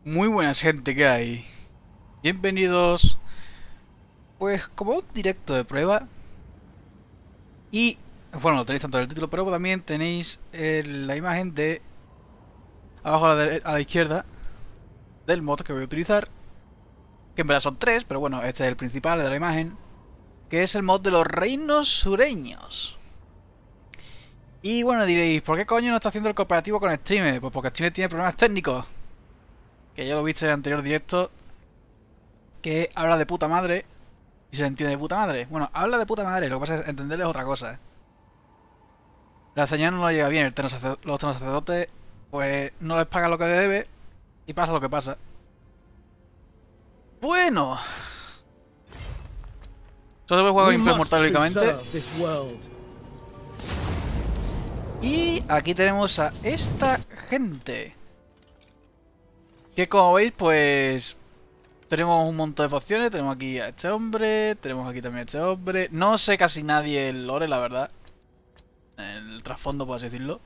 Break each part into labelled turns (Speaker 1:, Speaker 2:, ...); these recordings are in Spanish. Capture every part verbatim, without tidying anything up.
Speaker 1: Muy buenas gente que hay. Bienvenidos pues como un directo de prueba. Y bueno, lo tenéis tanto en el título, pero también tenéis eh, la imagen de abajo a la, de- a la izquierda del mod que voy a utilizar. Que en verdad son tres, pero bueno, este es el principal de la imagen. Que es el mod de los reinos sureños. Y bueno, diréis, ¿por qué coño no está haciendo el cooperativo con Streamer? Pues porque Streamer tiene problemas técnicos. Que ya lo viste en el anterior directo. Que habla de puta madre. Y se entiende de puta madre. Bueno, habla de puta madre, lo que pasa es entenderle es otra cosa. La señal no llega bien, el teno- los sacerdotes pues no les pagan lo que debe y pasa lo que pasa. Bueno, solo se puede jugar con
Speaker 2: We
Speaker 1: Imperio
Speaker 2: must
Speaker 1: Mortal únicamente.
Speaker 2: preserve this world.
Speaker 1: Y aquí tenemos a esta gente. Que como veis pues tenemos un montón de facciones. Tenemos aquí a este hombre, tenemos aquí también a este hombre. No sé casi nadie el lore, la verdad. El trasfondo, por así decirlo.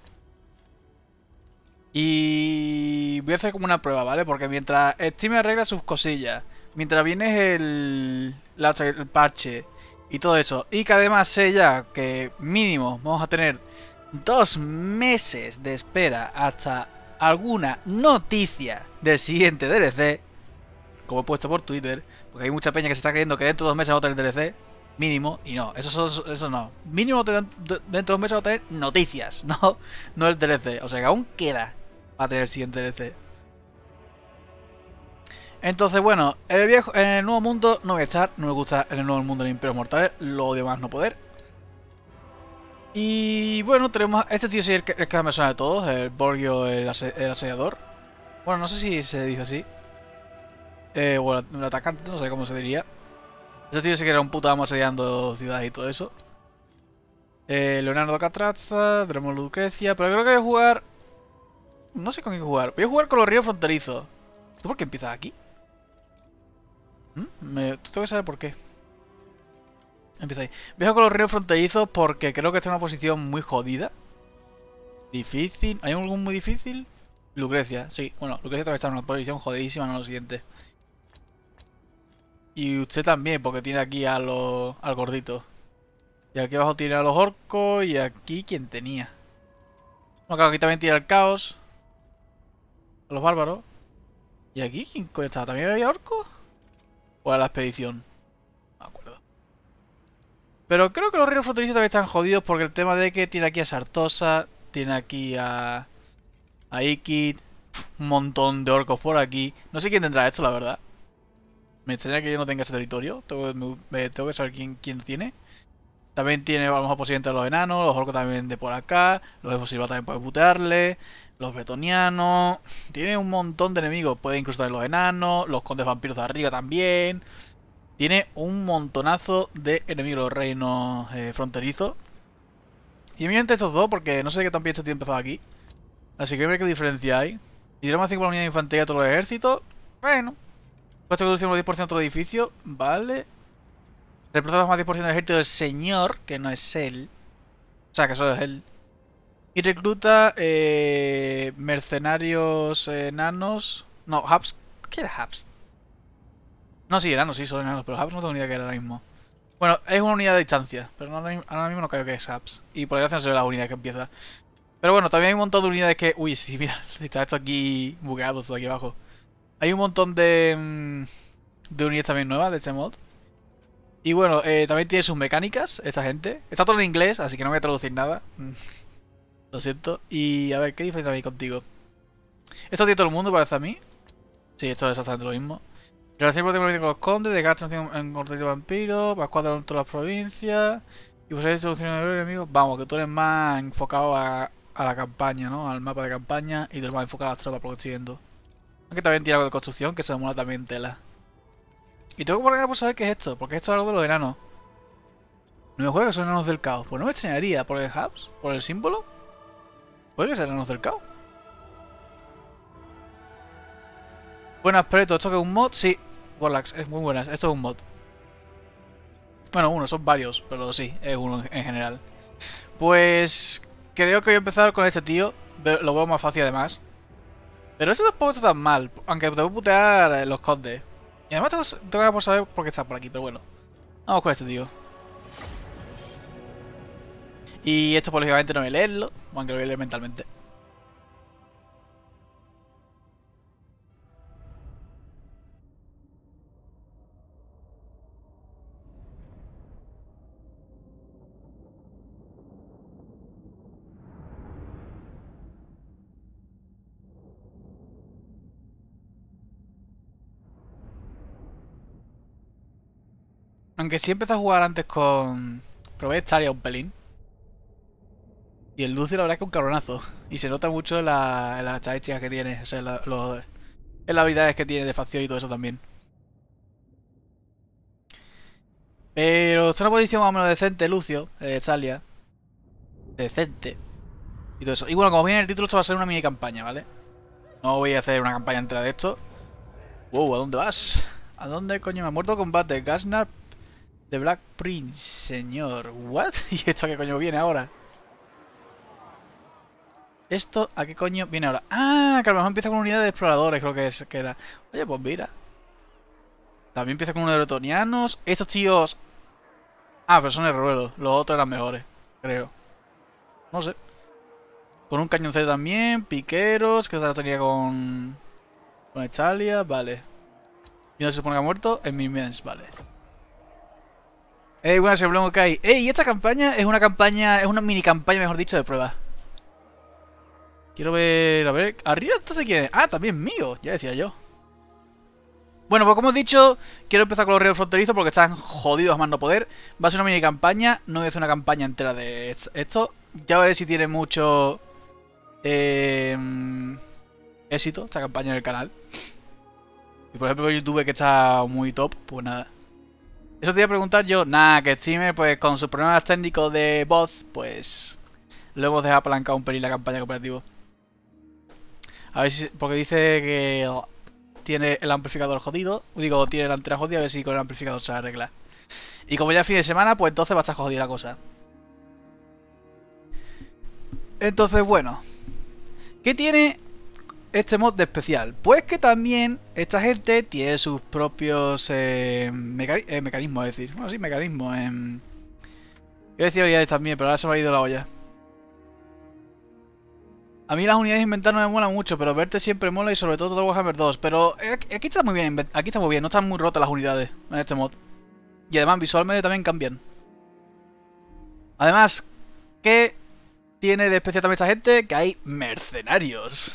Speaker 1: Y voy a hacer como una prueba, ¿vale? Porque mientras Steam arregla sus cosillas, mientras viene el, la- el parche y todo eso, y que además sé ya que mínimo vamos a tener dos meses de espera hasta alguna noticia del siguiente D L C, como he puesto por Twitter, porque hay mucha peña que se está creyendo que dentro de dos meses va a tener D L C, mínimo, y no, eso, eso, eso no. Mínimo dentro de dos meses va a tener noticias, no, no el D L C, o sea que aún queda a tener el siguiente D L C. Entonces, bueno, en el, viejo, en el nuevo mundo no voy a estar, no me gusta en el nuevo mundo de Imperios Mortales, lo odio más no poder. Y bueno, tenemos. Este tío sí es el que, el que me suena de todos, el Borgio, el, ase, el asediador. Bueno, no sé si se dice así. Eh, o el, el atacante, no sé cómo se diría. Este tío sí que era un puto amo asediando ciudades y todo eso. Eh, Leonardo Catraza, tenemos Lucrecia, pero creo que voy a jugar. No sé con quién jugar. Voy a jugar con los ríos fronterizos. ¿Tú por qué empiezas aquí? ¿Mm? Me, tú tengo que saber por qué. Empieza ahí. Viajo con los ríos fronterizos porque creo que está en una posición muy jodida. Difícil. ¿Hay algún muy difícil? Lucrecia, sí. Bueno, Lucrecia también está en una posición jodidísima en lo siguiente. Y usted también, porque tiene aquí a los, al gordito. Y aquí abajo tiene a los orcos. Y aquí, ¿quién tenía? Bueno, claro, aquí también tiene al caos. A los bárbaros. ¿Y aquí quién coño estaba? ¿También había orcos? ¿O a la expedición? No me acuerdo. Pero creo que los ríos fronterizos también están jodidos porque el tema de que tiene aquí a Sartosa, tiene aquí a... a Ikit, un montón de orcos por aquí. No sé quién tendrá esto, la verdad. Me extraña que yo no tenga ese territorio. Tengo, me, me- tengo que saber quién, quién lo tiene. También tiene, a lo mejor, posiblemente los enanos, los orcos también de por acá. Los elfos silva también puede putearle. Los bretonianos. Tiene un montón de enemigos. Puede incluso tener los enanos. Los condes vampiros de arriba también. Tiene un montonazo de enemigos los reinos eh, fronterizos. Y me entre estos dos porque no sé qué tan bien este tío empezó aquí. Así que voy a ver qué diferencia hay. Y tenemos cinco por la unidad de infantería de todos los ejércitos. Bueno. Puesto que reducimos diez por ciento de edificio. Vale. Reemplazamos más diez por ciento del ejército del señor, que no es él. O sea, que solo es él. Y recluta eh, mercenarios enanos. No, Hubs. ¿Qué era Hubs? No, sí, enanos, sí, son enanos, pero Hubs no tengo ni idea que era ahora mismo. Bueno, es una unidad de distancia, pero ahora mismo, ahora mismo no creo que es Hubs. Y por desgracia no se ve la unidad que empieza. Pero bueno, también hay un montón de unidades que... Uy, sí, mira, está esto aquí bugueado, todo aquí abajo. Hay un montón de... mm, de unidades también nuevas de este mod. Y bueno, eh, también tiene sus mecánicas, esta gente. Está todo en inglés, así que no voy a traducir nada. Lo siento. Y a ver, ¿qué diferencia hay contigo? Esto tiene todo el mundo, parece a mí. Sí, esto es exactamente lo mismo. Relación con los condes, de gasto en corte de vampiro, para escuadrar en todas las provincias. Y pues hay soluciones de enemigos. Vamos, que tú eres más enfocado a, a la campaña, ¿no? Al mapa de campaña. Y tú eres más enfocado a las tropas, por lo que estoy viendo. Aunque también tiene algo de construcción, que se me mola también tela. Y tengo que poner por saber qué es esto, porque esto es algo de los enanos. No me juega que son enanos del caos. Pues no me extrañaría por el hubs, por el símbolo. Puede que sean enanos del caos. Buenas, Preto. ¿Esto que es un mod? Sí. Warlocks, es muy buenas. Esto es un mod. Bueno, uno, son varios, pero sí, es uno en general. Pues creo que voy a empezar con este tío. Lo veo más fácil además. Pero eso tampoco está tan mal, aunque te voy a putear los condes. Y además tengo, tengo ganas por saber por qué está por aquí, pero bueno. Vamos con este tío. Y esto, pues, lógicamente, no voy a leerlo, aunque lo voy a leer mentalmente. Aunque sí empecé a jugar antes con... Probé Estalia un pelín. Y el Lucio la verdad es que es un cabronazo. Y se nota mucho en, la, en las estadísticas que tiene. O sea, en, la, los, en las habilidades que tiene de facción y todo eso también. Pero está en una posición más o menos decente, Lucio. Eh, Estalia. Decente. Y todo eso. Y bueno, como viene en el título, esto va a ser una mini campaña, ¿vale? No voy a hacer una campaña entera de esto. Wow, ¿a dónde vas? ¿A dónde coño me ha muerto combate? Gasnap de Black Prince, señor. ¿What? ¿Y esto a qué coño viene ahora? ¿Esto a qué coño viene ahora? Ah, que a lo mejor empieza con una unidad de exploradores, creo que es que era. Oye, pues mira. También empieza con unos bretonianos. Estos tíos... Ah, pero son herruelos. Los otros eran mejores, creo. No sé. Con un cañoncete también. Piqueros, que esa la tenía con... Con Italia, vale. Y no se supone que ha muerto. En Mimens, vale. Ey, bueno, se problema que hay. Ey, esta campaña es una campaña... Es una mini campaña, mejor dicho, de prueba. Quiero ver... A ver... ¿Arriba entonces quién es? Ah, también mío. Ya decía yo. Bueno, pues como he dicho, quiero empezar con los ríos fronterizos porque están jodidos a más no poder. Va a ser una mini campaña, no voy a hacer una campaña entera de esto. Ya veré si tiene mucho eh, éxito esta campaña en el canal. Y por ejemplo YouTube que está muy top, pues nada. Eso te iba a preguntar yo, nada, que Steamer pues con sus problemas técnicos de voz, pues lo hemos dejado apalancado un pelín la campaña cooperativa. A ver si, porque dice que tiene el amplificador jodido. Digo, tiene la antena jodida, a ver si con el amplificador se arregla. Y como ya es fin de semana, pues entonces va a estar jodida la cosa. Entonces, bueno. ¿Qué tiene este mod de especial? Pues que también esta gente tiene sus propios eh, meca eh, mecanismos, es decir. Bueno, sí, mecanismos. Eh. Yo decía habilidades también, pero ahora se me ha ido la olla. A mí las unidades inventadas no me molan mucho, pero verte siempre mola y sobre todo todo Warhammer dos. Pero aquí está muy bien, aquí está muy bien, no están muy rotas las unidades en este mod. Y además visualmente también cambian. Además, ¿qué tiene de especial también esta gente? Que hay mercenarios.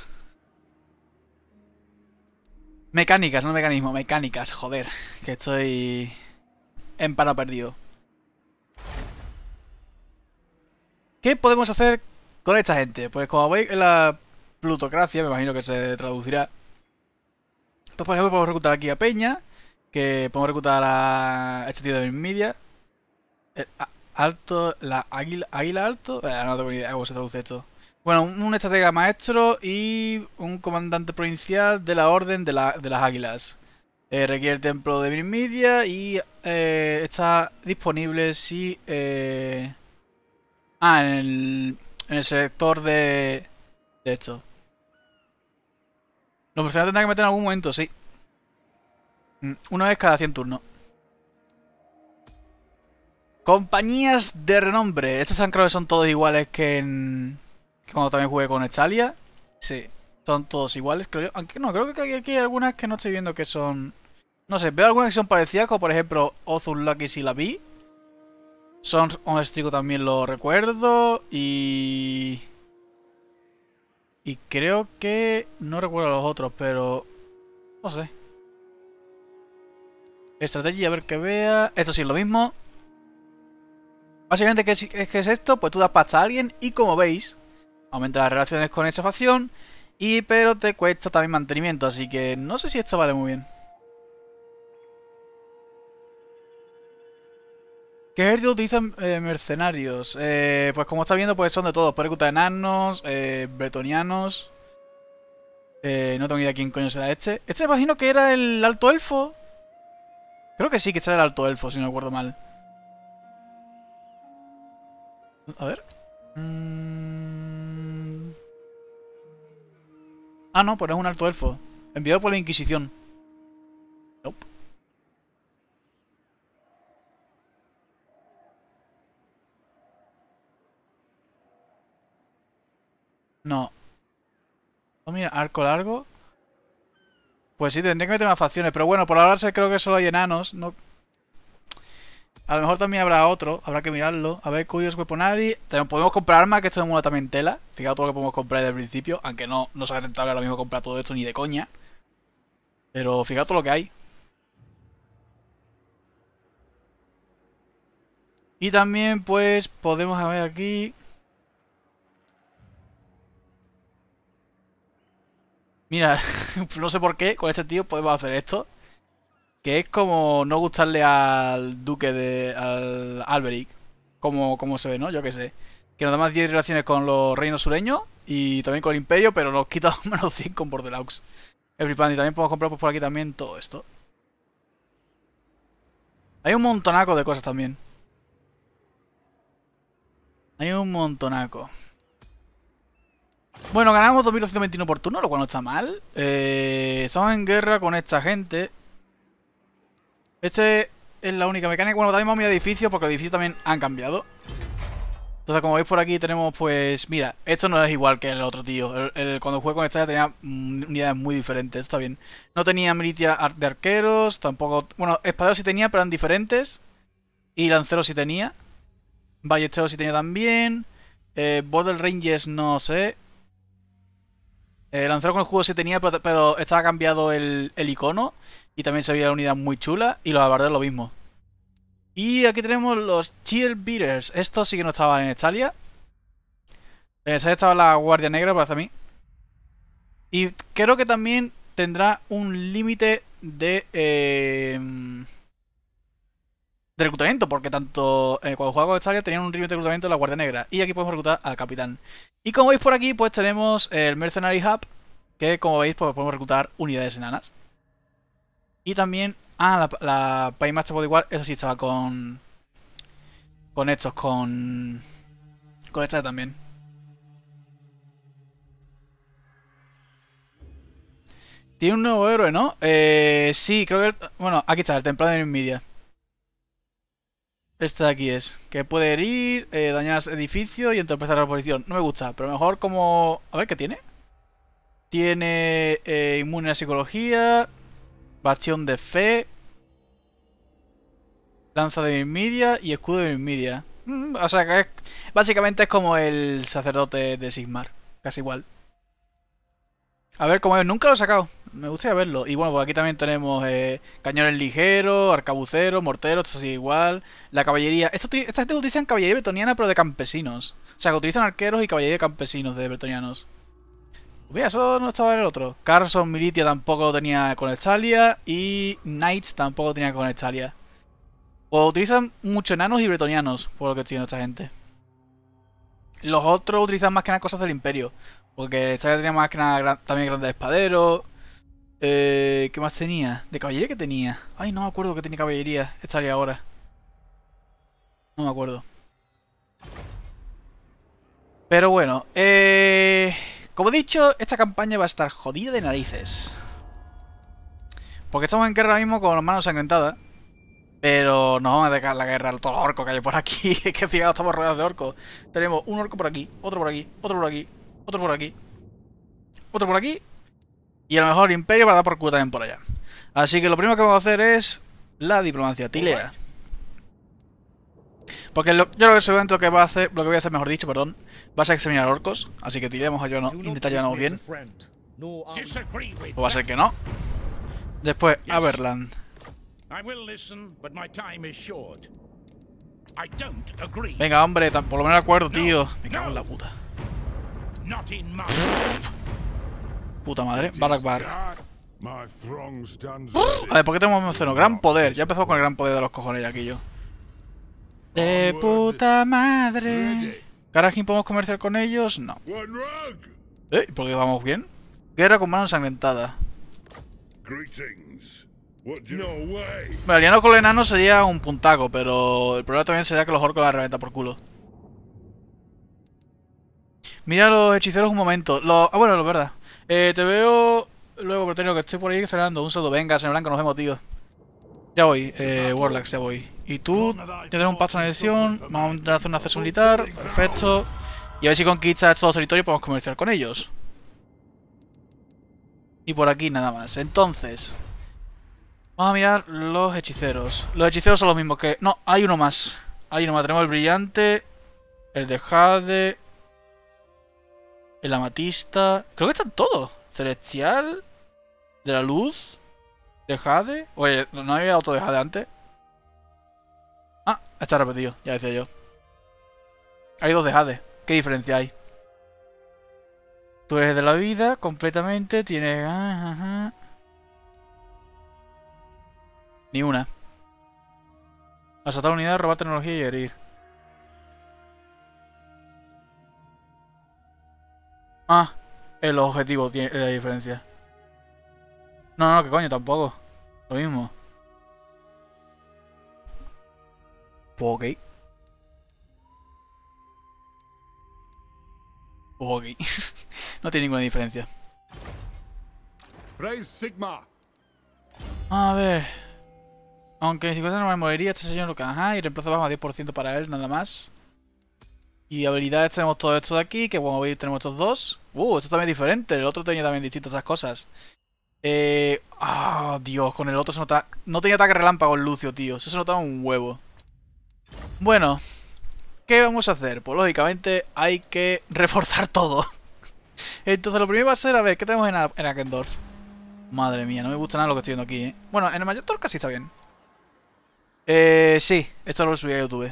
Speaker 1: Mecánicas, no mecanismo, mecánicas, joder. Que estoy en paro perdido. ¿Qué podemos hacer con esta gente? Pues como veis en la plutocracia, me imagino que se traducirá. Pues por ejemplo podemos reclutar aquí a Peña. Que podemos reclutar a este tío de Media. El alto, la águila, águila alto. Eh, no tengo ni idea cómo se traduce esto. Bueno, un, un estratega maestro y un comandante provincial de la orden de, la, de las águilas. Eh, requiere el templo de Media y eh, está disponible si... Eh... Ah, en el, en el sector de, de esto. Los mercenarios tendrán que meter en algún momento, sí. Una vez cada cien turnos. Compañías de renombre. Estos creo que son todos iguales que en... Que cuando también jugué con Estalia. Sí, son todos iguales, creo yo. Aunque no, creo que hay, aquí hay algunas que no estoy viendo que son... No sé, veo algunas que son parecidas, como por ejemplo Ozul Lucky si la vi. Son Honestico también lo recuerdo. Y... Y creo que... No recuerdo los otros, pero... No sé. Estrategia, a ver que vea... Esto sí es lo mismo. Básicamente, ¿qué es, ¿qué es esto? Pues tú das pasta a alguien y como veis, aumenta las relaciones con esa facción, y pero te cuesta también mantenimiento, así que no sé si esto vale muy bien. ¿Qué ejército utilizan eh, mercenarios? Eh, pues como está viendo, pues son de todos. Puedes reclutar enanos, eh, bretonianos. Eh, no tengo ni idea quién coño será este. Este me imagino que era el alto elfo. Creo que sí, que este era el alto elfo, si no me acuerdo mal. A ver. Mm... Ah, no, pues es un alto elfo. Enviado por la Inquisición. Nope. No. Oh, mira, arco largo. Pues sí, tendría que meter más facciones. Pero bueno, por ahora creo que solo hay enanos. No... A lo mejor también habrá otro. Habrá que mirarlo. A ver, Curious Weaponary. Podemos comprar armas, que esto me mola también tela. Fijaos todo lo que podemos comprar desde el principio. Aunque no, no sea rentable ahora mismo comprar todo esto ni de coña. Pero fijaos todo lo que hay. Y también pues podemos ver aquí... Mira, no sé por qué con este tío podemos hacer esto. Que es como no gustarle al duque de... al Alberic. Como, como se ve, ¿no? Yo qué sé. Que nos da más diez relaciones con los reinos sureños y también con el imperio, pero nos quita menos cien con Bordelaux. Everyplan, y también podemos comprar pues, por aquí también todo esto. Hay un montonaco de cosas también. Hay un montonaco. Bueno, ganamos dos mil doscientos veintiuno por turno, lo cual no está mal. Eh, estamos en guerra con esta gente. Este es la única mecánica. Bueno, también vamos a mirar edificios porque los edificios también han cambiado. Entonces, como veis por aquí tenemos pues... Mira, esto no es igual que el otro tío. El, el, cuando jugué con esta ya tenía mm, unidades muy diferentes. Esto está bien. No tenía milicia de arqueros, tampoco... Bueno, espaderos sí tenía, pero eran diferentes. Y lanceros sí tenía. Ballesteros sí tenía también. Eh, Border Rangers no sé. Eh, Lancero con el juego sí tenía, pero, pero estaba cambiado el, el icono. Y también se veía la unidad muy chula. Y los alabarderos lo mismo. Y aquí tenemos los Chill Beaters. Estos sí que no estaban en Estalia. En Estalia estaba la Guardia Negra, parece a mí. Y creo que también tendrá un límite de... Eh, de reclutamiento, porque tanto eh, cuando jugaba con Estalia tenían un límite de reclutamiento de la Guardia Negra. Y aquí podemos reclutar al capitán. Y como veis por aquí, pues tenemos el Mercenary Hub, que como veis, pues podemos reclutar unidades enanas. Y también, ah, la, la Paymaster Bodyguard, eso sí estaba con... Con estos, con... Con esta también. Tiene un nuevo héroe, ¿no? Eh, sí, creo que... Bueno, aquí está, el Templado de Nvidia. Este de aquí es. Que puede herir, eh, dañar edificios y entorpecer la oposición. No me gusta, pero mejor como... A ver, ¿qué tiene? Tiene eh, inmune a psicología, bastión de fe, lanza de Nvidia y escudo de Nvidia. Mm, o sea que es, básicamente es como el sacerdote de Sigmar. Casi igual. A ver cómo es. Nunca lo he sacado. Me gustaría verlo. Y bueno, pues aquí también tenemos eh, cañones ligeros, arcabuceros, morteros, esto sí igual. La caballería. Esto, esta gente utilizan caballería bretoniana, pero de campesinos. O sea, que utilizan arqueros y caballería de campesinos de bretonianos. Mira, eso no estaba en el otro. Carson Militia tampoco lo tenía con Estalia. Y Knights tampoco lo tenía con Estalia. O utilizan mucho enanos y bretonianos, por lo que estoy viendo esta gente. Los otros utilizan más que nada cosas del imperio. Porque esta tenía más que nada gran, también grandes espaderos. Eh, ¿Qué más tenía? ¿De caballería qué tenía? Ay, no me acuerdo que tenía caballería. Estaría ahora. No me acuerdo. Pero bueno, eh... como he dicho, esta campaña va a estar jodida de narices. Porque estamos en guerra ahora mismo con las manos sangrentadas. Pero no vamos a dejar la guerra a todos los orcos que hay por aquí. Es que fijaos, estamos rodeados de orcos. Tenemos un orco por aquí, otro por aquí, otro por aquí, otro por aquí, otro por aquí. Y a lo mejor el imperio va a dar por culo también por allá. Así que lo primero que vamos a hacer es la diplomacia, Tilea. Porque lo, yo creo que seguramente lo que va a hacer, lo que voy a hacer, mejor dicho, perdón, va a ser examinar orcos. Así que Tilea vamos a llevarnos, intentar llevarnos bien. O va a ser que no. Después, Aberland. Venga, hombre, por lo menos de acuerdo, tío. Me cago en la puta. Puta madre, Barakbar. A ver, ¿por qué tenemos mencionado? Gran poder. Ya empezamos con el gran poder de los cojones ya aquí yo. De puta madre. ¿Karajin podemos comerciar con ellos? No. ¿Eh? ¿Por qué vamos bien? Guerra con mano ensangrentada. Bueno, aliarnos con los enanos sería un puntaco, pero el problema también sería que los orcos la reventan por culo. Mira los hechiceros un momento. Los... Ah, bueno, es verdad. Eh, te veo luego, pero tengo que estoy por ahí cerrando. Un saludo. Venga, señor Blanco, nos vemos, tío. Ya voy, eh, Warlocks, ya voy. Y tú, ya tenemos un pacto en edición. Vamos a intentar hacer un acceso militar. Perfecto. Y a ver si conquistas estos dos territorios y podemos comerciar con ellos. Y por aquí nada más. Entonces, vamos a mirar los hechiceros. Los hechiceros son los mismos que... No, hay uno más. Hay uno más. Tenemos el brillante, el de Jade, el amatista. Creo que están todos. Celestial, de la luz, de Jade. Oye, ¿no había otro de Jade antes? Ah, está repetido, ya decía yo. Hay dos de Jade. ¿Qué diferencia hay? Tú eres de la vida completamente. Tienes... Ajá. Ni una. Asaltar unidad, robar tecnología y herir. Ah, el objetivo tiene la diferencia. No, no, que coño, tampoco. Lo mismo. Ok. Ok. No tiene ninguna diferencia. A ver. Aunque en cincuenta no me moriría, este señor lo que... Ajá, y reemplazo bajo a diez por ciento para él, nada más. Y habilidades tenemos todo esto de aquí, que como veis tenemos estos dos. Uh, esto también es diferente, el otro tenía también distintas esas cosas. Eh... Ah, Dios, con el otro se nota... No tenía ataque relámpago el Lucio, tío. Eso se notaba un huevo. Bueno, ¿qué vamos a hacer? Pues lógicamente hay que reforzar todo. Entonces lo primero va a ser, a ver, ¿qué tenemos en, en Akendorf? Madre mía, no me gusta nada lo que estoy viendo aquí, ¿eh? Bueno, en el Mayor Torca sí está bien. Eh, sí, esto lo subí a YouTube.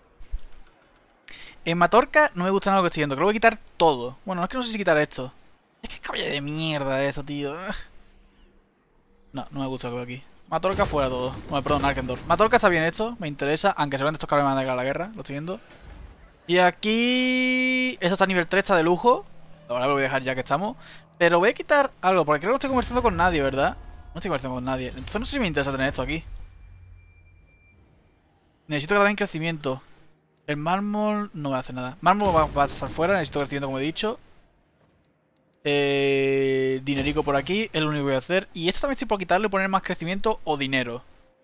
Speaker 1: En Matorca no me gusta nada lo que estoy viendo. Creo que voy a quitar todo. Bueno, no es que no sé si quitar esto. Es que es caballo de mierda eso, tío. No, no me gusta lo que veo aquí. Matorca fuera todo. Bueno, perdón, Arkendorf. Matorca está bien hecho, me interesa. Aunque seguramente estos cabrones me van a declarar la guerra, lo estoy viendo. Y aquí... Esto está a nivel tres, está de lujo. Ahora lo voy a dejar ya que estamos. Pero voy a quitar algo, porque creo que no estoy comerciando con nadie, ¿verdad? No estoy comerciando con nadie. Entonces no sé si me interesa tener esto aquí. Necesito que también crecimiento. El mármol no va a hacer nada. Mármol va, va a estar fuera, necesito crecimiento como he dicho. Eh, dinerico por aquí, es lo único que voy a hacer. Y esto también estoy por quitarle, poner más crecimiento o dinero.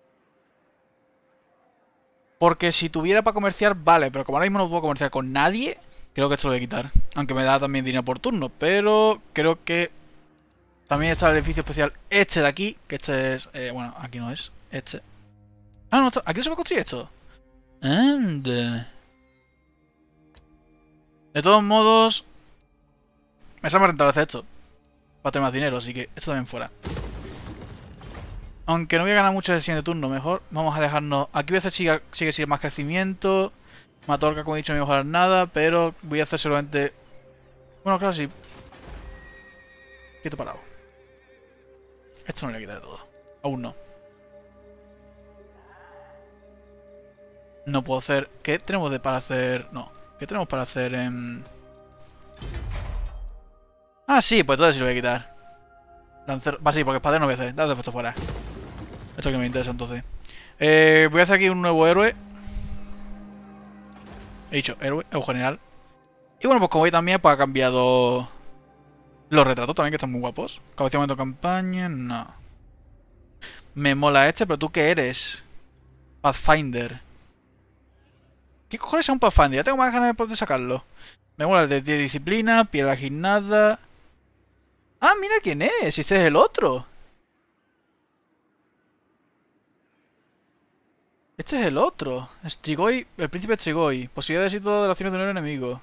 Speaker 1: Porque si tuviera para comerciar, vale, pero como ahora mismo no puedo comerciar con nadie, creo que esto lo voy a quitar. Aunque me da también dinero por turno, pero creo que también está el beneficio especial este de aquí, que este es... Eh, bueno, aquí no es, este. Ah, no, aquí no se puede construir esto. Anda. De todos modos, me sale más rentable hacer esto para tener más dinero, así que esto también fuera. Aunque no voy a ganar mucho de siguiente turno, mejor vamos a dejarnos... Aquí voy a hacer sigue, sigue sin más crecimiento. Matorca, como he dicho, no voy a mejorar nada, pero voy a hacer solamente... Bueno, claro, sí. Quieto parado. Esto no le voy a quitar de todo. Aún no. No puedo hacer... ¿Qué tenemos de para hacer...? No. ¿Qué tenemos para hacer en...? Ah, sí, pues entonces sí lo voy a quitar. Lancer... Va, sí, porque espadero no voy a hacer. Dale esto fuera. Esto que me interesa entonces. Eh, voy a hacer aquí un nuevo héroe. He dicho héroe o general. Y bueno, pues como veis también, pues ha cambiado los retratos también, que están muy guapos. Cabeceamiento de campaña, no. Me mola este, pero ¿tú qué eres? Pathfinder. ¿Qué cojones es un Pathfinder? Ya tengo más ganas de poder sacarlo. Me mola el de, de disciplina, piedra agignada. Ah, mira quién es, si este es el otro. Este es el otro. Strigoi, el príncipe Strigoi. Posibilidad de éxito de la acción de un enemigo.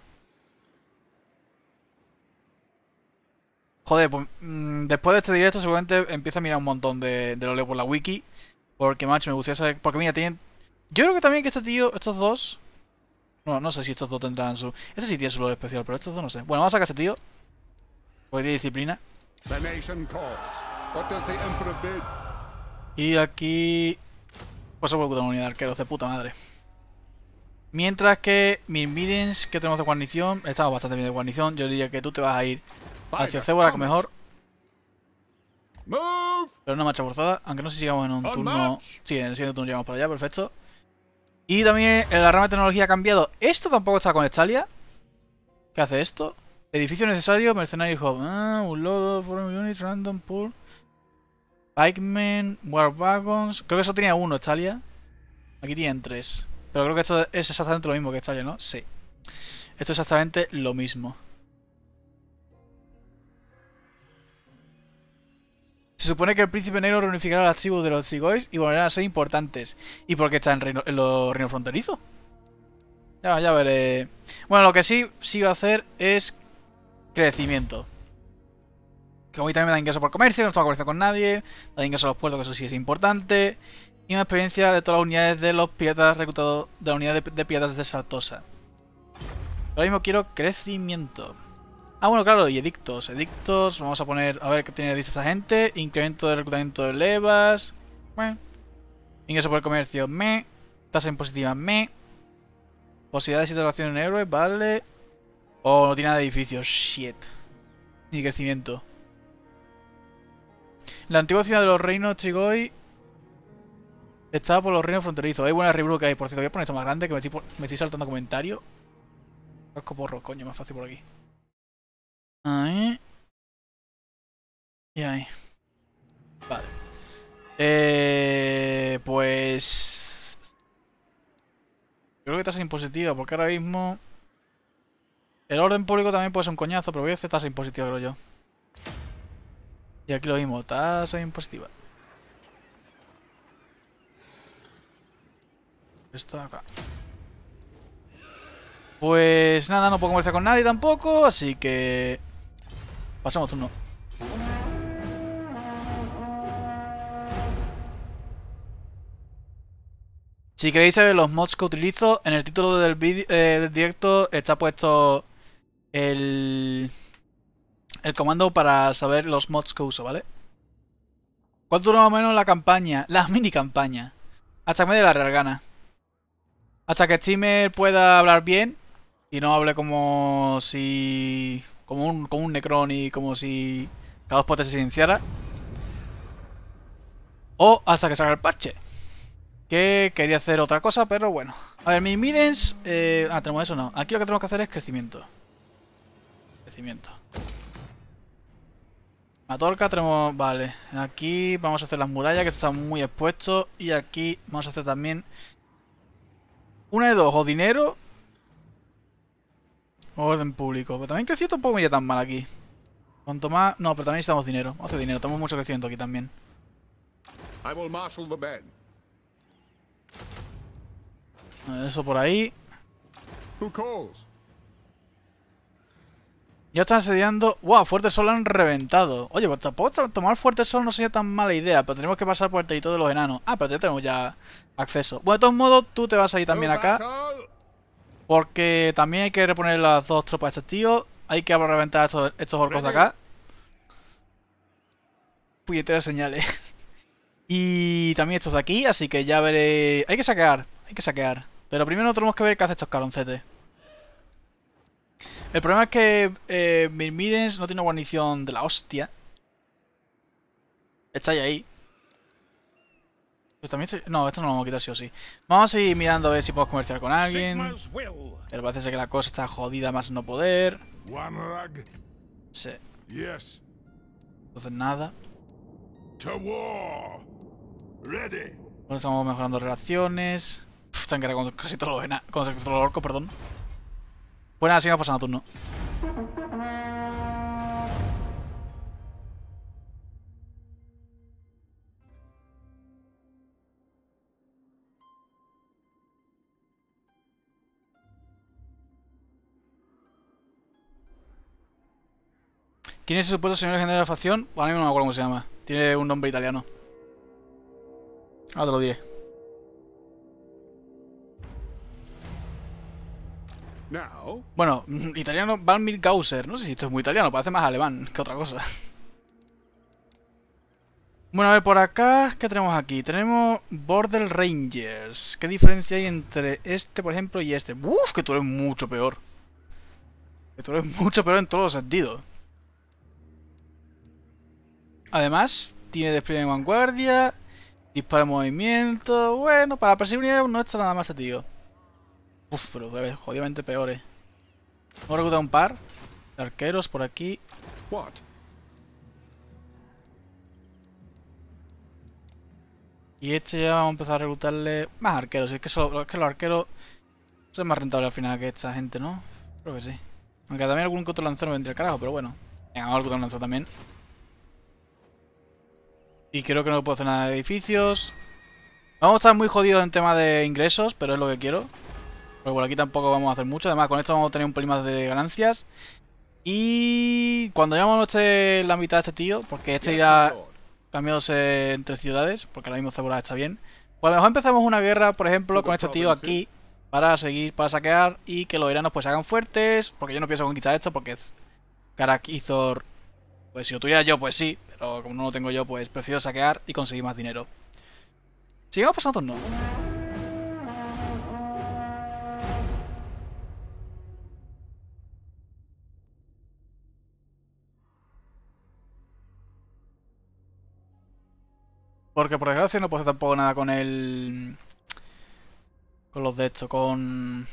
Speaker 1: Joder, pues mmm, después de este directo seguramente empiezo a mirar un montón de, de lo leo por la wiki. Porque, macho, me gustaría saber... Porque, mira, tienen... Yo creo que también que este tío, estos dos... No, no sé si estos dos tendrán su... Este sí tiene su lore especial, pero estos dos no sé. Bueno, vamos a sacar a este tío. Porque tiene disciplina. Y aquí... Pues se puede una unidad de arqueros de puta madre. Mientras que Myrmidons, que tenemos de guarnición, estamos bastante bien de guarnición. Yo diría que tú te vas a ir hacia Cébora, que mejor. Pero una marcha forzada, aunque no sé si llegamos en un turno. Sí, en el siguiente turno llegamos para allá, perfecto. Y también la rama de tecnología ha cambiado. Esto tampoco está con Estalia. ¿Qué hace esto? Edificio necesario, Mercenary Hub. Ah, un lodo, Foreign Unit, Random Pool. Pikemen, War Wagons. Creo que eso tenía uno, Estalia. Aquí tienen tres. Pero creo que esto es exactamente lo mismo que Estalia, ¿no? Sí. Esto es exactamente lo mismo. Se supone que el príncipe negro reunificará las tribus de los Trigois y volverán a ser importantes. ¿Y por qué está en, reino, en los reinos fronterizos? Ya, ya veré. Bueno, lo que sí, sí va a hacer es crecimiento. Que a mí también me da ingreso por comercio, no estamos comerciando con nadie. Da ingreso a los puertos, que eso sí es importante. Y una experiencia de todas las unidades de los piratas reclutados de la unidad de, de piratas de Sartosa. Ahora mismo quiero crecimiento. Ah, bueno, claro, y edictos. Edictos, vamos a poner, a ver qué tiene dice esta gente. Incremento de reclutamiento de levas. Bueno. Ingreso por el comercio, me. Tasa impositiva, me. Posibilidad de situación en héroes, vale. Oh, no tiene nada de edificios, shit. Ni crecimiento. La antigua ciudad de los reinos Trigoi estaba por los reinos fronterizos. Hay buena review que hay, por cierto. Voy a poner esto más grande, que me estoy, me estoy saltando comentarios. Casco porro, coño, más fácil por aquí. Ahí. Y ahí. Vale. Eh, pues... Creo que tasa impositiva, porque ahora mismo... El orden público también puede ser un coñazo, pero voy a hacer tasa impositiva, creo yo. Y aquí lo mismo, tasa impositiva. Esto acá. Pues nada, no puedo conversar con nadie tampoco, así que... Pasamos turno. Si queréis saber los mods que utilizo, en el título del, vídeo, eh, del directo está puesto el, el comando para saber los mods que uso, ¿vale? ¿Cuánto dura más o menos la campaña? La mini campaña. Hasta que me dé la real gana. Hasta que streamer pueda hablar bien y no hable como si... Como un, como un Necron y como si cada dos potes se silenciara. O hasta que salga el parche. Que quería hacer otra cosa, pero bueno. A ver, mis midens... Eh, ah, tenemos eso, no. Aquí lo que tenemos que hacer es crecimiento. Crecimiento. Matorca tenemos... Vale. Aquí vamos a hacer las murallas, que están muy expuestos. Y aquí vamos a hacer también... Una de dos, o dinero... O orden público. Pero también crecimiento tampoco me iría tan mal aquí. Cuanto más... No, pero también necesitamos dinero. Vamos a hacer dinero. Tenemos mucho crecimiento aquí también. Eso por ahí. Ya están asediando... ¡Wow! Fuerte Sol han reventado. Oye, pues tampoco tomar Fuerte Sol no sería tan mala idea. Pero tenemos que pasar por el territorio de los enanos. Ah, pero ya tenemos ya acceso. Bueno, de todos modos, tú te vas a ir también acá. Porque también hay que reponer las dos tropas de este tío. Hay que reventar estos, estos orcos de acá. Puñeteras señales. Y también estos de aquí, así que ya veré... Hay que saquear, hay que saquear. Pero primero tenemos que ver qué hace estos caroncetes. El problema es que eh, Myrmidens no tiene una guarnición de la hostia. Está ahí ahí. Pues también estoy... No, esto no lo vamos a quitar sí o sí. Vamos a ir mirando a ver si podemos comerciar con alguien. Pero parece ser que la cosa está jodida más no poder. Sí. Entonces nada. Bueno, estamos mejorando relaciones. Uf, están guerra con casi todos los, ena con todos los orcos, perdón. Pues nada, sigamos pasando turno. ¿Quién es el supuesto señor general de la facción? Bueno, a mí no me acuerdo cómo se llama. Tiene un nombre italiano. Ahora te lo diré. Bueno, italiano Valmir Gausser. No sé si esto es muy italiano, parece más alemán que otra cosa. Bueno, a ver, por acá, ¿qué tenemos aquí? Tenemos Border Rangers. ¿Qué diferencia hay entre este, por ejemplo, y este? Uf, que tú eres mucho peor. Que tú eres mucho peor en todos los sentidos. Además, tiene despliegue en vanguardia, dispara en movimiento. Bueno, para perseguir no está nada más este tío. Uf, pero a ver, jodidamente peores. Vamos a reclutar un par. Arqueros por aquí.
Speaker 2: What?
Speaker 1: Y este ya vamos a empezar a reclutarle más arqueros. Es que, solo, es que los arqueros son más rentables al final que esta gente, ¿no? Creo que sí. Aunque también algún que otro lancero vendría al carajo, pero bueno. Venga, vamos a reclutar un lanzador también. Y creo que no puedo hacer nada de edificios. Vamos a estar muy jodidos en tema de ingresos, pero es lo que quiero. Porque por aquí tampoco vamos a hacer mucho. Además, con esto vamos a tener un pelín más de ganancias. Y cuando ya vamos a la mitad de este tío, porque este irá cambiándose entre ciudades, porque ahora mismo Zebra está bien. Pues a lo mejor empezamos una guerra, por ejemplo, con este tío aquí, para seguir, para saquear y que los iranos pues se hagan fuertes. Porque yo no pienso conquistar esto, porque es Karak y Zor. Pues si lo tuviera yo, pues sí. Pero como no lo tengo yo, pues prefiero saquear y conseguir más dinero. Sigamos pasando turno. Porque por desgracia no puedo hacer tampoco nada con el... Con los de esto, con...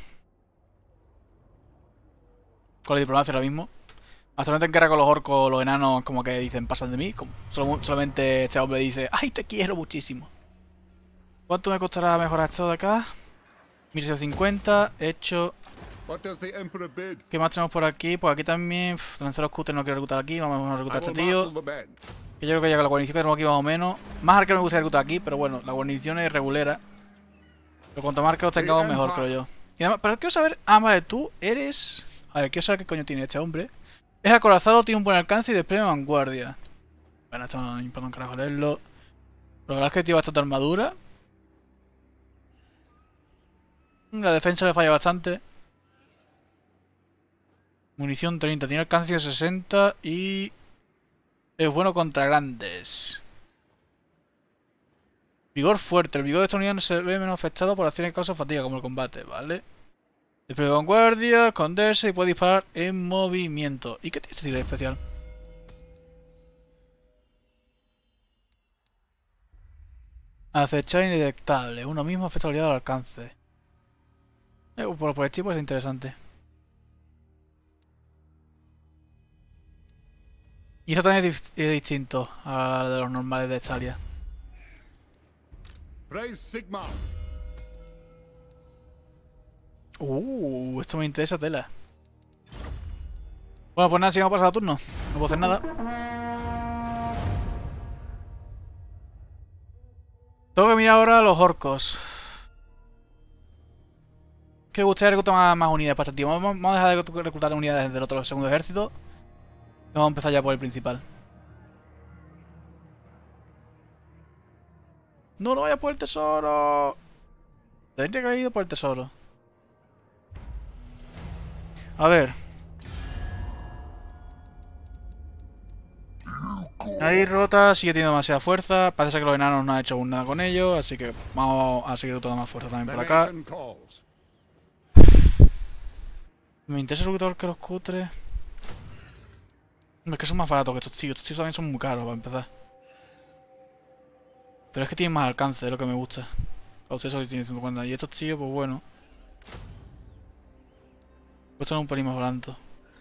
Speaker 1: Con la diplomacia ahora mismo. Actualmente en guerra con los orcos, los enanos como que dicen pasan de mí. Como solo, solamente este hombre dice, ¡ay, te quiero muchísimo! ¿Cuánto me costará mejorar esto de acá? mil seiscientos cincuenta, hecho. ¿Qué más tenemos por aquí? Pues aquí también, lanceros cutres no quiero reclutar aquí, vamos a reclutar a este tío. Que yo creo que llega la guarnición que tenemos aquí más o menos. Más arqueros me gustaría reclutar aquí, pero bueno, la guarnición es regulera. Pero cuanto más arqueros tengamos mejor, creo yo. Y además, pero quiero saber, ah, vale, tú eres... A ver, quiero saber qué coño tiene este hombre. Es acorazado, tiene un buen alcance y despliegue de vanguardia. Bueno, esto no me importa un carajo leerlo. Pero la verdad es que tiene bastante armadura. La defensa le falla bastante. Munición treinta, tiene alcance de sesenta y... Es bueno contra grandes. Vigor fuerte. El vigor de esta unidad no se ve menos afectado por acciones que causan fatiga, como el combate, ¿vale? Despliegue de vanguardia, esconderse y puede disparar en movimiento. ¿Y qué tiene este tío de especial? Acechar indetectable. Uno mismo afecta la habilidad al alcance. Eh, por, por el tipo es interesante. Y esto también es, es distinto a de los normales de esta área. Uh, esto me interesa tela. Bueno, pues nada, sigamos pasando turno. No puedo hacer nada. Tengo que mirar ahora a los orcos. Que me gustaría reclutar más, más unidades para este tío. Vamos, vamos a dejar de reclutar unidades del otro segundo ejército. Y vamos a empezar ya por el principal. No, no vaya por el tesoro. Tendría que haber ido por el tesoro. A ver. Ahí rota, sigue teniendo demasiada fuerza. Parece que los enanos no han hecho aún nada con ellos. Así que vamos a seguir toda más fuerza también por acá. Me interesa reclutar que los cutres. Es que son más baratos que estos tíos. Estos tíos también son muy caros para empezar. Pero es que tienen más alcance de lo que me gusta. A ustedes solo tienen ciento cuarenta. Y estos tíos, pues bueno. Cuestan un pelín más barato.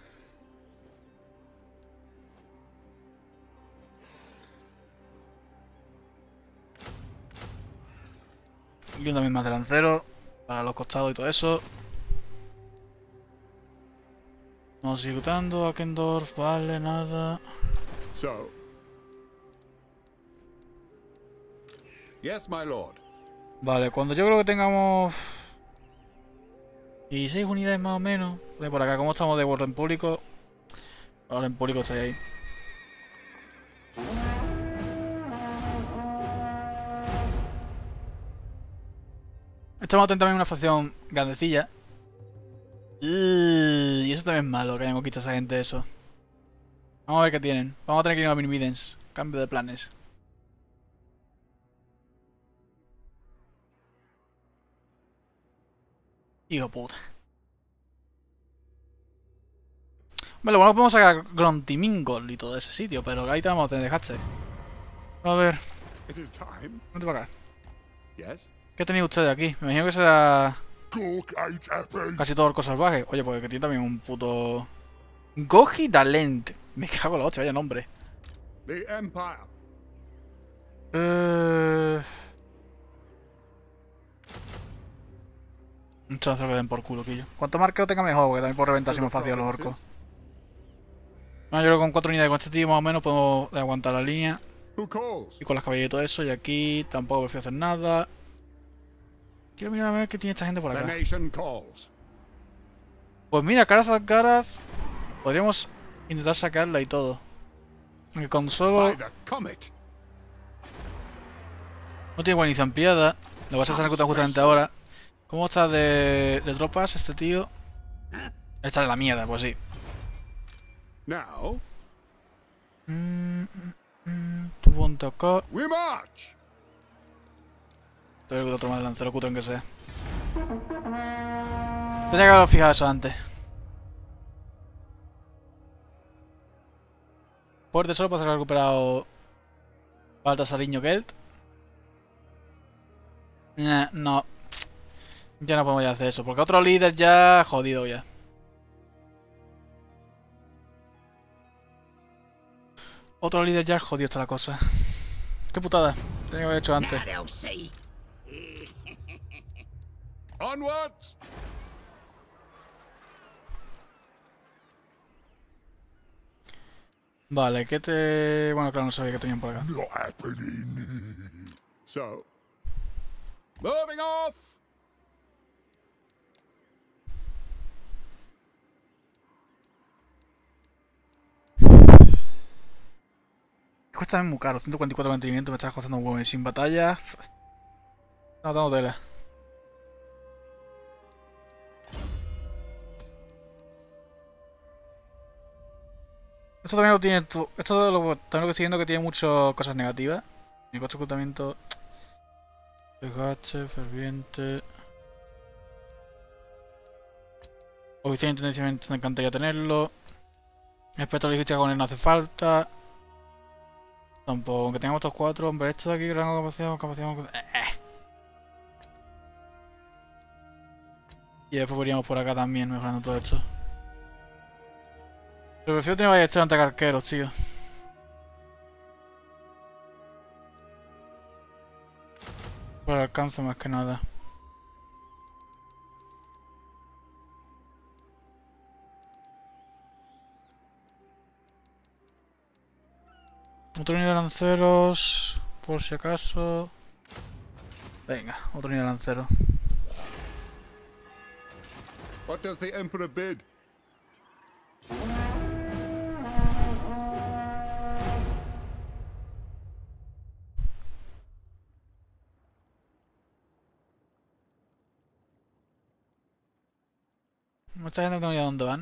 Speaker 1: Y un también más de lancero. Para los costados y todo eso. Vamos a seguir lutando. Akendorf, vale, nada.
Speaker 2: So. Yes, my lord.
Speaker 1: Vale, cuando yo creo que tengamos dieciséis unidades más o menos. De por acá, ¿cómo estamos de orden público? Orden público está ahí. Estamos a tener también una facción grandecilla. Y eso también es malo, que hayan conquistado a esa gente eso. Vamos a ver qué tienen. Vamos a tener que ir a Mirmidens. Cambio de planes. Hijo puta. Vale, bueno, podemos sacar Grontimingol y todo ese sitio, pero ahí te vamos a tener dejaste. A ver. Vente para acá. ¿Qué tenéis ustedes aquí? Me imagino que será... Casi todo orco salvaje. Oye, porque tiene también un puto... Goji Talent. Me cago en la hostia, vaya nombre.
Speaker 2: The Empire.
Speaker 1: Eh... Un chance que den por culo, quillo. Cuanto más arquero tenga mejor, porque también por reventar así más fácil a los orcos. Bueno, yo creo que con cuatro unidades con este tío más o menos podemos aguantar la línea.
Speaker 2: Who calls?
Speaker 1: Y con las caballerías y todo eso. Y aquí tampoco prefiero hacer nada. Quiero mirar a ver qué tiene esta gente por
Speaker 2: The
Speaker 1: acá.
Speaker 2: nation calls.
Speaker 1: Pues mira, caras a caras. Podríamos intentar sacarla y todo. Aunque con solo...
Speaker 2: By the comet.
Speaker 1: No tiene guarnición piedad. Lo vas a hacer justamente ahora. ¿Cómo está de, de tropas este tío? Está de la mierda, pues sí.
Speaker 2: Now
Speaker 1: Mm, mm, mm, tú ponte acá.
Speaker 2: we march.
Speaker 1: Te voy a otro más de lancero, cutre que sea. Tenía que haberlo fijado eso antes. Fuerte solo para ser recuperado Baltasariño Gelt. Nah, no. Ya no podemos ya hacer eso, porque otro líder ya jodido ya. Otro líder ya jodido está la cosa. Qué putada. Tenía que haber hecho antes.
Speaker 2: Onwards.
Speaker 1: Vale, ¿qué te...? Bueno, claro, no sabía que tenían por acá.
Speaker 2: Not happening. So, moving off.
Speaker 1: Cuesta muy caro, ciento cuarenta y cuatro mantenimiento, me estás costando un huevo. Y sin batalla... No tengo tela. Esto también lo tiene... tu- Esto lo, también lo que estoy viendo que tiene muchas cosas negativas. Mi coste de ocultamiento... Desgaste, ferviente... Oficial intencionalmente me encantaría tenerlo. Espectro logística con él no hace falta. Tampoco, aunque tengamos estos cuatro, hombre, esto de aquí, rango de capacidad, capacidad... Eh. Y después podríamos por acá también, mejorando todo esto. Pero prefiero tener ballesteros ante arqueros, tío. Por el alcance más que nada. Otro nivel de lanceros, por si acaso. Venga, otro nivel de lancero.
Speaker 2: What does the Emperor bid?
Speaker 1: Mucha gente no tengo idea dónde van.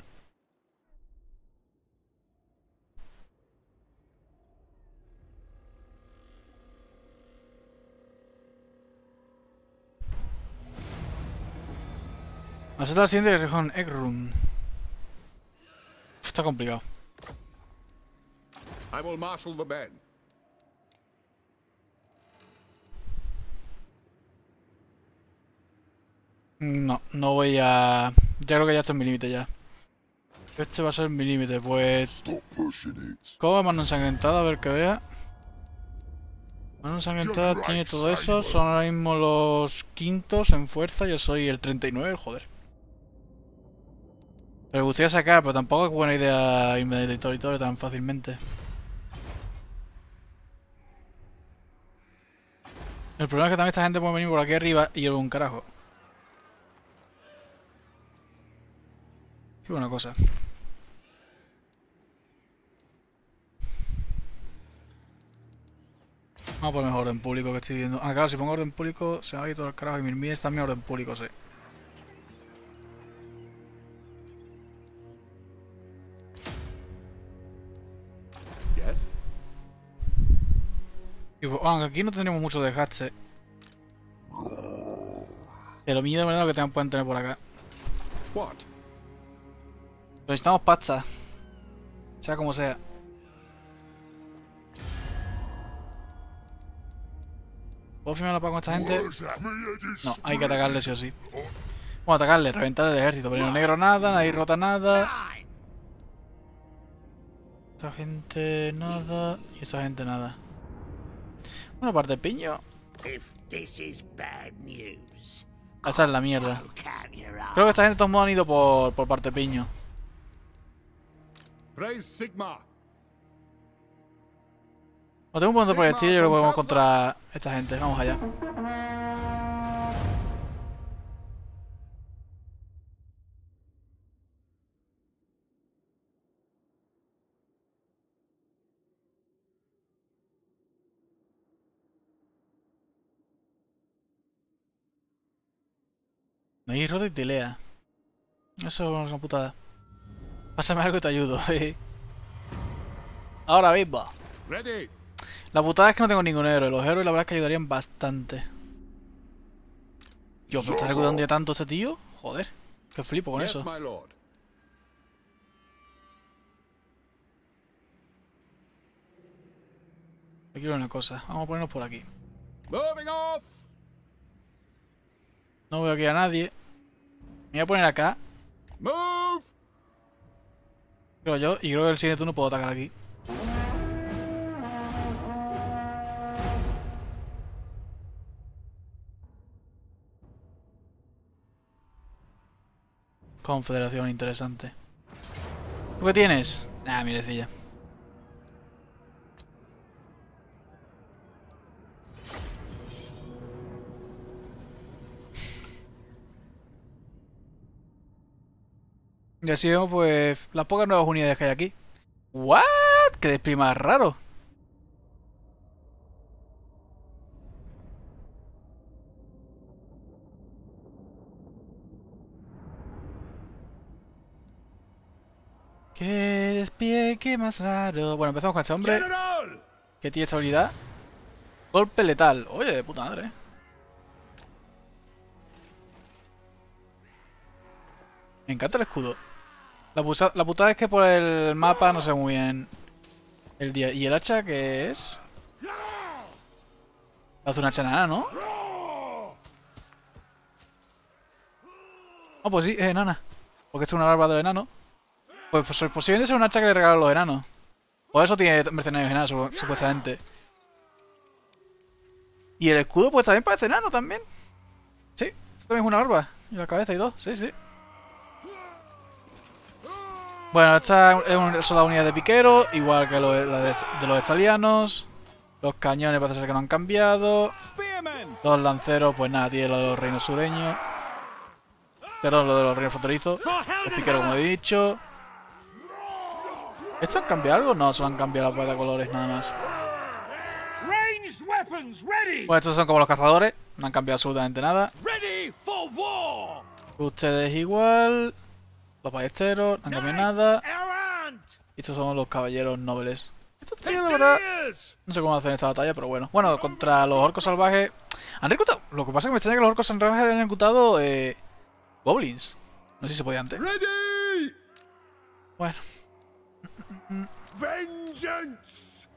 Speaker 1: Vamos a la siguiente región, Eggroom. Está complicado.
Speaker 2: I will marshal the men.
Speaker 1: No, no voy a... Ya creo que ya está en mi límite ya. Este va a ser mi límite, pues...
Speaker 2: Stop pushing it.
Speaker 1: ¿Cómo va mano ensangrentada? A ver que vea. Mano ensangrentada tiene todo eso. Son ahora mismo los quintos en fuerza. Yo soy el treinta y nueve, joder. Me gustaría sacar, pero tampoco es buena idea irme de territorio tan fácilmente. El problema es que también esta gente puede venir por aquí arriba y yo un carajo. Digo una cosa. Vamos a poner mejor orden público que estoy viendo. Ah, claro, si pongo orden público se va a ir todo el carajo y mis miles también orden público, sí.
Speaker 2: Yes.
Speaker 1: Y pues, aunque aquí no tenemos mucho desgaste. Pero miedo menos lo que tengan, pueden tener por acá.
Speaker 2: What?
Speaker 1: Necesitamos pasta. Sea como sea. ¿Puedo firmar la paz con esta gente? No, hay que atacarle sí o sí. Bueno, atacarle, reventar el ejército. Pero no negro nada, nadie rota nada. Esta gente nada y esta gente nada. Bueno, parte piño.
Speaker 3: If this is bad news,
Speaker 1: Esa es la mierda.
Speaker 3: count your
Speaker 1: Creo que esta gente de todos modos han ido por, por parte piño.
Speaker 2: Praise Sigma.
Speaker 1: O tengo un punto de proyectil y yo creo que podemos contra esta gente. Vamos allá. No hay rota y tilea. Eso es una putada. Pásame algo y te ayudo. Ahora mismo.
Speaker 2: Ready.
Speaker 1: La putada es que no tengo ningún héroe. Los héroes la verdad es que ayudarían bastante. Yo, ¿me está ayudando ya tanto este tío? Joder, que flipo con
Speaker 2: Yes,
Speaker 1: eso.
Speaker 2: my lord.
Speaker 1: Yo quiero una cosa. Vamos a ponernos por aquí.
Speaker 2: Moving off.
Speaker 1: No veo aquí a nadie. Me voy a poner acá.
Speaker 2: Move.
Speaker 1: Creo yo. Y creo que el siguiente turno puedo atacar aquí. Confederación interesante. ¿Tú qué tienes? Nah, mirecilla. Y así vemos pues las pocas nuevas unidades que hay aquí. ¿What? ¡Qué display más raro! ¡Qué despliegue más raro! Bueno, empezamos con este hombre
Speaker 2: General.
Speaker 1: que tiene estabilidad. Golpe letal. Oye, de puta madre. Me encanta el escudo. La, pusa- la putada es que por el mapa no sé muy bien el día. ¿Y el hacha qué es? Hace una hacha enana, ¿no? Oh, pues sí, es enana. Porque esto es una barba de enano. Pues, pues posiblemente sea un hacha que le regalan los enanos. Por eso tiene mercenarios enanos, supu- supuestamente. Y el escudo pues también parece enano también. Sí, esto también es una barba. Y la cabeza y dos, sí, sí. Bueno, esta es un- son las unidades de piquero, igual que lo de, la de, de los estalianos. Los cañones parece ser que no han cambiado.
Speaker 2: Spearmen.
Speaker 1: Los lanceros, pues nada, tiene lo de los reinos sureños. Perdón, lo de los reinos fronterizos. Los piqueros, como he dicho. ¿Estos han cambiado algo? No, solo han cambiado la paleta de colores nada más.
Speaker 3: ranged weapons ready.
Speaker 1: Bueno, estos son como los cazadores. No han cambiado absolutamente nada.
Speaker 3: Ready for war.
Speaker 1: Ustedes igual. Los ballesteros, no han cambiado nada.
Speaker 3: Errant.
Speaker 1: Y estos son los caballeros nobles. Estos tíos, de verdad, no sé cómo hacen esta batalla, pero bueno. Bueno, contra los orcos salvajes... Han reclutado... Lo que pasa es que me extraña que los orcos salvajes han reclutado... Eh, goblins. No sé si se podía antes.
Speaker 2: Ready.
Speaker 1: Bueno.
Speaker 2: Vengeance.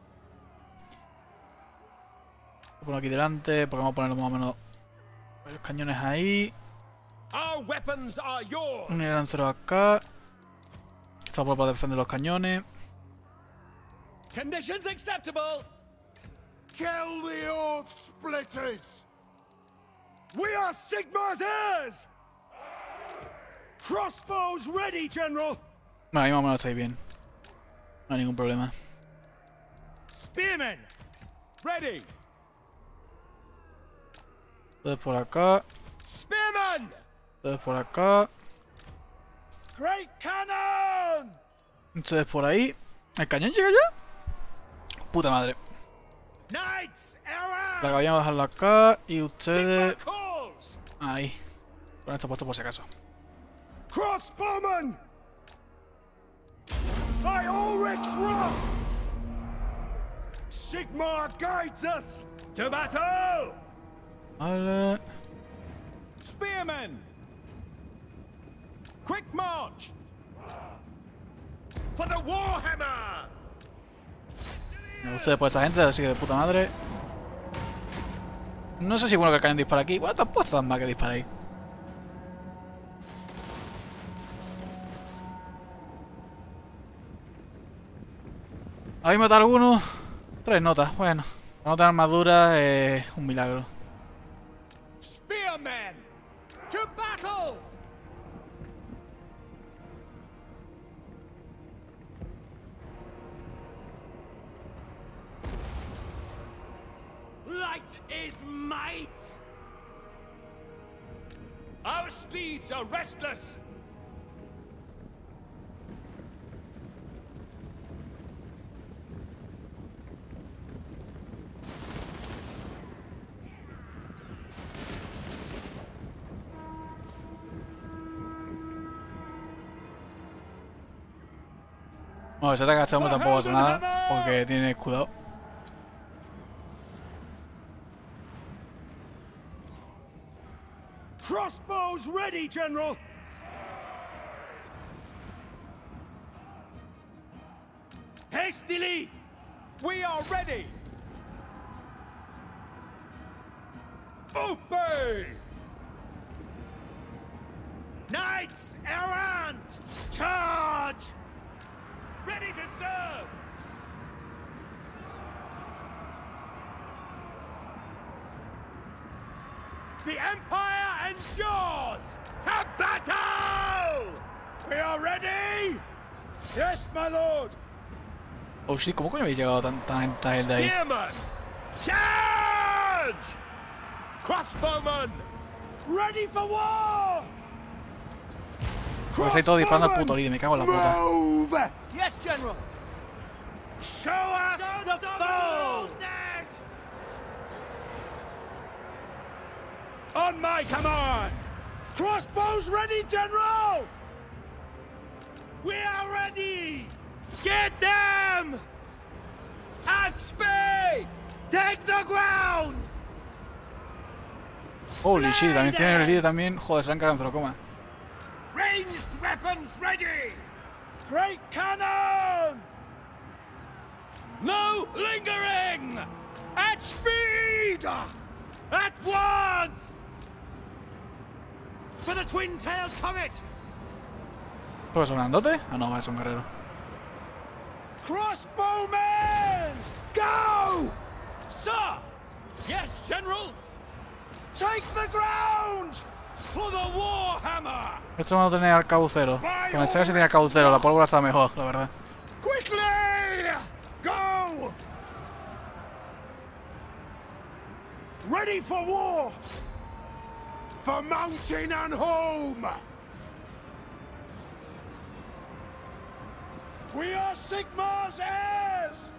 Speaker 1: Lo pongo aquí delante, porque vamos a ponerlo más o menos... Los cañones ahí.
Speaker 3: Our weapons are yours.
Speaker 1: Un lancero acá. Esto para defender los cañones.
Speaker 3: Conditions acceptable.
Speaker 2: Kill the oath splitters.
Speaker 3: We are Sigmar's heirs. Crossbows ready, General.
Speaker 1: Bueno, ahí más o menos estáis bien. No hay ningún problema.
Speaker 3: Spearmen. Ready.
Speaker 1: Entonces por acá.
Speaker 3: Spearmen.
Speaker 1: Entonces por acá.
Speaker 3: Great cannon.
Speaker 1: Entonces por ahí. ¿El cañón llega ya? Puta madre.
Speaker 3: Knights
Speaker 1: La
Speaker 3: errant.
Speaker 1: caballamos a dejarla acá. Y ustedes.
Speaker 3: Sigmar calls.
Speaker 1: Ahí. Con esto puesto por si acaso.
Speaker 3: Crossbowmen. By Ulrich's wrath. Sigmar guides us to battle.
Speaker 1: Vale.
Speaker 3: Spearmen. Quick march. For the Warhammer.
Speaker 1: Me gusta después esta gente, así que de puta madre. No sé si es bueno que el cañón dispara aquí. Bueno, tampoco está tan mal que dispare ahí. ¿Habéis matado alguno? Tres notas, bueno. La nota de armadura es un milagro.
Speaker 3: Spearmen! To battle! Light is might! Our steeds are restless!
Speaker 1: Bueno, si ataca a este hombre tampoco pasa nada, porque tiene escudado.
Speaker 3: Crossbows ready, General! Hastily! We are ready! Obey! Knights errant! Charge! Ready to serve! The Empire endures! To battle! We are ready! Yes, my lord!
Speaker 1: Oh sí, ¿cómo coño habéis llegado tan, tan, tan de ahí?
Speaker 3: Spearman! Charge! Crossbowman! Ready for war!
Speaker 1: Porque estáis todos disparando al puto líder, me cago en la puta.
Speaker 2: Move!
Speaker 3: Yes, General! Show us the foe! On my command! Crossbows ready, General! We are ready! Get them! At speed! Take the ground!
Speaker 1: Holy shit, también tiene el líder también. Joder, se han cargado en Zerocoma.
Speaker 3: Ranged weapons ready! Great cannon! No lingering! At speed! At once! For the twin-tailed comet!
Speaker 1: ¿Esto es un grandote? Ah, no, es un guerrero.
Speaker 3: Crossbowmen! Go! Sir! Yes, General! Take the ground! For the Warhammer!
Speaker 1: Esto no tiene arcabucero. Con este sí tiene arcabucero, la pólvora está mejor, la verdad.
Speaker 3: Quickly! Go! Ready for war!
Speaker 2: For mountain and home!
Speaker 3: We are Sigmar's heirs!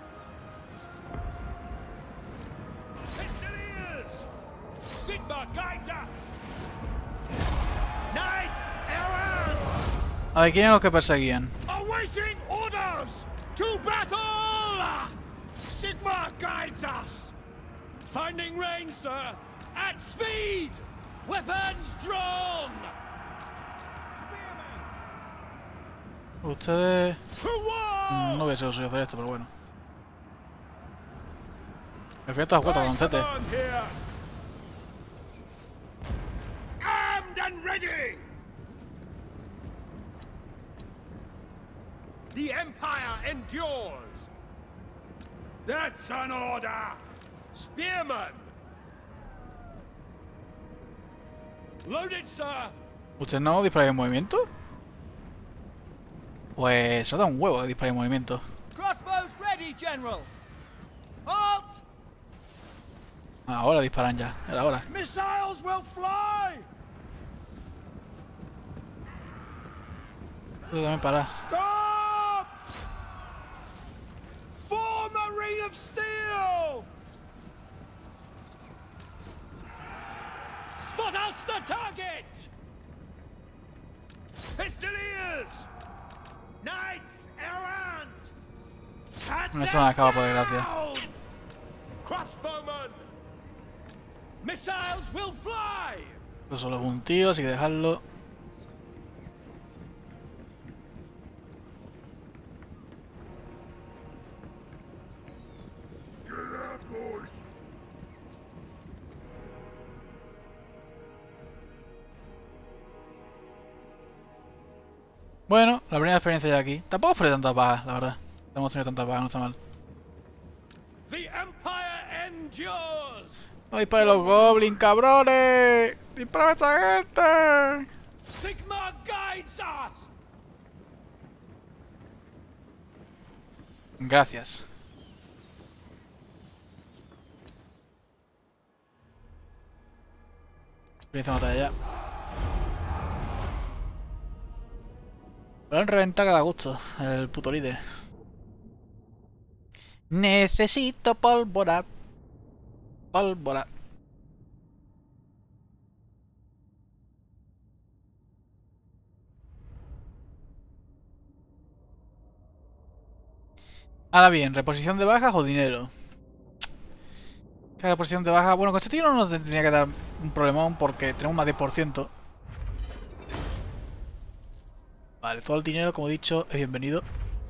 Speaker 3: Pistoliers! Sigmar guides us! Knights errant!
Speaker 1: A ver, ¿quién eran los que perseguían?
Speaker 3: Awaiting orders! To battle! Sigmar guides us! Finding range, sir! At speed! Weapons drawn!
Speaker 1: Ustedes...
Speaker 3: To war!
Speaker 1: No hubiese sido hacer esto, pero bueno. Me fui a todas cuatro con C T.
Speaker 3: Armed and ready! The Empire endures! That's an order! Spearman! Loaded, sir!
Speaker 1: ¿Ustedes no disparan en movimiento? Pues se da un huevo de disparar en movimiento.
Speaker 3: Crossbows ready, General! Halt!
Speaker 1: Ahora disparan ya, era hora.
Speaker 3: Missiles will fly!
Speaker 1: Tú también paras.
Speaker 3: Stop! Form a ring of steel! Spot us the target! Pistoliers! Knights errant! Cut
Speaker 1: Eso me acaba por desgracia.
Speaker 3: down! Crossbowmen! Missiles will fly!
Speaker 1: Esto solo es un tío, así que dejarlo.
Speaker 2: Get up, boys!
Speaker 1: Bueno, la primera experiencia ya aquí. Tampoco fue tanta paja, la verdad. No hemos tenido tanta paja, no está mal.
Speaker 3: endures!
Speaker 1: ¡No dispares los goblins, cabrones! ¡Dispara a esta gente!
Speaker 3: Sigma guides us!
Speaker 1: Gracias. Experiencia de batalla. Lo han reventado que da gusto, el puto líder. Necesito pólvora. Pólvora. Ahora bien, reposición de bajas o dinero. La reposición de bajas. Bueno, con este tío no nos tendría que dar un problemón porque tenemos más diez por ciento. Vale, todo el dinero, como he dicho, es bienvenido.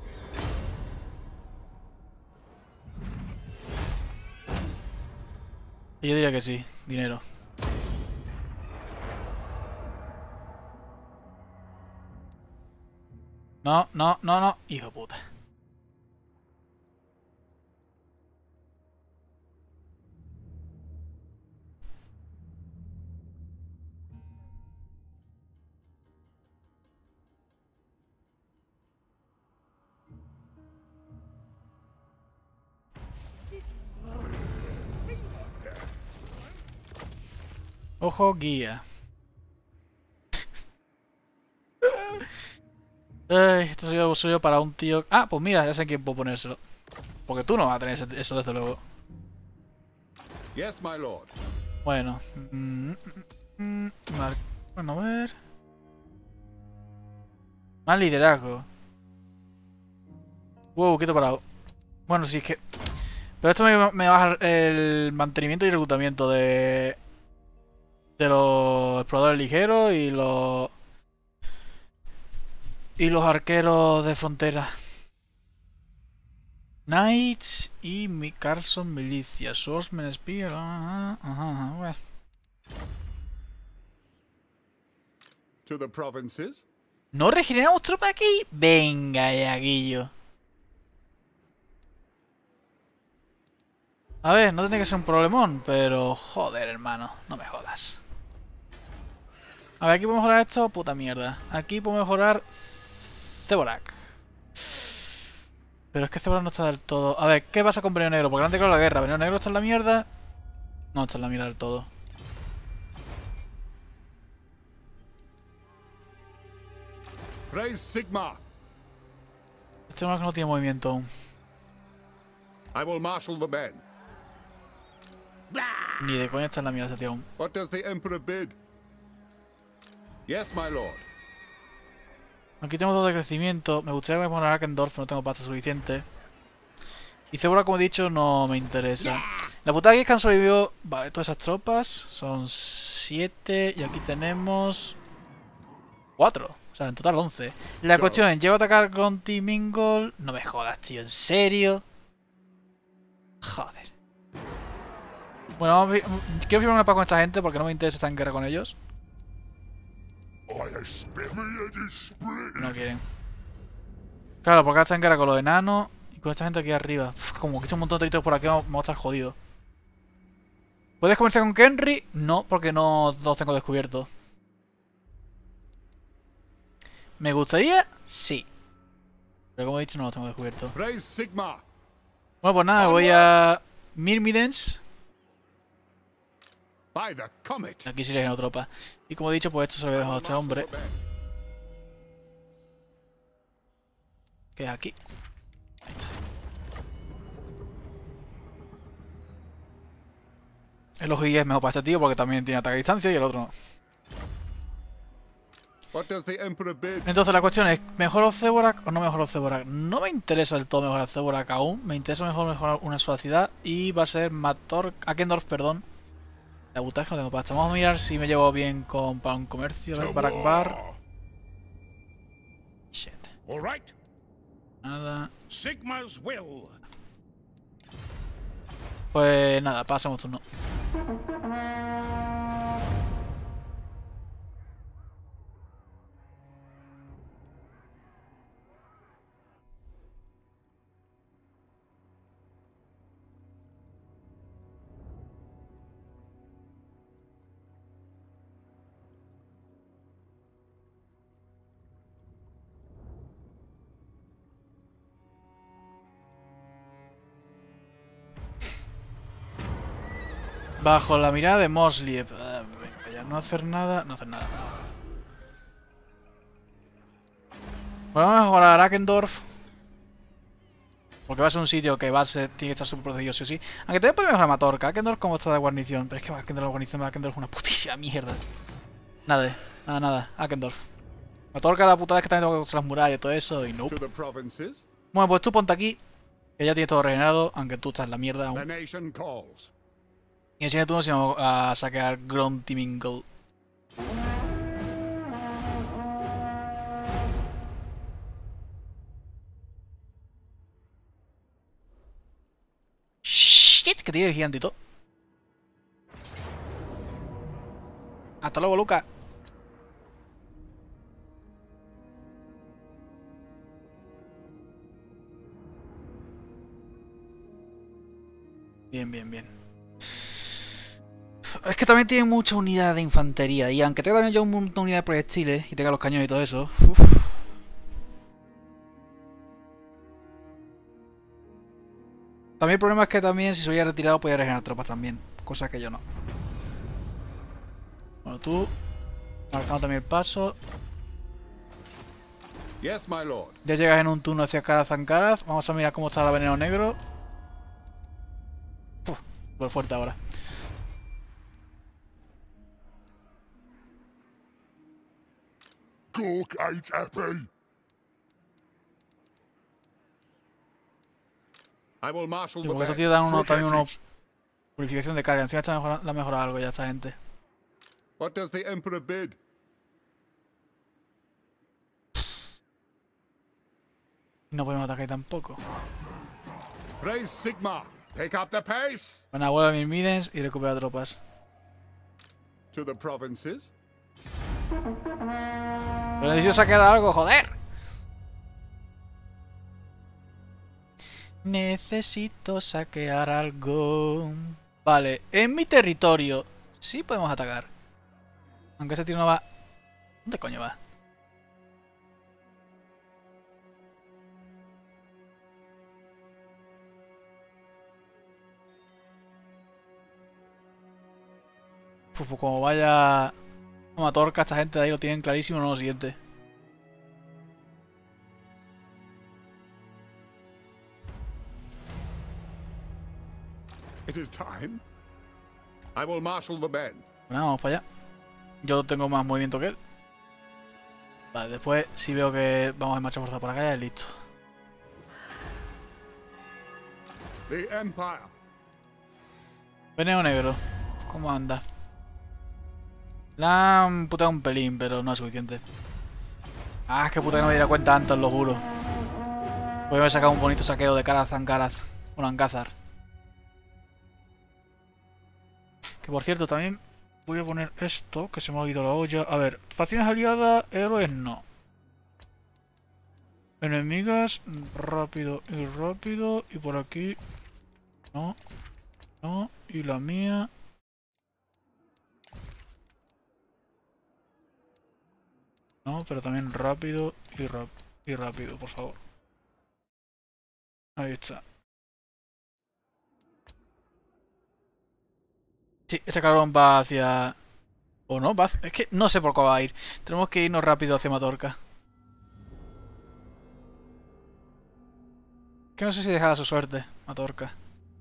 Speaker 1: Y yo diría que sí, dinero. No, no, no, no, hijo de puta. Ojo, guía. Ay, esto soy yo, soy yo para un tío. Ah, pues mira, ya sé quién puedo ponérselo. Porque tú no vas a tener ese- eso desde luego.
Speaker 3: Yes, my lord.
Speaker 1: Bueno. Mm, mm, mm, mar- bueno, a ver. Más liderazgo. Wow, quieto parado. Bueno, sí, es que... Pero esto me, me baja el mantenimiento y reclutamiento de... De los exploradores ligeros y los... Y los arqueros de frontera. Knights y mi Carlson Milicia. Swordsman Spear. Ajá, ajá, ajá, bueno.
Speaker 3: To the provinces?
Speaker 1: ¿No regeneramos tropa aquí? Venga ya, Guillo. A ver, no tiene que ser un problemón, pero... Joder, hermano, no me jodas. A ver, aquí puedo mejorar esto, puta mierda. Aquí puedo mejorar... Zeborak. Pero es que Zeborak no está del todo... A ver, ¿qué pasa con Veneno Negro? Porque antes declarado la guerra. ¿Veneno Negro está en la mierda? No está en la mierda del todo.
Speaker 3: Praise Sigma!
Speaker 1: Este no, no tiene movimiento aún.
Speaker 3: I will marshal the men.
Speaker 1: Ni de coña está en la mierda este tío aún.
Speaker 3: What does the Emperor bid? Yes, my lord.
Speaker 1: Aquí tenemos dos de crecimiento. Me gustaría que me ponga Arkendorf, no tengo pasta suficiente. Y Zeborak, como he dicho, no me interesa. La putada aquí es que han sobrevivido... Vale, todas esas tropas. Son siete. Y aquí tenemos... cuatro. O sea, en total once. La cuestión es, ¿llego a atacar con Team Mingle? No me jodas, tío. ¿En serio? Joder. Bueno, vamos a... quiero firmar una paz con esta gente porque no me interesa estar en guerra con ellos. No quieren. Claro, porque ahora está en guerra con los enanos y con esta gente aquí arriba. Uf, como que he hecho un montón de toritos por aquí, vamos a estar jodidos. ¿Puedes comerciar con Kenry? No, porque no los tengo descubiertos. ¿Me gustaría? Sí. Pero como he dicho, no los tengo descubiertos.
Speaker 3: Praise Sigma!
Speaker 1: Bueno, pues nada, voy a... Myrmidons.
Speaker 3: By the comet!
Speaker 1: Aquí sí le gano tropa. Y como he dicho, pues esto se lo voy a dejar a este hombre. Que es aquí. Ahí está. El ojo I es mejor para este tío porque también tiene ataque a distancia y el otro no.
Speaker 3: What does the Emperor bid?
Speaker 1: Entonces la cuestión es, ¿mejoro Zeborak o no mejoro Zeborak? No me interesa del todo mejorar Zeborak aún. Me interesa mejor mejorar una sola ciudad. Y va a ser Mator... Akendorf, perdón. La puta es que no tengo pasta. Vamos a mirar si me llevo bien con para un comercio. A ver, Barak Bar. Shit.
Speaker 2: All right.
Speaker 1: Nada.
Speaker 2: Sigma's will.
Speaker 1: Pues nada, pasamos turno. Bajo la mirada de Mosley. Uh, venga, ya no hacer nada. No hacer nada. Bueno, vamos a mejorar a Akendorf. Porque va a ser un sitio que va a ser, tiene que estar súper protegido sí o sí. Aunque también puede mejorar a Matorca. Akendorf como está de guarnición. Pero es que Akendorf de guarnición, Akendorf es una putísima mierda. Nada, nada, nada. Akendorf. Matorca la putada es que también tengo que construir las murallas y todo eso. Y no.
Speaker 2: To the provinces,
Speaker 1: Bueno, pues tú ponte aquí. Que ya tienes todo regenerado. Aunque tú estás en la mierda
Speaker 2: the
Speaker 1: aún.
Speaker 2: nation calls.
Speaker 1: Y en el siguiente turno sí vamos a saquear Gruntimingle. Shit, que tiene el gigantito. Hasta luego, Luca. Bien, bien, bien. Es que también tiene mucha unidad de infantería. Y aunque tenga también yo una unidad de proyectiles y tenga los cañones y todo eso. Uf. También el problema es que también si se hubiera retirado podía regenerar tropas también. Cosa que yo no. Bueno, tú. Marcando también el paso.
Speaker 2: Yes, my lord.
Speaker 1: Ya llegas en un turno hacia Karaz. Vamos a mirar cómo está el veneno negro. Uf, súper fuerte ahora.
Speaker 2: Gork ain't happy. I will marshal
Speaker 1: Y
Speaker 2: the
Speaker 1: porque estos
Speaker 2: band.
Speaker 1: tíos dan uno, también una
Speaker 2: Forget it.
Speaker 1: purificación de carga. Encima está mejora, la mejora algo ya esta gente.
Speaker 2: What does the emperor bid?
Speaker 1: Y no podemos atacar tampoco.
Speaker 2: Praise Sigma. Pick up the pace.
Speaker 1: Bueno, vuelve a Mirmidens y recupera tropas.
Speaker 2: To the provinces.
Speaker 1: Pero necesito sacar algo, joder. Necesito saquear algo. Vale, en mi territorio sí podemos atacar. Aunque ese tío no va... ¿Dónde coño va? Uf, pues como vaya a Matorca, esta gente de ahí lo tienen clarísimo, no lo siguiente.
Speaker 2: It is time. I will marshal the band.
Speaker 1: Bueno, vamos para allá. Yo tengo más movimiento que él. Vale, después si veo que vamos en marcha forzada por acá, ya listo.
Speaker 2: The empire.
Speaker 1: Veneno negro. ¿Cómo anda? La han puteado un pelín, pero no es suficiente. Ah, es que puta que no me diera cuenta antes, lo juro. Voy a haber sacado un bonito saqueo de Karaz Angaraz. Bueno, Angazar. Que por cierto, también voy a poner esto, que se me ha olvidado la olla. A ver, facciones aliadas, héroes no. Enemigas, rápido y rápido. Y por aquí, no, no. Y la mía. No, pero también rápido y, rap y rápido, por favor. Ahí está. Sí, este cabrón va hacia... O no, va hacia... Es que no sé por qué va a ir. Tenemos que irnos rápido hacia Matorca. Que no sé si dejará su suerte, Matorca.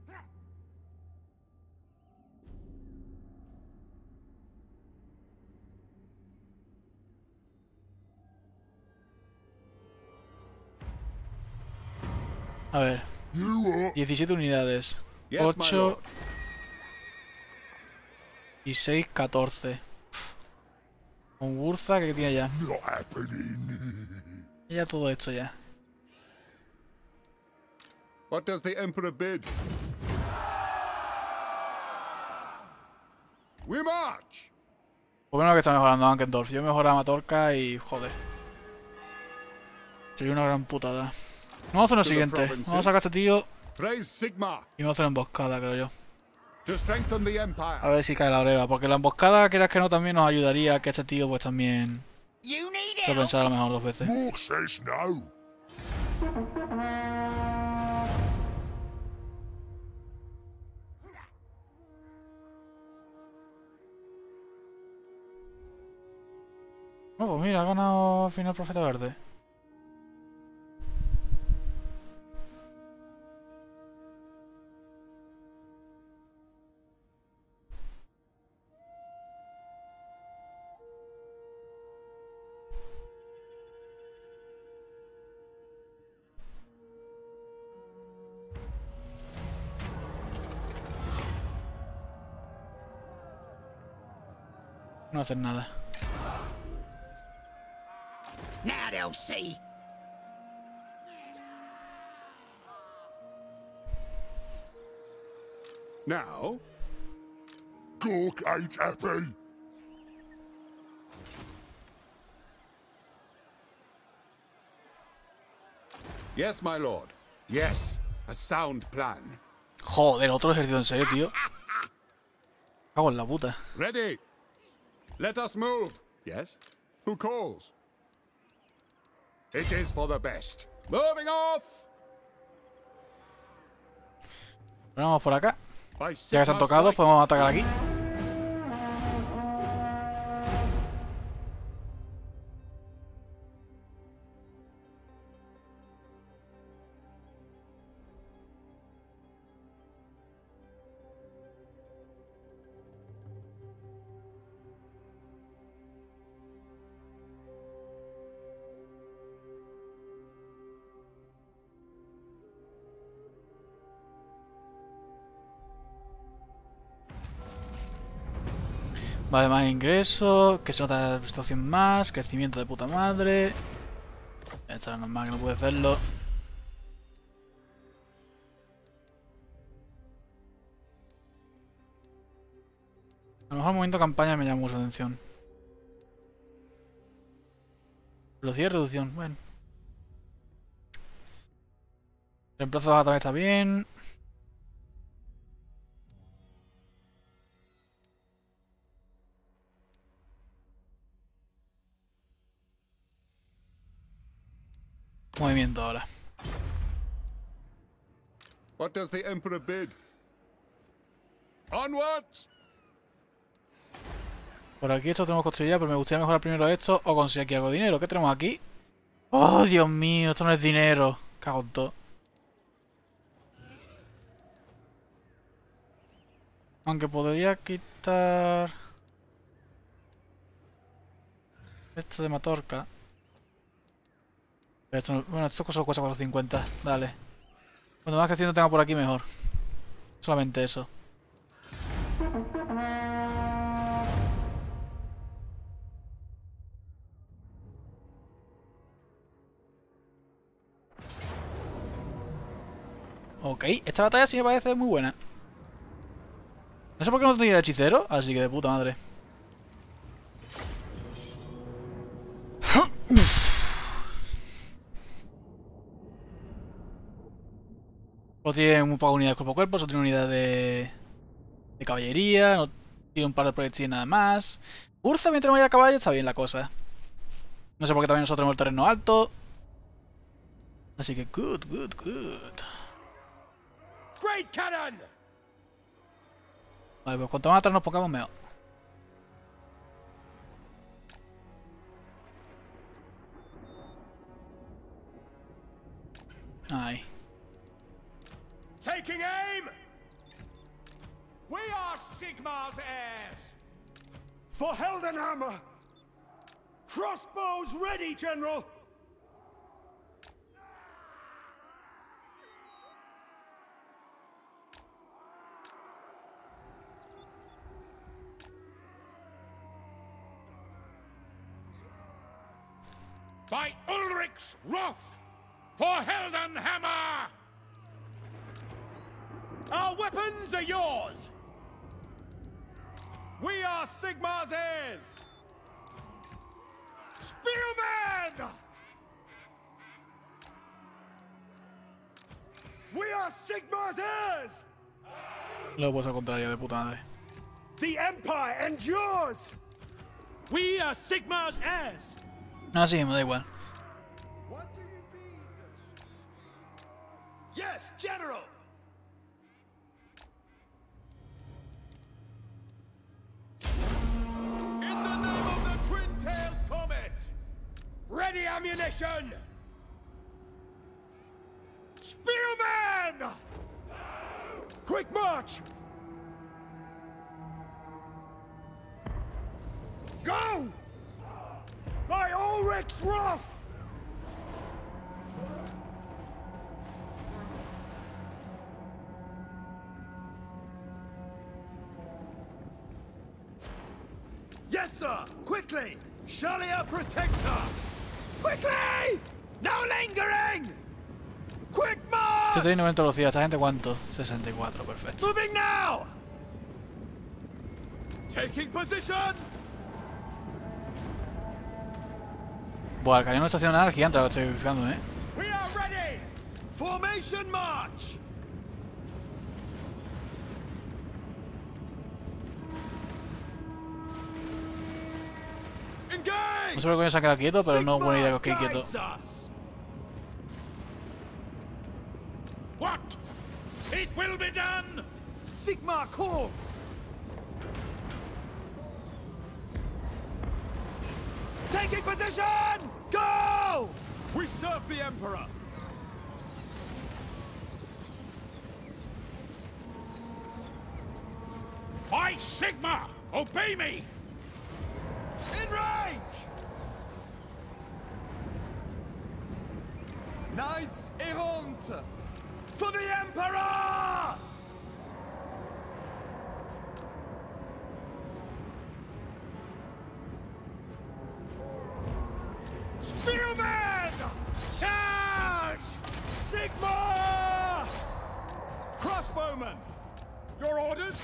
Speaker 1: A ver.
Speaker 2: You are.
Speaker 1: diecisiete unidades.
Speaker 2: Yes, my
Speaker 1: ocho
Speaker 2: lord.
Speaker 1: y seis, catorce. Con Urza, que tiene ya.
Speaker 2: Not happening.
Speaker 1: Ya todo esto ya.
Speaker 2: What does the emperor bid? We march.
Speaker 1: Pues bueno que está mejorando Ankendorf. Yo mejoraba Matorca y joder. Sería una gran putada. Vamos a hacer lo siguiente. Vamos a sacar a este tío
Speaker 2: Praise Sigma.
Speaker 1: y vamos a hacer una emboscada, creo yo.
Speaker 2: To strengthen the
Speaker 1: A
Speaker 2: empire.
Speaker 1: ver si cae la breva. Porque la emboscada, quieras que no, también nos ayudaría a que este tío pues también se lo pensara a lo mejor dos veces.
Speaker 2: Mork says no.
Speaker 1: Oh, pues mira, ha ganado al final Profeta Verde. No hacen nada.
Speaker 4: Now they'll see.
Speaker 2: Now? Gork ain't happy. Yes, my lord. Yes, a sound plan.
Speaker 1: Joder, otro ejército en serio, tío. Cago en la puta.
Speaker 2: Ready. Let us move. Yes? Who calls? It is for the best. Moving off.
Speaker 1: Vamos por acá.
Speaker 2: By
Speaker 1: Ya que están
Speaker 2: Sigmar's
Speaker 1: tocados,
Speaker 2: right.
Speaker 1: podemos atacar aquí. Vale, más ingresos, que se nota la situación más, crecimiento de puta madre. Esto es normal que no puede hacerlo. A lo mejor el momento de campaña me llama mucho la atención. Velocidad y reducción, bueno. Reemplazo de baja también está bien. Movimiento ahora.
Speaker 2: What does the Emperor bid? Onwards!
Speaker 1: Por aquí esto tenemos que construir ya, pero me gustaría mejorar primero esto o conseguir aquí algo de dinero. ¿Qué tenemos aquí? ¡Oh, Dios mío! Esto no es dinero. Cago en todo. Aunque podría quitar... esto de Matorca. Pero esto no... bueno, esto solo cuesta cuatrocientos cincuenta. Dale. Cuanto más creciendo tenga por aquí, mejor. Solamente eso. Ok, esta batalla sí me parece muy buena. No sé por qué no tenía hechicero, así que de puta madre. No tiene muy pocas unidades cuerpo a cuerpo, solo tiene unidad de, de caballería, no tiene un par de proyectiles nada más. Urza, mientras no haya caballo, está bien la cosa. No sé por qué también nosotros tenemos el terreno alto. Así que good, good, good.
Speaker 3: Great cannon!
Speaker 1: Vale, pues cuanto más atrás nos pongamos, mejor. Ahí.
Speaker 3: Taking aim! We are Sigmar's heirs! For Heldenhammer! Crossbows ready, General! By Ulrich's wrath! For Heldenhammer! Our weapons are yours! We are Sigmar's heirs! Spearmen! We are Sigmar's heirs!
Speaker 1: Lo puedo al contrario, de puta madre.
Speaker 3: The Empire endures! We are Sigmar's heirs!
Speaker 1: Ah, sí, me da igual.
Speaker 3: What do you mean? Yes, General! In the name of the twin-tailed comet! ammunition! Spearman! Quick march! Go! By Ulrich's wrath! Yes, sir! Quickly! Shalia protect us! Quickly! No lingering! Quick march!
Speaker 1: setenta y noventa velocidad. ¿Esta gente cuánto? sesenta y cuatro, perfecto.
Speaker 3: Moving now! Taking position!
Speaker 1: Buah, el cañón no está haciendo nada, el gigante, lo estoy fijando, ¿eh?
Speaker 3: We are ready! Formation march! Engage!
Speaker 1: No sé por qué coño se ha quedado quieto, pero no es buena idea que os quede quieto.
Speaker 3: What? It will be done! Sigma calls! Taking position! Go! We serve the Emperor! By Sigma! Obey me! In range! Knights Errant! For the Emperor! Spearman! Charge! Sigma! Crossbowmen! Your orders?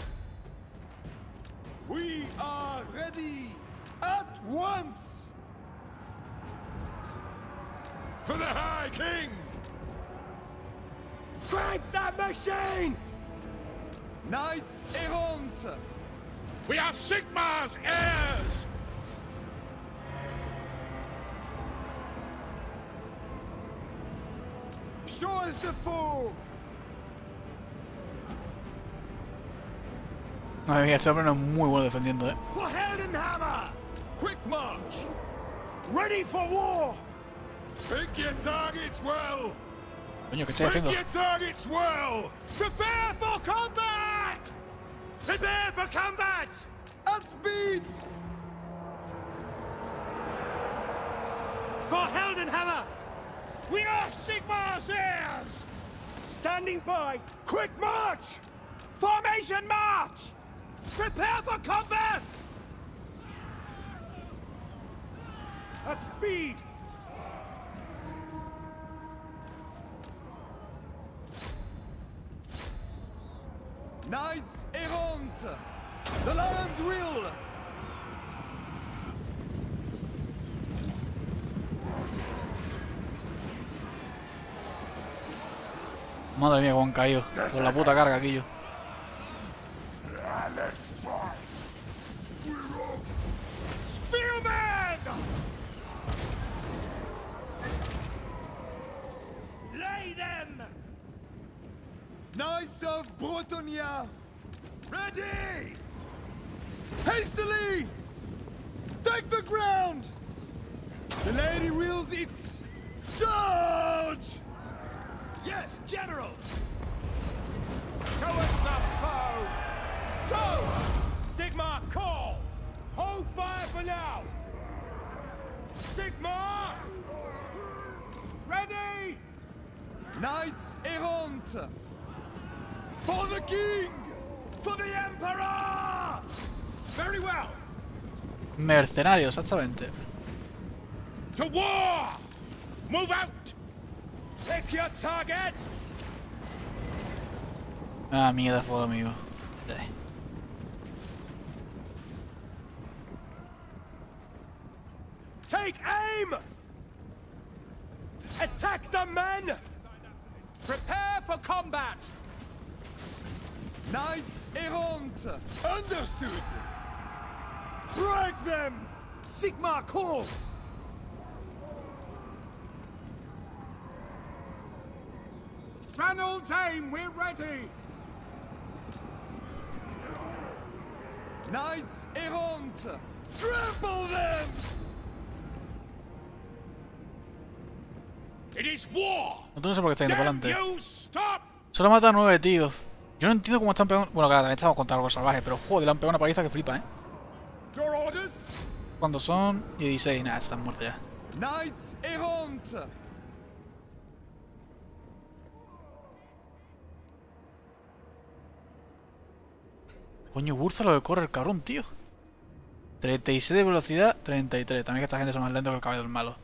Speaker 3: We are ready! At once! For the High King! Crank that machine! Knights Errant! We are Sigma's heirs! Sure as the fool!
Speaker 1: Madre mía, este hombre no es muy bueno defendiendo, ¿eh?
Speaker 3: For Heldenhammer! Quick march! Ready for war! Pick your targets well!
Speaker 1: Coño, ¿qué estoy haciendo?
Speaker 3: Pick your targets well! Prepare for combat! Prepare for combat! At speed! For Heldenhammer! We are Sigmar's heirs! Standing by! Quick march! Formation march! Prepare for combat! At speed! Knights Errant! The Lion's Will!
Speaker 1: Madre mía, cómo han caído. Con la puta carga aquí yo.
Speaker 3: Spearman! Slay them! Knights of Bretonia! Ready! Hastily! Take the ground! The lady wills it! Charge! Yes, General! Show us the foe! Go! Sigma calls! Hold fire for now! Sigma! Ready! Knights Errant! For the King! For the Emperor! Very well!
Speaker 1: Mercenario, exactamente.
Speaker 3: To war! Move out! Pick your targets!
Speaker 1: Ah, mierda, fuego, amigo. Eh.
Speaker 3: Take aim! Attack the men! Prepare for combat! Knights Errant! Understood! Break them! Sigma calls! Ranald's aim, we're ready! Knights Errant! Trample them! It is war.
Speaker 1: No, tú no sé por qué está yendo para
Speaker 3: Damn
Speaker 1: adelante.
Speaker 3: you, stop.
Speaker 1: Solo mata a nueve, tío. Yo no entiendo cómo están pegando. Bueno, claro, también estamos contra algo salvaje, pero joder, le han pegado una paliza que flipa, ¿eh?
Speaker 3: Your orders?
Speaker 1: Cuando son dieciséis, nada, están muertos ya.
Speaker 3: Knights errant.
Speaker 1: Coño, Burza lo que corre el cabrón, tío. treinta y seis de velocidad, treinta y tres. También que esta gente son más lentos que el caballo del malo.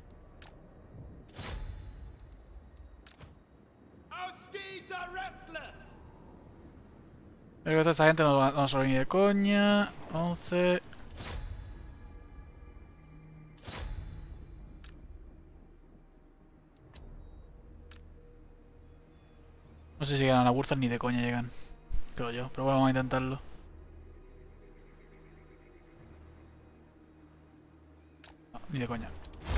Speaker 3: Our steeds are restless.
Speaker 1: Pero que toda esta gente no va no va a salir ni de coña. once. No sé si llegan a la Burza ni de coña llegan. Creo yo, pero bueno, vamos a intentarlo. No, ni de coña.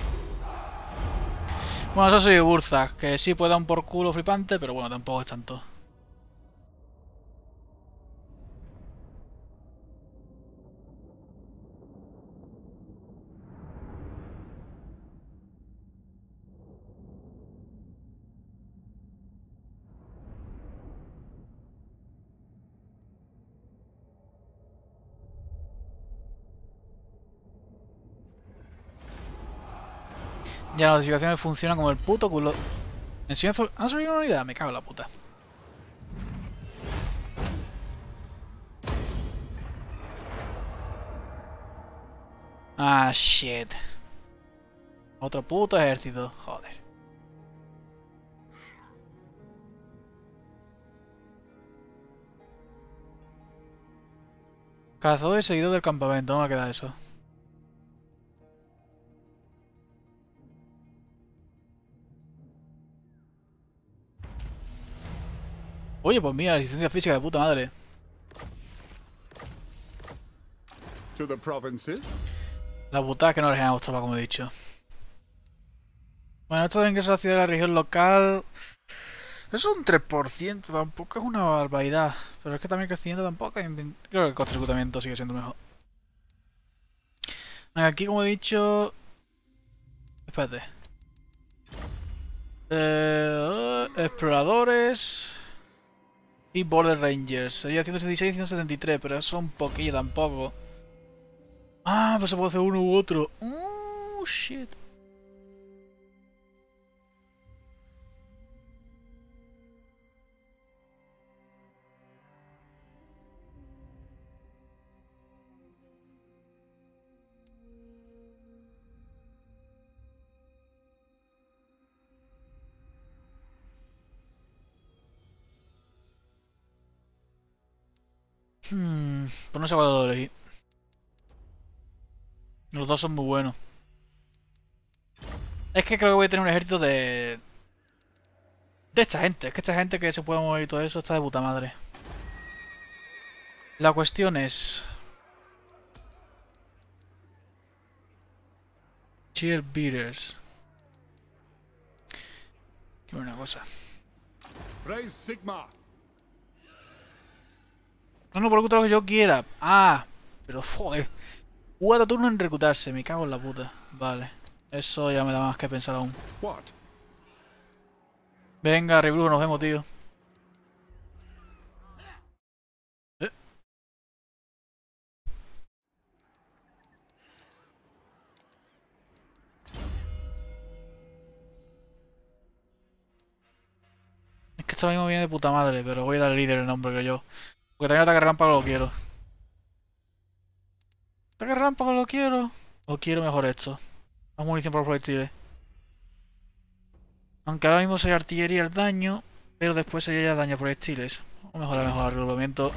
Speaker 1: Bueno, eso sí, Burza, que sí puede dar un por culo flipante, pero bueno, tampoco es tanto. Ya las notificaciones funcionan como el puto culo. ¿En silencio? ¿Han salido una unidad? Me cago en la puta. Ah, shit. Otro puto ejército. Joder. Cazador y seguidor del campamento. ¿Cómo va a quedar eso? Oye, pues mira, resistencia física de puta madre.
Speaker 2: To the provinces.
Speaker 1: La putada que no les generamos tropa, como he dicho. Bueno, esto de ingreso a la ciudad de la región local. Es un tres por ciento, tampoco es una barbaridad. Pero es que también el crecimiento tampoco. Creo que el coste de reclutamiento sigue siendo mejor. Aquí, como he dicho. Espérate. Eh, exploradores. Y Border Rangers. Sería ciento setenta y seis y ciento setenta y tres, pero eso es un poquillo tampoco. Ah, pues se puede hacer uno u otro. Oh, shit. Hmm, pues no sé cuál lo elegí. Los dos son muy buenos. Es que creo que voy a tener un ejército de... De esta gente. Es que esta gente que se puede mover y todo eso está de puta madre. La cuestión es... Cheerbeaters. Quiero una cosa.
Speaker 2: Praise Sigma.
Speaker 1: No, no, por lo que yo quiera. Ah, pero joder. Cuatro turnos en reclutarse, me cago en la puta. Vale. Eso ya me da más que pensar aún.
Speaker 2: What?
Speaker 1: Venga, Rebrujo, nos vemos, tío. ¿Eh? Es que esto mismo viene de puta madre, pero voy a dar al líder el nombre que yo. Porque también ataque relámpago lo quiero. ¿Ataque relámpago lo quiero? ¿O quiero mejor esto? Más munición para los proyectiles. Aunque ahora mismo sería artillería el daño, pero después sería ya daño a proyectiles. O mejorar mejor el reglamiento.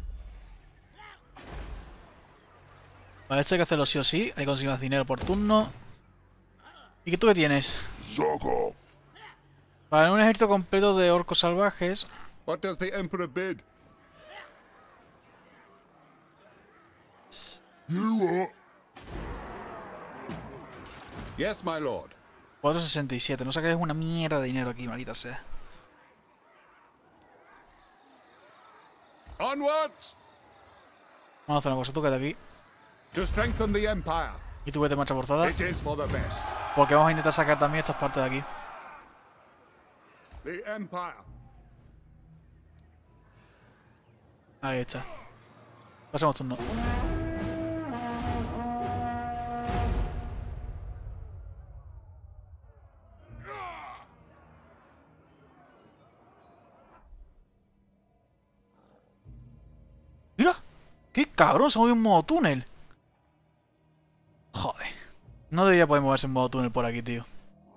Speaker 1: Vale, esto hay que hacerlo sí o sí. Hay que conseguir más dinero por turno. ¿Y qué tú qué tienes?
Speaker 2: Zogov.
Speaker 1: Vale, un ejército completo de orcos salvajes.
Speaker 2: What does the Emperor bid? You are. Yes, my lord.
Speaker 1: cuatrocientos sesenta y siete. No saques una mierda de dinero aquí, maldita sea.
Speaker 2: Onwards!
Speaker 1: Vamos a hacer una cosa. Tú quédate aquí.
Speaker 2: To strengthen the Empire.
Speaker 1: Y tú vete marcha forzada.
Speaker 2: It is for the best.
Speaker 1: Porque vamos a intentar sacar también estas partes de aquí.
Speaker 2: The Empire.
Speaker 1: Ahí está. Pasemos turno. ¡Mira! ¡Qué cabrón! Se movió en modo túnel. Joder. No debería poder moverse en modo túnel por aquí, tío.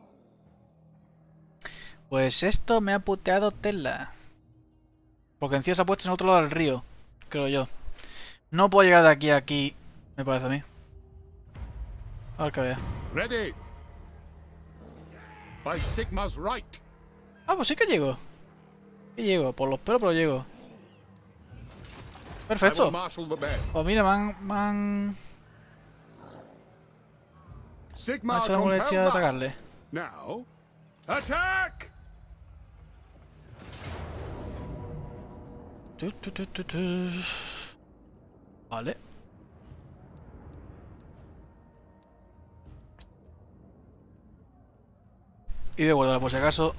Speaker 1: Pues esto me ha puteado tela. Porque encima se ha puesto en otro lado del río. Creo yo. No puedo llegar de aquí a aquí, me parece a mí. A ver que vea.
Speaker 2: Ready. By Sigma's right.
Speaker 1: Ah, pues sí que llego. Sí llego. Por los pelos, pero llego.
Speaker 2: I
Speaker 1: Perfecto.
Speaker 2: will marshal the band.
Speaker 1: Pues mira, man, man... Me ha
Speaker 2: Sigma
Speaker 1: hecho la molestia de
Speaker 2: compels us.
Speaker 1: atacarle.
Speaker 2: Now, attack!
Speaker 1: Tu, tu, tu, tu, tu. Vale. Y de guardar por si acaso.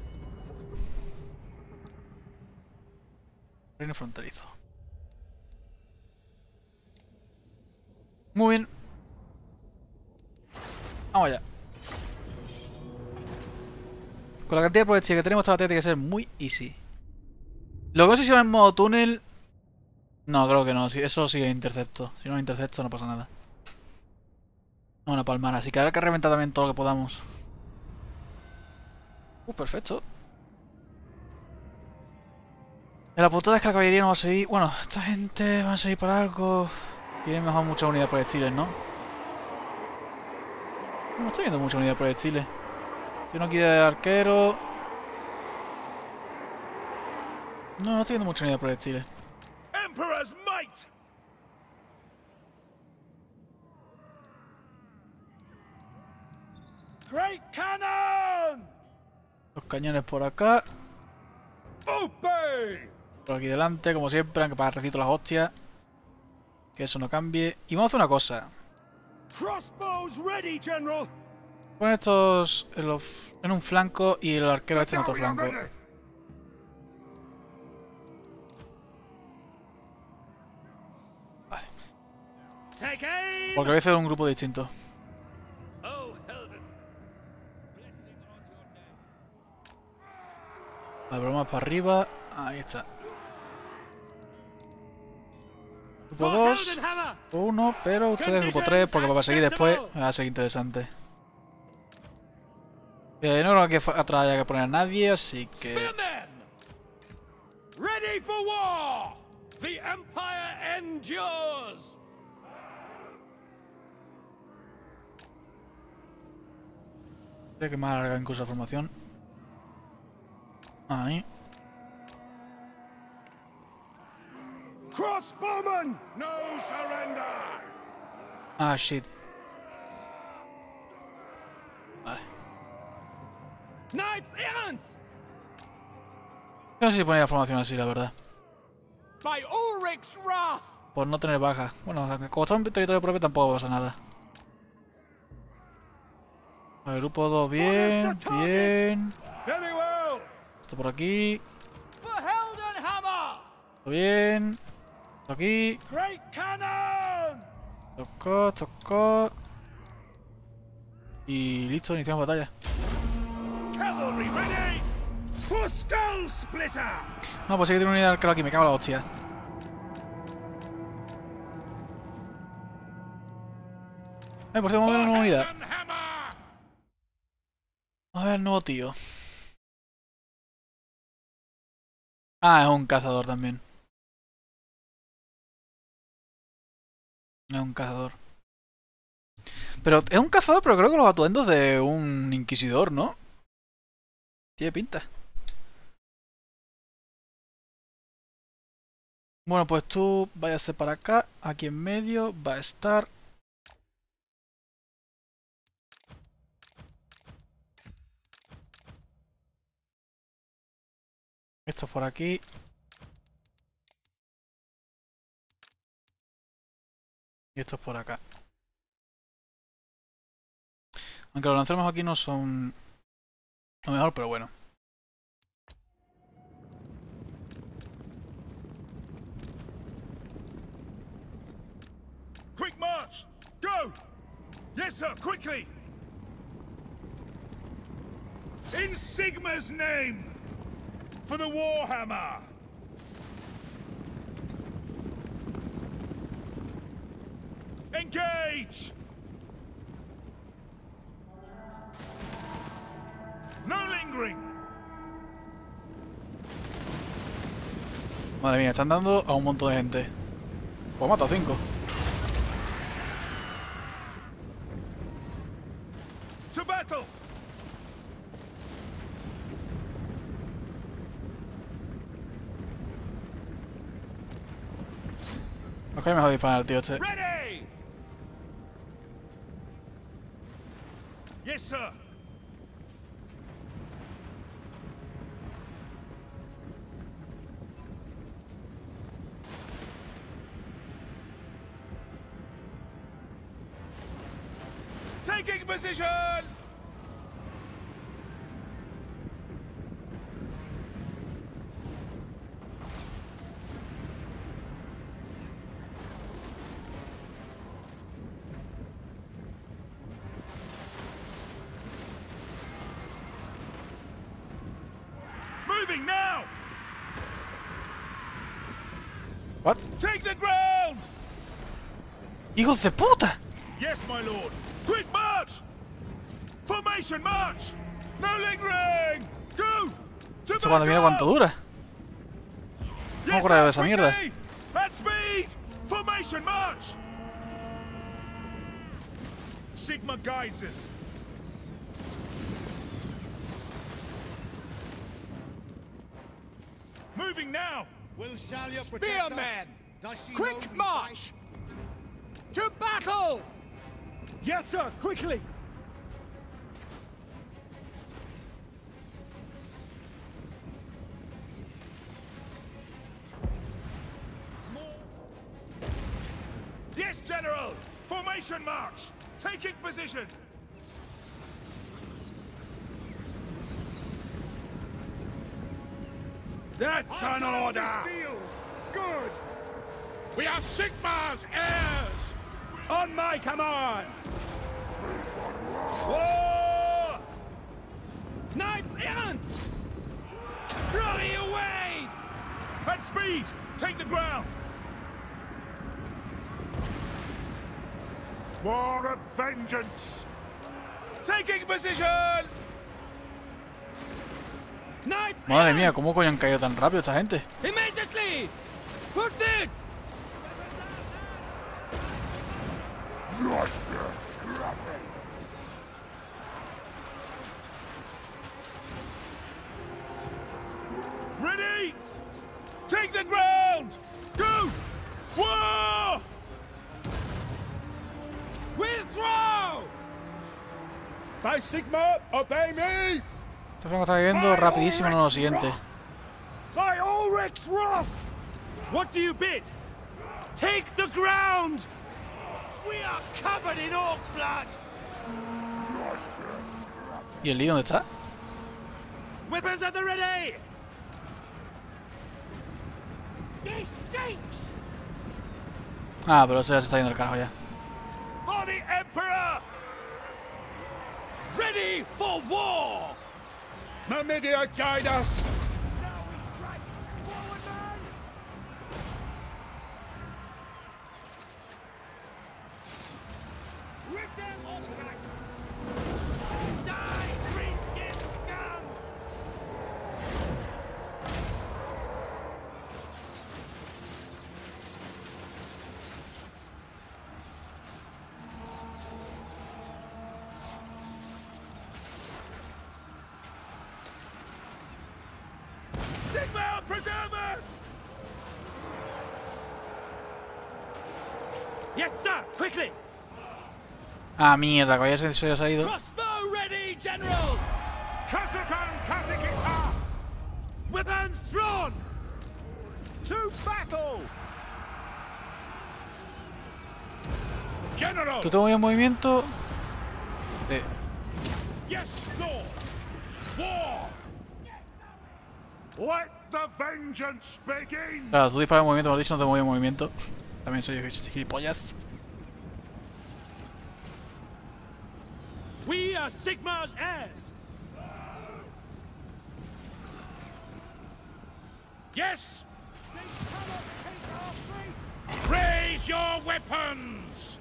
Speaker 1: Reino fronterizo. Muy bien. Vamos allá. Con la cantidad de proyectiles que tenemos, esta batalla tiene que ser muy easy. Lo que no sé si va en modo túnel. No, creo que no. Si eso sigue intercepto. Si no intercepto, no pasa nada. No van a palmar, así que habrá que reventar también todo lo que podamos. Uh, perfecto. La putada es que la caballería no va a seguir. Bueno, esta gente va a seguir para algo. Tienen mejor muchas unidades de proyectiles, ¿no? No estoy viendo muchas unidades de proyectiles. Tiene aquí de arquero. No, no estoy viendo muchas unidades de proyectiles.
Speaker 3: Emperor's might! Great cannon!
Speaker 1: Los cañones por acá.
Speaker 3: Obey!
Speaker 1: Por aquí delante, como siempre, aunque para recito las hostias. Que eso no cambie. Y vamos a hacer una cosa.
Speaker 3: Crossbows ready, General!
Speaker 1: Poner estos en, los, en un flanco y el arquero este en otro flanco. Vale.
Speaker 3: Take aim!
Speaker 1: Porque voy a hacer un grupo distinto.
Speaker 3: Oh, Helden.
Speaker 1: Vale, pero más para arriba. Ahí está. Grupo
Speaker 3: For
Speaker 1: dos.
Speaker 3: Heldenhammer!
Speaker 1: Grupo uno, pero ustedes grupo tres, porque para seguir después me va a ser interesante. Eh, no creo que fa- atrás haya que poner a nadie, así que...
Speaker 3: Spearmen! Ready for war! The Empire endures!
Speaker 1: Creo que más larga incluso la formación. Ahí.
Speaker 3: Crossbowmen! No surrender!
Speaker 1: Ah, shit. Vale.
Speaker 3: Knights errants!
Speaker 1: No sé si poner la formación así, la verdad.
Speaker 3: By Ulrich's wrath!
Speaker 1: Por no tener baja. Bueno, como estamos en territorio propio tampoco pasa nada. Vale, grupo dos, bien, bien.
Speaker 3: Very well!
Speaker 1: Esto por aquí.
Speaker 3: For Heldenhammer!
Speaker 1: Esto bien. Esto aquí.
Speaker 3: Great cannon!
Speaker 1: Tocó, tocó. Y listo, iniciamos batalla.
Speaker 3: Cavalry ready! For Skull Splitter!
Speaker 1: No, pues sí que tiene una unidad de arquero aquí, me cago en la hostia. Eh, por cierto, vamos a ver la nueva unidad. Vamos a ver el nuevo tío. Ah, es un cazador también. Es un cazador. Pero es un cazador, pero creo que los atuendos de un inquisidor, ¿no? Tiene pinta. Bueno, pues tú váyase para acá. Aquí en medio va a estar... Esto por aquí. Y esto por acá. Aunque los lanzaremos aquí no son lo mejor, pero bueno.
Speaker 3: Go! Yes, sir, quickly! In Sigma's name! For the Warhammer! Engage! No lingering!
Speaker 1: Madre mía, están dando a un montón de gente. Pues mata a cinco.
Speaker 3: To battle!
Speaker 1: No es que mejor disparar al tío este.
Speaker 3: Ready! Yes, sir. Taking position! Moving now!
Speaker 1: What?
Speaker 3: Take the ground!
Speaker 1: ¡Hijos de puta!
Speaker 3: Yes, my lord. Quick march! Formation march! No lingering! Go! To
Speaker 1: Eso cuando viene cuánto dura. No me acuerdo de esa mierda.
Speaker 3: At speed! Formation march! Sigma guides us. Moving now!
Speaker 5: Will Shalia protect us?
Speaker 3: Spearmen!
Speaker 5: Does she know
Speaker 3: Quick
Speaker 5: we
Speaker 3: march! To battle! Yes, sir, quickly! Yes, General! Formation march! Taking position! That's an order! Good!
Speaker 2: We are Sigma's heirs!
Speaker 3: On my command! War! Knights Errants! Glory awaits! At speed! Take the ground!
Speaker 2: War of vengeance!
Speaker 3: Taking position! Knights
Speaker 1: Madre mía, ¿cómo coño han caído tan rápido esta gente?
Speaker 3: Immediately! Put it! Ready? Take the ground! Go! War! Withdraw! By Sigma, obey me!
Speaker 1: Este franco está cayendo rapidísimo en lo siguiente.
Speaker 3: By Ulrich's wrath! What do you bid? Take the ground! We are covered in orc blood!
Speaker 1: ¿Y el lío dónde está?
Speaker 3: Weapons at the ready! This stinks!
Speaker 1: Ah, pero ese ya se está yendo al carajo ya.
Speaker 3: For the Emperor! Ready for war! Numidia, guide us! Sigma, preserve us! Yes, sir! Quickly!
Speaker 1: Ah, mierda, que había se había salido.
Speaker 3: Crossbow ready, General!
Speaker 2: Kazakan Kazakita!
Speaker 3: Weapons drawn! To battle! General!
Speaker 1: Tú te movías en movimiento. Eh,
Speaker 3: Yes, Lord! War!
Speaker 2: Let the vengeance begin!
Speaker 1: claro, tú disparas en movimiento, me has dicho, no te movías en movimiento. También soy gilipollas.
Speaker 3: We are Sigmar's heirs.
Speaker 2: Yes! Raise your weapons!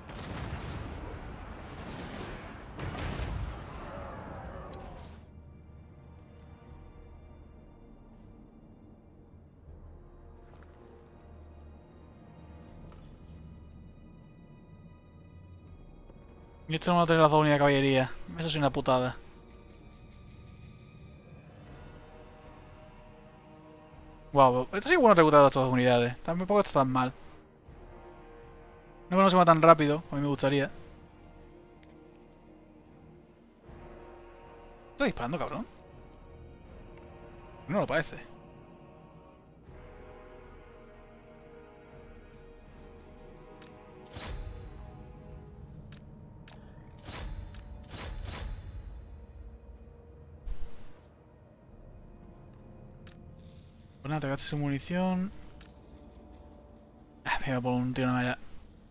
Speaker 1: Y esto no va a tener las dos unidades de caballería. Eso es una putada. Wow, esto sí es bueno reclutar a estas dos unidades. Tampoco está tan mal. No que no se va tan rápido, a mí me gustaría. ¿Estoy disparando, cabrón? No lo parece. Pues nada, te gastas su munición. Ah, me voy a poner un tiro nada más allá.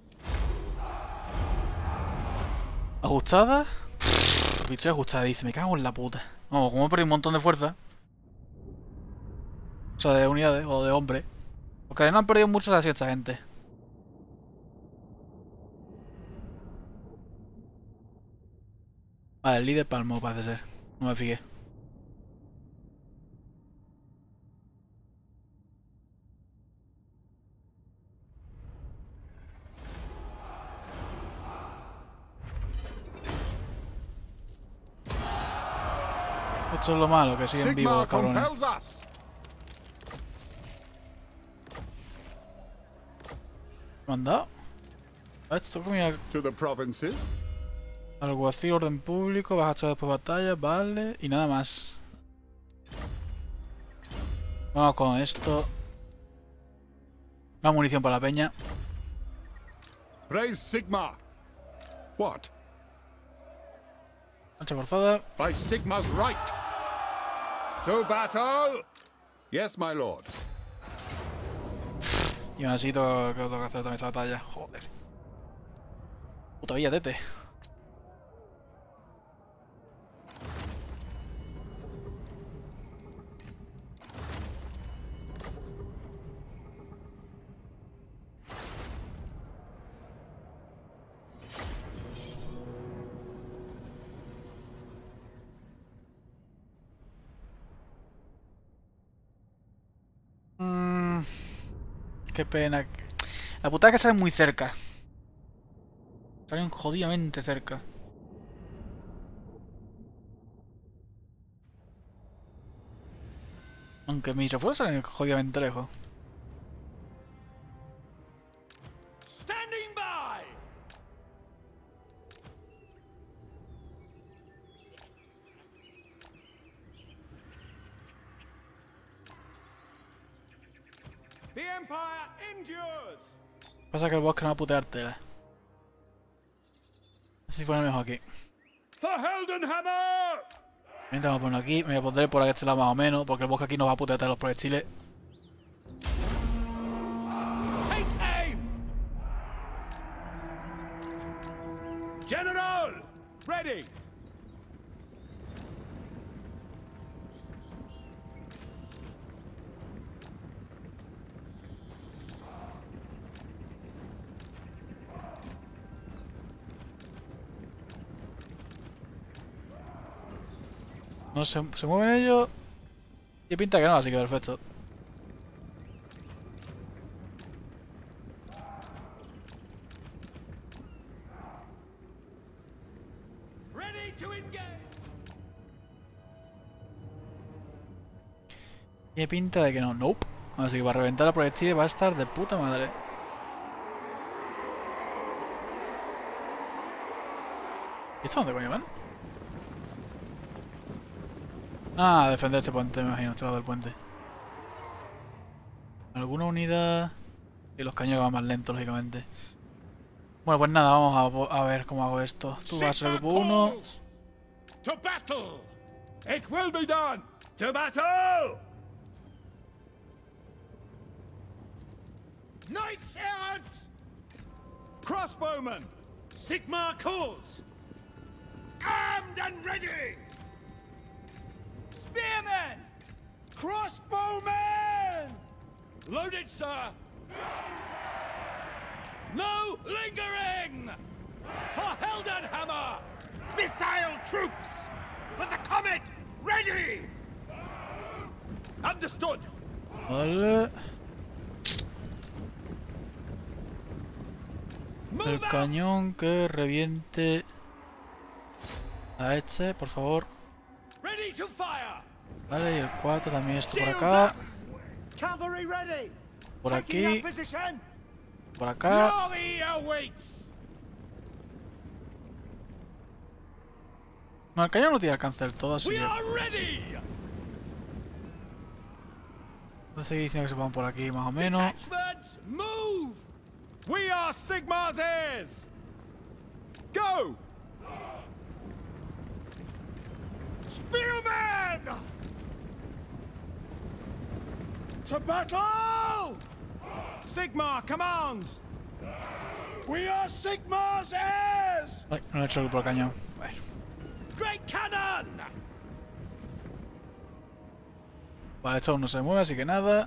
Speaker 1: ¿Ajustada? Estoy ajustada, dice. Me cago en la puta. Vamos, como he perdido un montón de fuerza. O sea, de unidades o de hombre. Porque no han perdido muchas así esta gente. Vale, el líder palmó parece ser. No me fijé. Esto es lo malo, que siguen vivos los
Speaker 2: Sigmar
Speaker 1: cabrones.
Speaker 2: compels us.
Speaker 1: ¿Me han dado? Esto comía
Speaker 2: To the provinces.
Speaker 1: alguacil, orden público, baja después de batalla, vale. Y nada más. Vamos con esto. Más munición para la peña.
Speaker 2: Praise Sigmar. What?
Speaker 1: Marcha forzada.
Speaker 2: By Sigmar's right. To battle! Yes, my lord.
Speaker 1: Y aún así tengo, tengo que hacer también esta batalla. Joder. Puta villa, tete. Mm, qué pena. La putada es que salen muy cerca. Salen jodidamente cerca. Aunque mis refuerzos salen jodidamente lejos.
Speaker 3: Standing by.
Speaker 5: The Empire endures.
Speaker 1: Pasa que el bosque no va a putear tela. Así pone mejor aquí.
Speaker 3: The Heldenhammer.
Speaker 1: Mientras vamos a ponerlo aquí, me voy a poner por este lado más o menos, porque el bosque aquí nos va a putear los proyectiles.
Speaker 3: Take aim. General.
Speaker 5: Ready.
Speaker 1: No se, se mueven ellos. Y pinta que no, así que perfecto.
Speaker 3: Ready to engage.
Speaker 1: Y pinta de que no, nope. Así que para reventar la proyectil va a estar de puta madre. ¿Y esto dónde coño van? Ah, a defender este puente, me imagino, este lado del puente. ¿Alguna unidad? Y los cañones van más lentos, lógicamente. Bueno, pues nada, vamos a, a ver cómo hago esto. Tú vas a ser el grupo uno.
Speaker 2: To battle!
Speaker 3: It will be done. To battle.
Speaker 5: Knights errant. Crossbowmen.
Speaker 3: Sigmar calls. Armed and ready! Spearmen! Crossbowmen! Loaded, sir! No lingering! For Heldenhammer! Missile troops! For the Comet! Ready! Understood!
Speaker 1: Vale.
Speaker 3: Move
Speaker 1: El
Speaker 3: out!
Speaker 1: cañón que reviente a este, por favor.
Speaker 3: Ready to fire!
Speaker 1: Vale, y el cuatro también esto por
Speaker 3: Shields
Speaker 1: acá.
Speaker 3: up! Cavalry ready!
Speaker 1: Por
Speaker 3: Taking
Speaker 1: aquí.
Speaker 3: up position!
Speaker 1: Por acá.
Speaker 3: Glory awaits!
Speaker 1: No, el cañón no tiene alcance del todo, así
Speaker 3: We
Speaker 1: que
Speaker 3: are ready!
Speaker 1: voy a seguir diciendo que se pongan por aquí más o menos.
Speaker 3: Detachments, move!
Speaker 5: We are Sigmar's heirs! Go!
Speaker 3: Spearmen! To battle!
Speaker 5: Sigmar commands!
Speaker 3: We are Sigmar's heirs!
Speaker 1: Ay, no he hecho el grupo de cañón. Bueno.
Speaker 3: Great cannon!
Speaker 1: Vale, esto aún no se mueve, así que nada.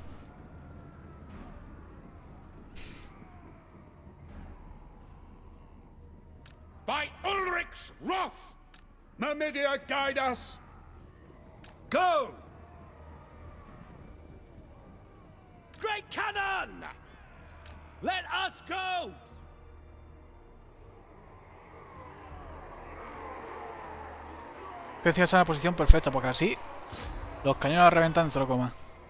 Speaker 2: By Ulrich's wrath! Myrmidia, guide us!
Speaker 3: Go! Great cannon! Let us go!
Speaker 1: Que está en la posición perfecta, porque así los cañones la reventan en cero coma.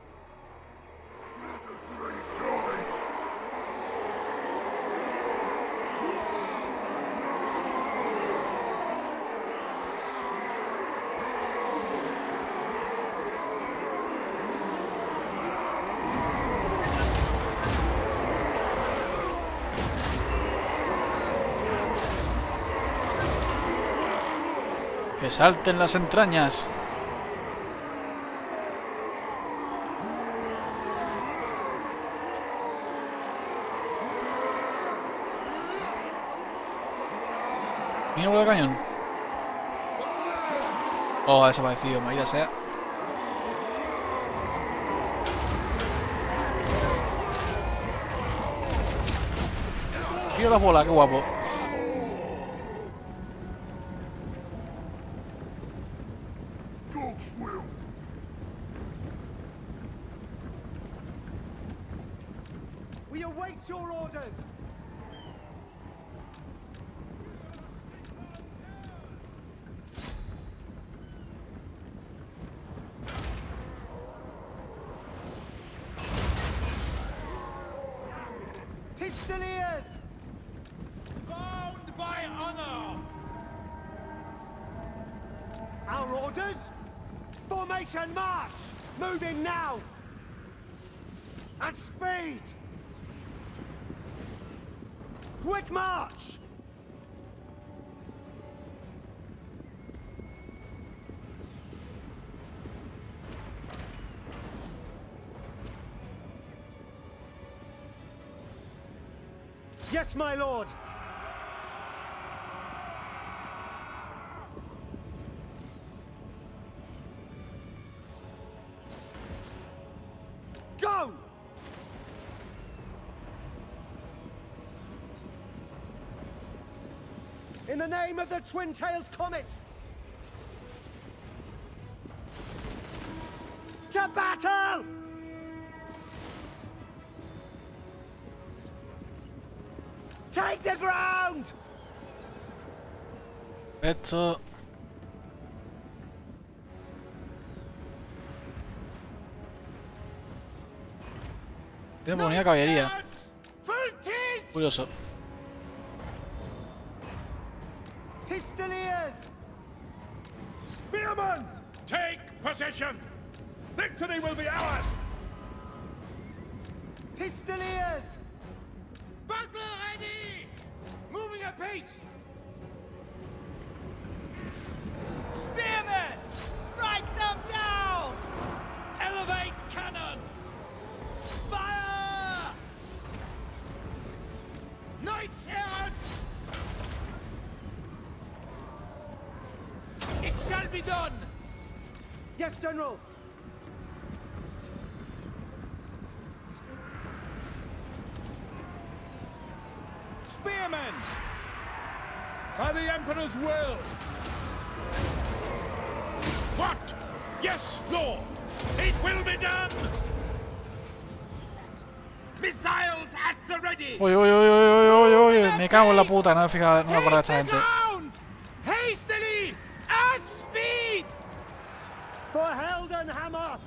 Speaker 1: Que salten las entrañas. Miembro de cañón. Oh, ha desaparecido, maldita sea. Mira la bola, qué guapo.
Speaker 3: We await your orders! Pistoliers!
Speaker 5: Bound by honor!
Speaker 3: Our orders? Formation march! Moving now! At speed! Quick march! Yes, my lord! Go! In the name of the twin-tailed comet! To battle! Take the ground!
Speaker 1: Esto. Tiene bonita caballería.
Speaker 3: Full tilt!
Speaker 1: Curioso.
Speaker 3: Pistoliers! Spearmen!
Speaker 2: Take possession! Victory will be ours!
Speaker 3: Pistoliers!
Speaker 5: Battle ready! Moving apace!
Speaker 3: Spearmen! Strike them down! Elevate cannon! Fire!
Speaker 5: Knights errant! be done.
Speaker 3: Yes, General.
Speaker 5: Spearmen! By the Emperor's will! What? Yes, Lord! It will be done! Missiles at the ready!
Speaker 1: Uy, uy, uy, uy, uy, uy, uy, me cago en la puta, no me he fijado, no me acuerdo de esta
Speaker 5: Take the
Speaker 1: gente.
Speaker 5: ground! Hastily! At speed!
Speaker 3: For Heldenhammer!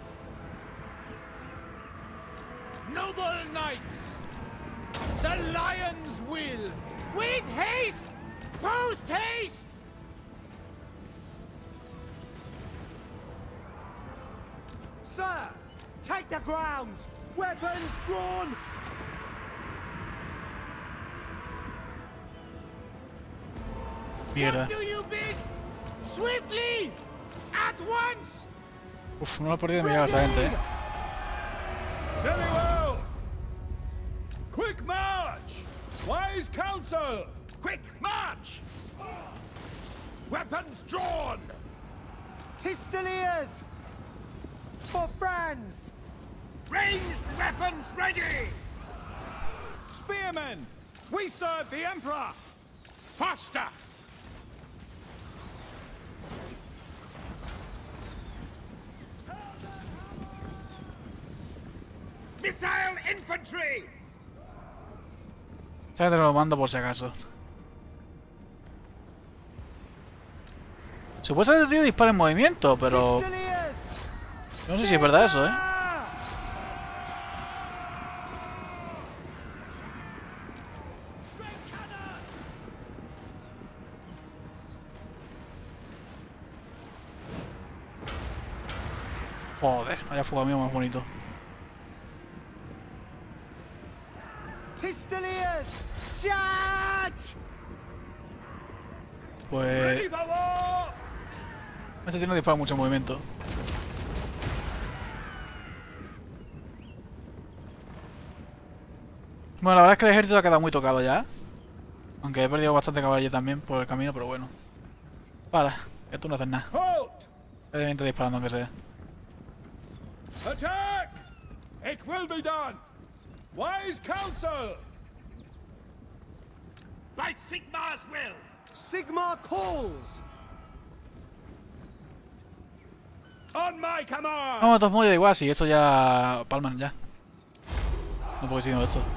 Speaker 5: Noble knights! The lion's will! With haste! Post haste!
Speaker 3: Sir! Take the ground! Weapons drawn!
Speaker 1: Mierda.
Speaker 5: What do you bid? Swiftly! At once!
Speaker 1: Uf, no lo he perdido de mirar a esta gente, eh.
Speaker 5: Very well! Quick march! Wise counsel! Quick march! Weapons drawn!
Speaker 3: Pistoliers! For France!
Speaker 5: Ranged weapons ready! Spearmen! We serve the Emperor! Faster! Missile infantry!
Speaker 1: Ya te lo mando por si acaso. Supuestamente tío dispara en movimiento, pero
Speaker 3: Pistoliers!
Speaker 1: no sé si es verdad eso, eh. Joder, vaya fuego mío más bonito.
Speaker 3: Pistoliers! Charge!
Speaker 1: Pues
Speaker 5: Ready for war!
Speaker 1: este tío no dispara mucho en movimiento. Bueno, la verdad es que el ejército ha quedado muy tocado ya. Aunque he perdido bastante caballería también por el camino, pero bueno. Para, que tú no haces nada.
Speaker 5: Halt!
Speaker 1: Evidentemente disparando aunque sea.
Speaker 5: Attack! It will be done! Wise counsel! By Sigmar's will!
Speaker 3: Sigmar calls!
Speaker 5: On my command!
Speaker 1: No, de todos modos da igual, si esto ya palman ya. No puedo decir esto.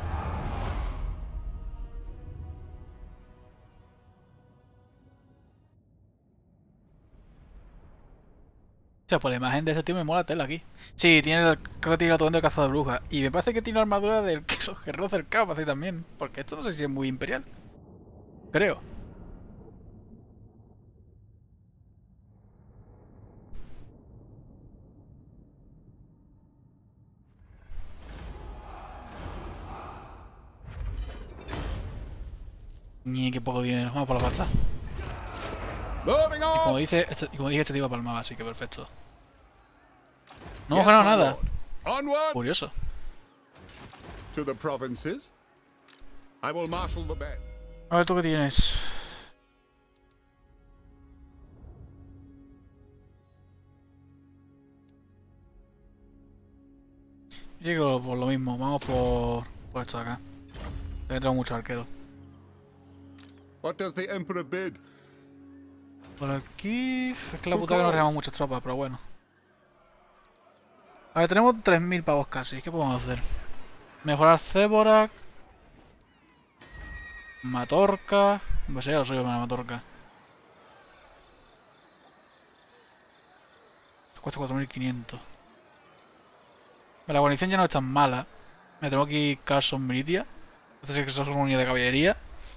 Speaker 1: O sea, por la imagen de ese tío me mola tela aquí. Sí, tiene el, creo que tiene el atuendo de caza de brujas. Y me parece que tiene la armadura del que los guerreros cercanos así también. Porque esto no sé si es muy imperial. Creo. Ni qué poco dinero. Vamos por la pasta.
Speaker 2: Moving
Speaker 1: Y como
Speaker 2: on!
Speaker 1: dice, este, y como dije, este tío palmaba, así que perfecto. No hemos ganado nada.
Speaker 2: Onward
Speaker 1: Curioso.
Speaker 2: to the provinces. I will marshal the band.
Speaker 1: A ver, ¿tú qué tienes? Yo creo por lo mismo. Vamos por, por esto de acá. Ya que tengo muchos arqueros.
Speaker 2: What does the Emperor bid?
Speaker 1: Por aquí... Es que la puta que nos regamos muchas tropas, pero bueno. A ver, tenemos tres mil pavos casi. ¿Qué podemos hacer? Mejorar Ceborak. Matorca. Pues ya lo soy yo con la Matorca. Esto cuesta cuatro mil quinientos. La guarnición ya no es tan mala. Me tengo aquí Carson Militia. Entonces es que son una unidad de caballería.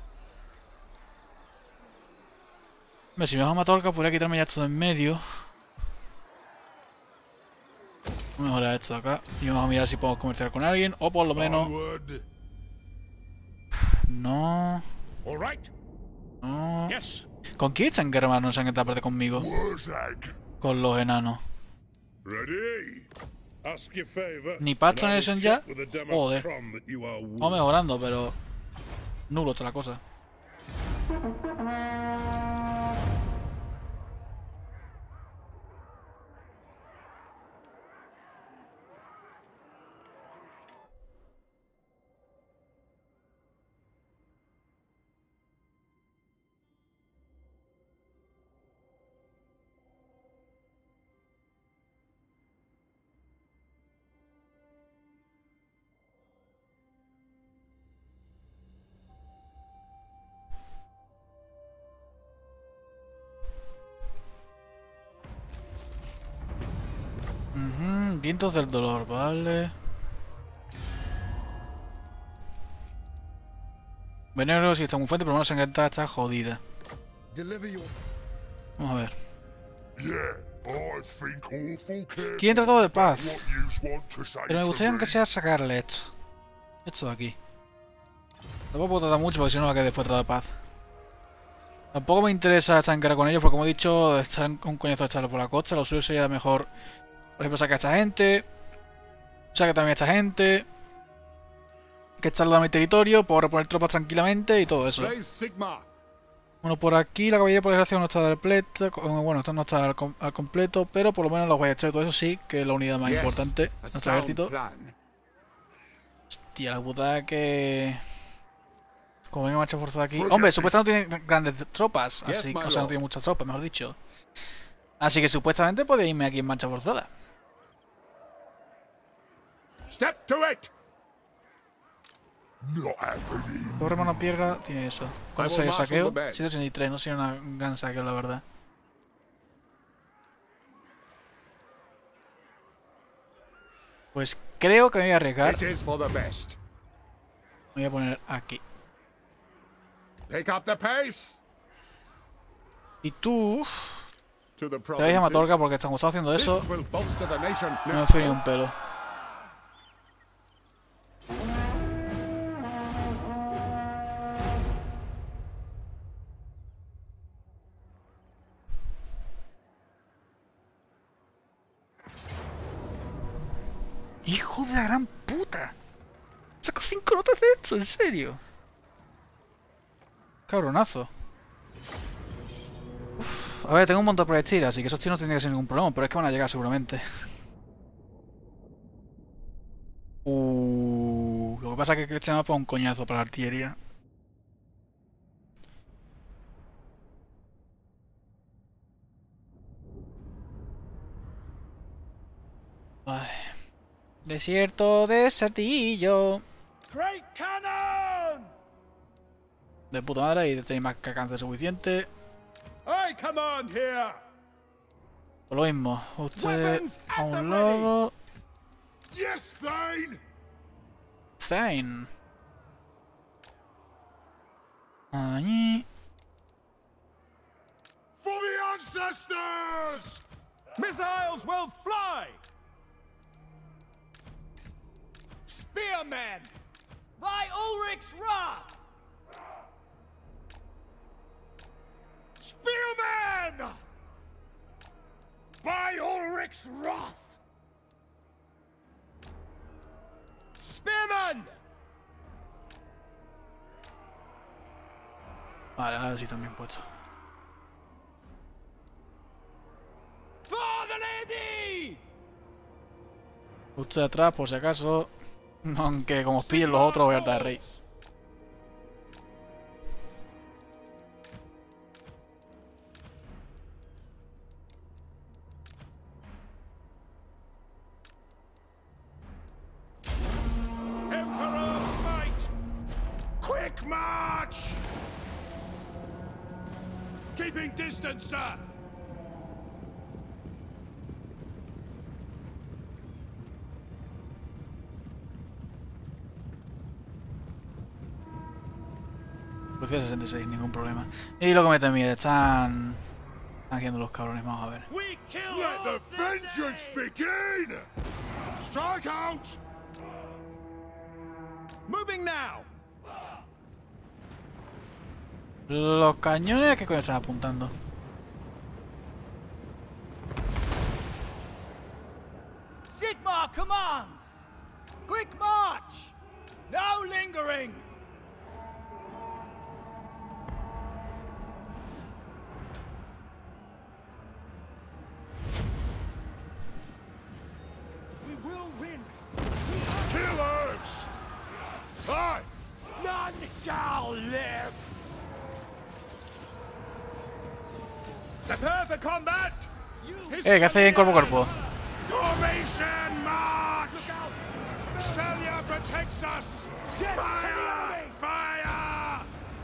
Speaker 1: Hombre, si me hago Matorca podría quitarme ya esto de en medio. Vamos a mejorar esto de acá. Y vamos a mirar si podemos comerciar con alguien. O por lo menos...
Speaker 2: Onward.
Speaker 1: No...
Speaker 5: All right.
Speaker 1: No...
Speaker 5: Yes.
Speaker 1: ¿Con quién están guerra más? No se han esta parte conmigo.
Speaker 2: Wurzag.
Speaker 1: Con los enanos.
Speaker 2: Ready?
Speaker 6: Ask your favor.
Speaker 1: Ni Patton
Speaker 6: and I will
Speaker 1: Nation ya.
Speaker 6: check with the Demos
Speaker 1: Joder.
Speaker 6: Crom that you are
Speaker 1: Vamos
Speaker 6: wounded.
Speaker 1: mejorando, pero... Nulo está la cosa. Vientos del dolor, vale. Veneno sí está muy fuerte, pero no sangrentada está jodida. Vamos a ver. ¿Quién tratado de paz? Pero me gustaría que sea sacarle esto. Esto de aquí. Tampoco puedo tratar mucho porque si no va a quedar después tratado de paz. Tampoco me interesa estar en guerra con ellos porque, como he dicho, estar un coñazo de echarlo por la costa. Lo suyo sería mejor, por ejemplo, sacar a esta gente. Sacar también a esta gente. Que echarlo a mi territorio, poder poner tropas tranquilamente y todo eso. Bueno, por aquí la caballería por desgracia no está al completo. Bueno, esto no está al, com al completo, pero por lo menos los ballesteros y todo eso sí, que es la unidad más importante de nuestro ejército. Hostia, la putada que... Como venga marcha forzada aquí... Hombre, supuestamente no tiene grandes tropas, así que, o sea, no tiene muchas tropas, mejor dicho. Así que supuestamente podría irme aquí en marcha forzada.
Speaker 2: Step to it.
Speaker 1: Torre mano piedra tiene eso. ¿Cuál sería el saqueo? ciento ochenta y tres, no sería una, un gran saqueo, la verdad. Pues creo que me voy a arriesgar. Me voy a poner aquí. Y tú... Te vais a Matorga porque estamos haciendo eso. No me fui ni un pelo. ¡Hijo de la gran puta! ¡Saco cinco notas de esto! ¿En serio? Cabronazo. Uf. A ver, tengo un montón de proyectiles, así que esos tíos no tendrían que ser ningún problema, pero es que van a llegar seguramente. Uh, lo que pasa es que este mapa es un coñazo para la artillería. Vale. Desierto de Sartillo. De puta madre, y tenéis más que alcance suficiente. Por lo mismo, usted a un lado. Thane. Ahí.
Speaker 2: For the ancestors!
Speaker 3: Missiles will fly! Spearmen! By Ulrich's wrath! Spearmen! By Ulrich's wrath! Spearmen!
Speaker 1: Vale, ahora sí también puesto.
Speaker 3: For the lady!
Speaker 1: Usted atrás, por si acaso. Aunque como os pillen los otros, voy a dar rey.
Speaker 2: Emperor's might! Quick march! Keeping distance, sir!
Speaker 1: sesenta y seis, ningún problema. Y lo que me temía, están haciendo los cabrones, vamos a ver.
Speaker 2: Let the vengeance begin! Strike out!
Speaker 3: Moving now!
Speaker 1: Los cañones, ¿a qué coño están apuntando?
Speaker 3: Sigmar commands! Quick march! No lingering! None shall live!
Speaker 2: Prepare for combat!
Speaker 1: Eh, ¿qué hacéis en cuerpo a cuerpo?
Speaker 2: Formation march! Shelia protects us! Fire! Fire!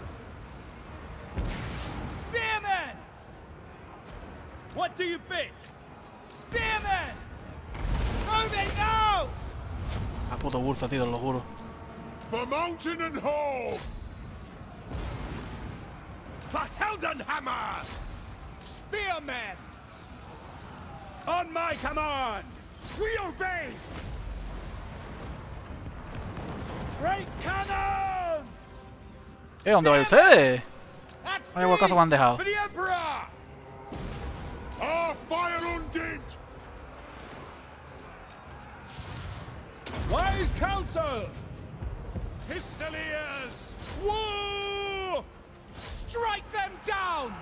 Speaker 3: Spearmen! What do you bid? Spearmen! Moving now!
Speaker 1: A puto Burza, tío, te lo juro.
Speaker 2: For mountain and hall!
Speaker 3: For Heldenhammer! Spearmen! On my command! We obey! Great cannon!
Speaker 1: ¿Eh? ¿Dónde vais ustedes?
Speaker 3: That's
Speaker 1: Vaya guacazo me han dejado.
Speaker 3: for the Emperor!
Speaker 2: Our fire undint!
Speaker 5: Wise counsel!
Speaker 3: Pistoliers! Woo! Strike them down!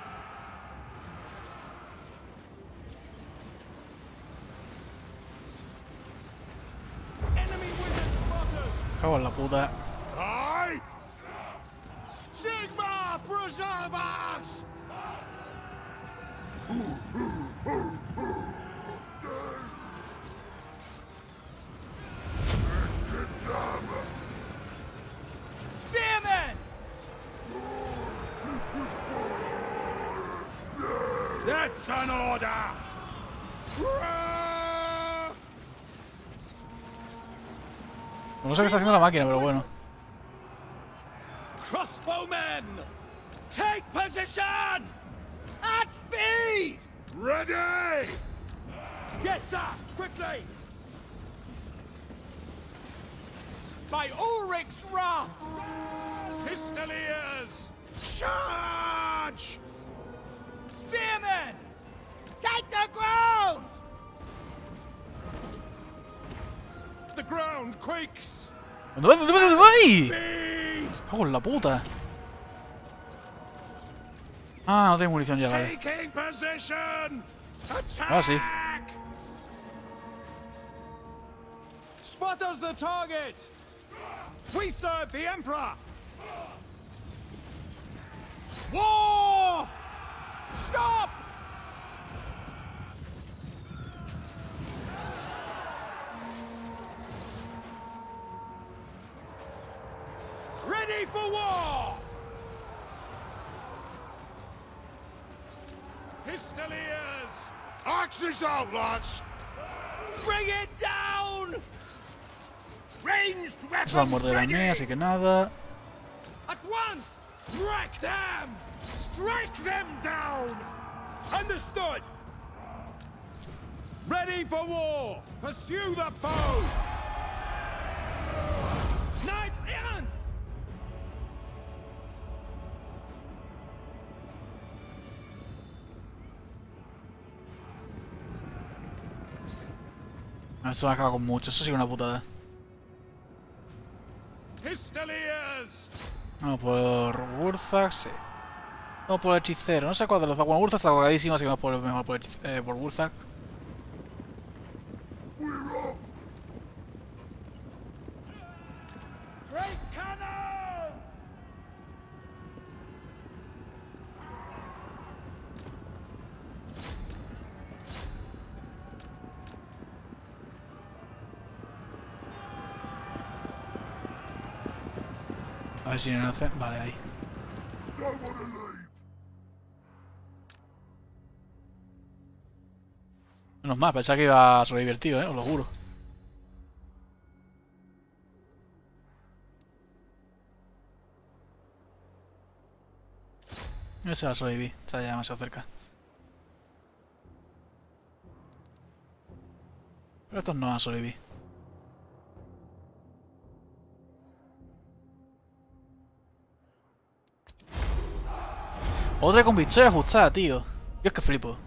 Speaker 3: Enemy wizard spotted!
Speaker 1: Cago en la puta.
Speaker 2: Aye!
Speaker 3: Sigma, preserve us! Spearmen!
Speaker 5: That's an order!
Speaker 1: No sé qué está haciendo la máquina, pero bueno.
Speaker 3: Crossbowmen! Take position! At speed!
Speaker 2: Ready!
Speaker 3: Yes, sir! Quickly! By Ulrich's wrath! Pistoliers! Charge! Spearmen! Take the ground! The ground quakes!
Speaker 1: ¿Dónde vais? ¿Dónde vais? ¿Dónde vais?
Speaker 3: Speed!
Speaker 1: Cago en la puta. Ah, no tengo munición ya, vale.
Speaker 3: Taking position! Attack!
Speaker 1: Ah, sí.
Speaker 3: Spot us the target! We serve the Emperor! War! Stop! Ready for war! Pistoliers!
Speaker 2: Axes out, lads!
Speaker 3: Bring it down! Ranged
Speaker 1: Esa
Speaker 3: weapons
Speaker 1: es la muerte de la mía, así que nada.
Speaker 3: At once! Wreck them! Strike them down! Understood!
Speaker 5: Ready for war! Pursue the foe!
Speaker 3: Knights errant!
Speaker 1: Esto me acaba con mucho, eso sí que es una putada.
Speaker 3: Pistoliers!
Speaker 1: Vamos por Burzak, sí. Vamos por el hechicero, no sé cuál de los dos. Bueno, Burzak está colgadísimo, así que vamos por, mejor por, hechiz- eh, por Burzak.
Speaker 3: Great cannon!
Speaker 1: A ver si no hace. Vale, ahí. Menos más, pensaba que iba a ser divertido, eh, os lo juro. Ese va a sobrevivir, está ya demasiado cerca. Pero estos no van a sobrevivir. Otra con victoria ajustada, tío. Yo es que flipo.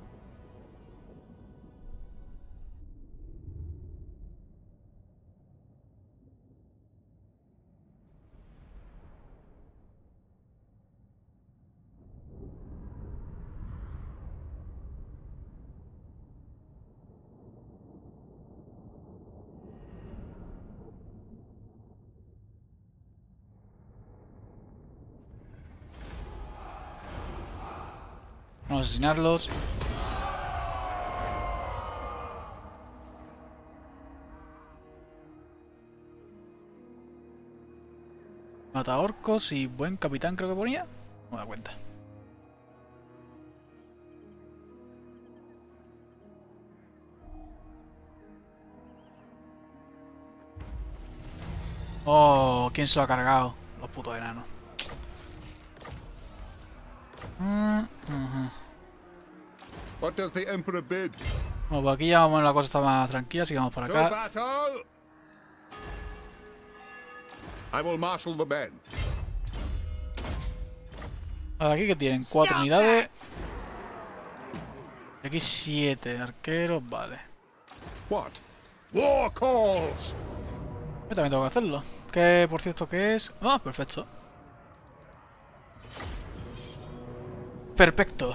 Speaker 1: Vamos a asesinarlos. Mata orcos y buen capitán creo que ponía. No me da cuenta. Oh, ¿quién se lo ha cargado? Los putos enanos. Mm, uh-huh.
Speaker 2: What does the Emperor bid?
Speaker 1: Bueno, pues aquí ya vamos, la cosa está más tranquila, así que vamos por
Speaker 2: To
Speaker 1: acá.
Speaker 2: battle! I will marshal the men.
Speaker 1: Ahora aquí que tienen cuatro unidades. Y aquí siete arqueros, vale.
Speaker 2: What? War calls!
Speaker 1: Yo también tengo que hacerlo. Que por cierto que es... Ah, perfecto. Perfecto.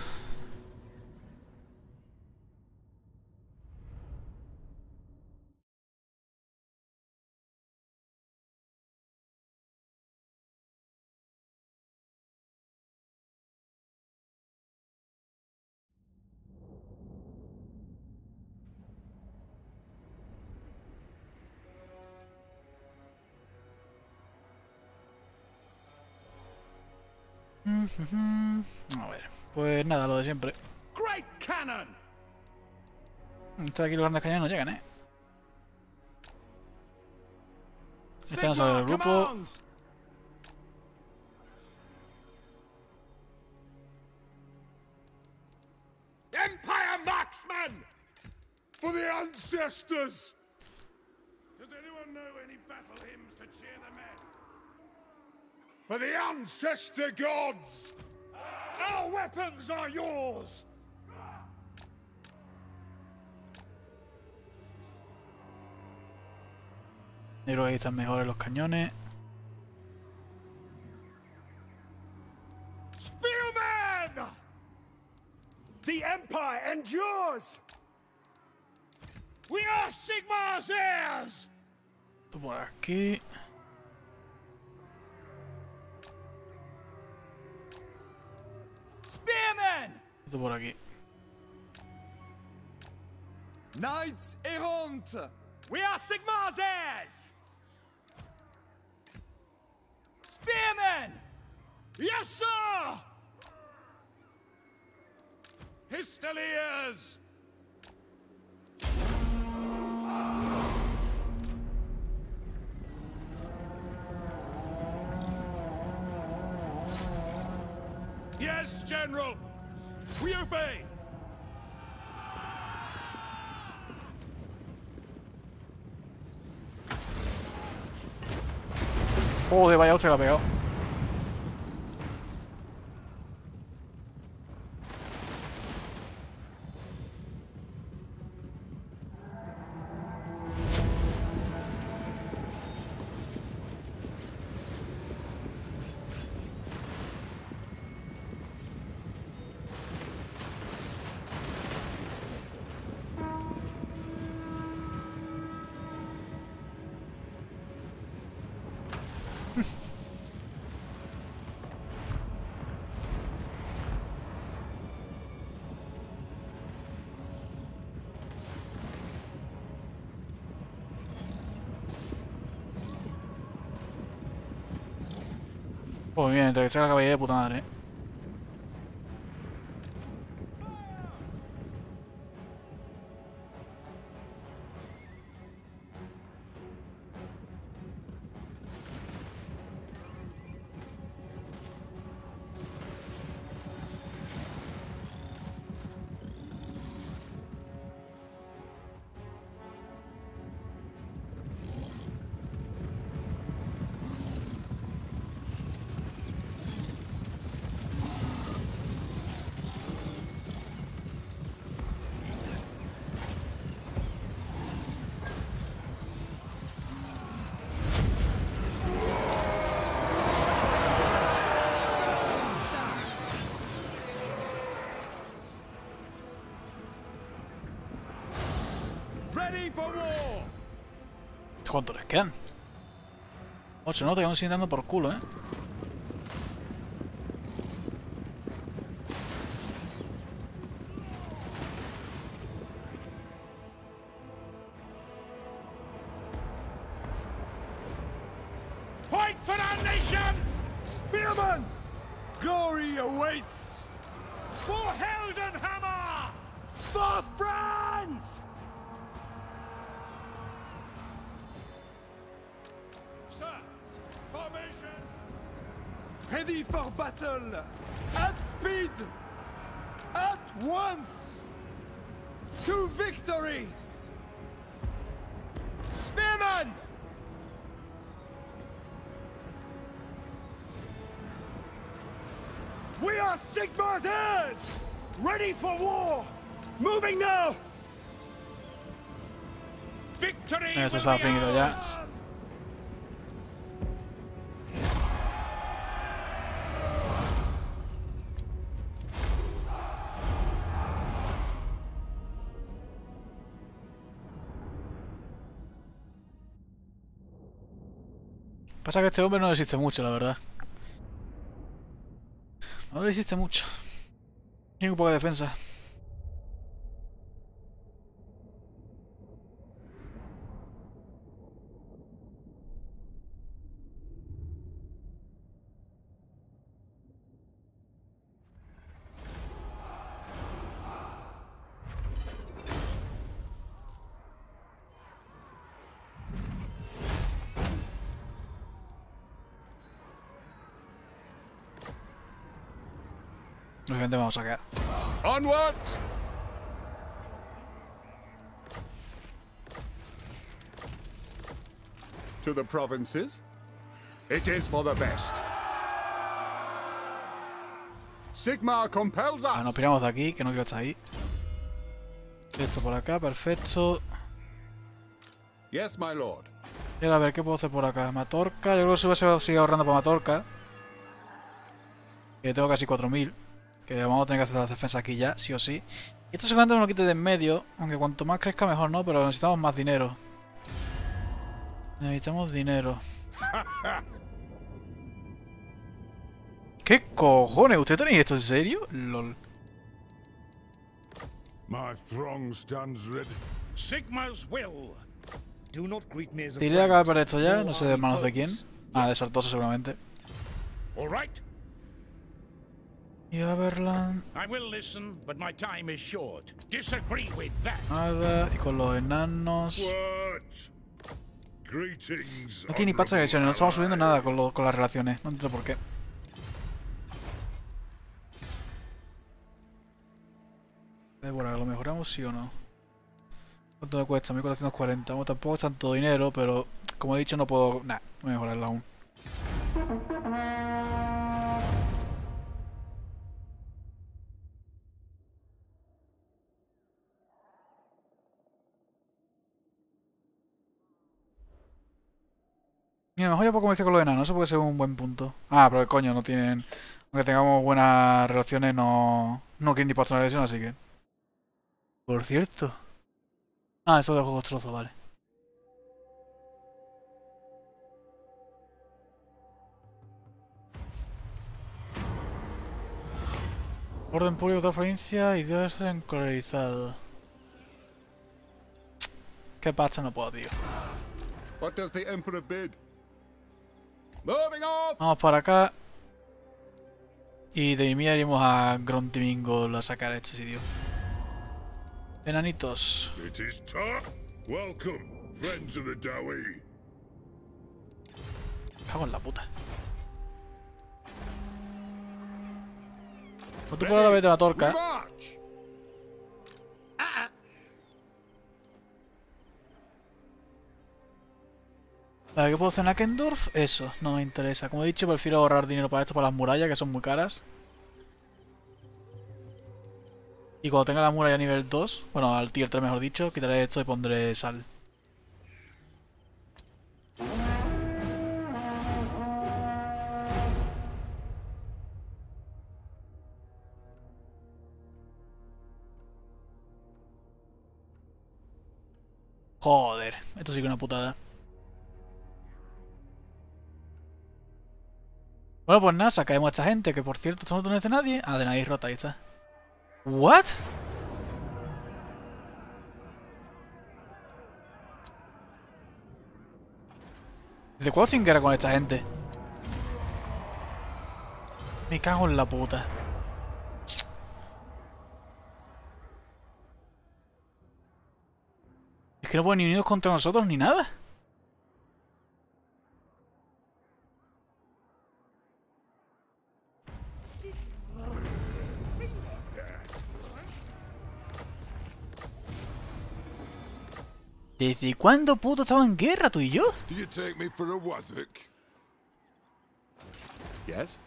Speaker 1: A ver, pues nada, lo de siempre.
Speaker 3: Great cannon!
Speaker 1: Estos aquí los grandes cañones no llegan, eh. Este no sale del grupo.
Speaker 3: commands! Empire marksman!
Speaker 6: For the ancestors! Does anyone know any battle hymns to cheer the men? For the ancestor gods! Our weapons are yours!
Speaker 1: Yo creo que ahí están mejores los cañones.
Speaker 3: Spearmen! The Empire endures! We are Sigmar's heirs!
Speaker 1: Esto por aquí.
Speaker 3: Spearmen!
Speaker 1: Esto por aquí.
Speaker 3: Knights errant! We are Sigmar's heirs! Spearmen! Yes, sir!
Speaker 6: Pistoliers! Yes, General! We obey!
Speaker 1: Joder, vaya hostia que la ha pegado. Pues bien, entre que sea la caballería de puta madre, eh.
Speaker 3: Ready for war!
Speaker 1: ¿Cuántos les quedan? ocho, no, te vamos dando por culo, eh.
Speaker 3: Fight for our nation! Spearmen! Glory awaits! For Heldenhammer! For France!
Speaker 6: formation!
Speaker 3: Ready for battle! At speed! At once! To victory! Spearman! We are Sigmar's heirs! Ready for war! Moving now!
Speaker 6: Victory
Speaker 1: Eso
Speaker 6: will
Speaker 1: está
Speaker 6: be
Speaker 1: finito ya.
Speaker 6: ours!
Speaker 1: Pasa que este hombre no resiste mucho, la verdad. No resiste mucho. Tiene un poco de defensa. Obviamente vamos a quedar.
Speaker 2: Onward! To the provinces. It is for the best. Sigmar compels
Speaker 1: Ah, nos
Speaker 2: us.
Speaker 1: piramos de aquí, que no quiero estar ahí. Esto por acá, perfecto.
Speaker 2: Yes, my lord.
Speaker 1: Y ahora a ver, ¿qué puedo hacer por acá? Matorca, yo creo que se va a seguir ahorrando para Matorca. Que tengo casi cuatro mil. Que vamos a tener que hacer las defensas aquí ya, sí o sí. Y esto seguramente me lo quite de en medio. Aunque cuanto más crezca mejor, ¿no? Pero necesitamos más dinero. Necesitamos dinero. ¿Qué cojones? ¿Usted tenéis esto en serio? LOL.
Speaker 6: My throng stands ready.
Speaker 3: Sigmar's will. Do not greet me as a
Speaker 1: Te iré a
Speaker 3: friend.
Speaker 1: acabar por esto ya, no sé de manos de quién. Ah, de Sartoso seguramente.
Speaker 3: All right.
Speaker 1: Y Aberland,
Speaker 3: I will listen, but my time is short. Disagree with that.
Speaker 1: nada. Y con los enanos.
Speaker 6: What? Greetings.
Speaker 1: No tiene ni pasta de agresiones, no estamos subiendo nada con, lo- con las relaciones. No entiendo por qué. Débora, ¿lo mejoramos sí o no? ¿Cuánto me cuesta? mil cuatrocientos cuarenta. Bueno, tampoco es tanto dinero, pero como he dicho no puedo... Nah, no mejorarla aún. Mira, mejor ya puedo comerciar con los enanos, eso puede ser un buen punto. Ah, pero coño, no tienen... Aunque tengamos buenas relaciones, no... No quieren ni pasar una agresión, así que... Por cierto... Ah, eso de juegos trozos, vale. Orden público de otra provincia y Dios encolarizado. Qué pasta no puedo, tío.
Speaker 2: What does the Emperor bid? Moving off!
Speaker 1: Vamos para acá. Y de mí iremos a Grontimingol a sacar a este sitio. Enanitos.
Speaker 6: It is time. Welcome, friends of the Dawi.
Speaker 1: Cago en la puta. Pues tú por ahora vete a la
Speaker 2: We
Speaker 1: torca.
Speaker 2: march!
Speaker 1: Vale, ¿qué puedo hacer en Akendorf? Eso, no me interesa. Como he dicho, prefiero ahorrar dinero para esto, para las murallas, que son muy caras. Y cuando tenga la muralla a nivel dos, bueno, al tier tres mejor dicho, quitaré esto y pondré sal. Joder, esto sí que es una putada. Bueno, pues nada, sacaremos a esta gente, que por cierto, esto no lo conoce nadie. Ah, de nadie rota, ahí está. ¿What? ¿Desde cuándo sin guerra con esta gente? Me cago en la puta. Es que no pueden ni unidos contra nosotros ni nada. ¿Desde cuándo puto estaba en guerra tú y yo?
Speaker 6: Do you take me for a wazzock?
Speaker 2: Yes?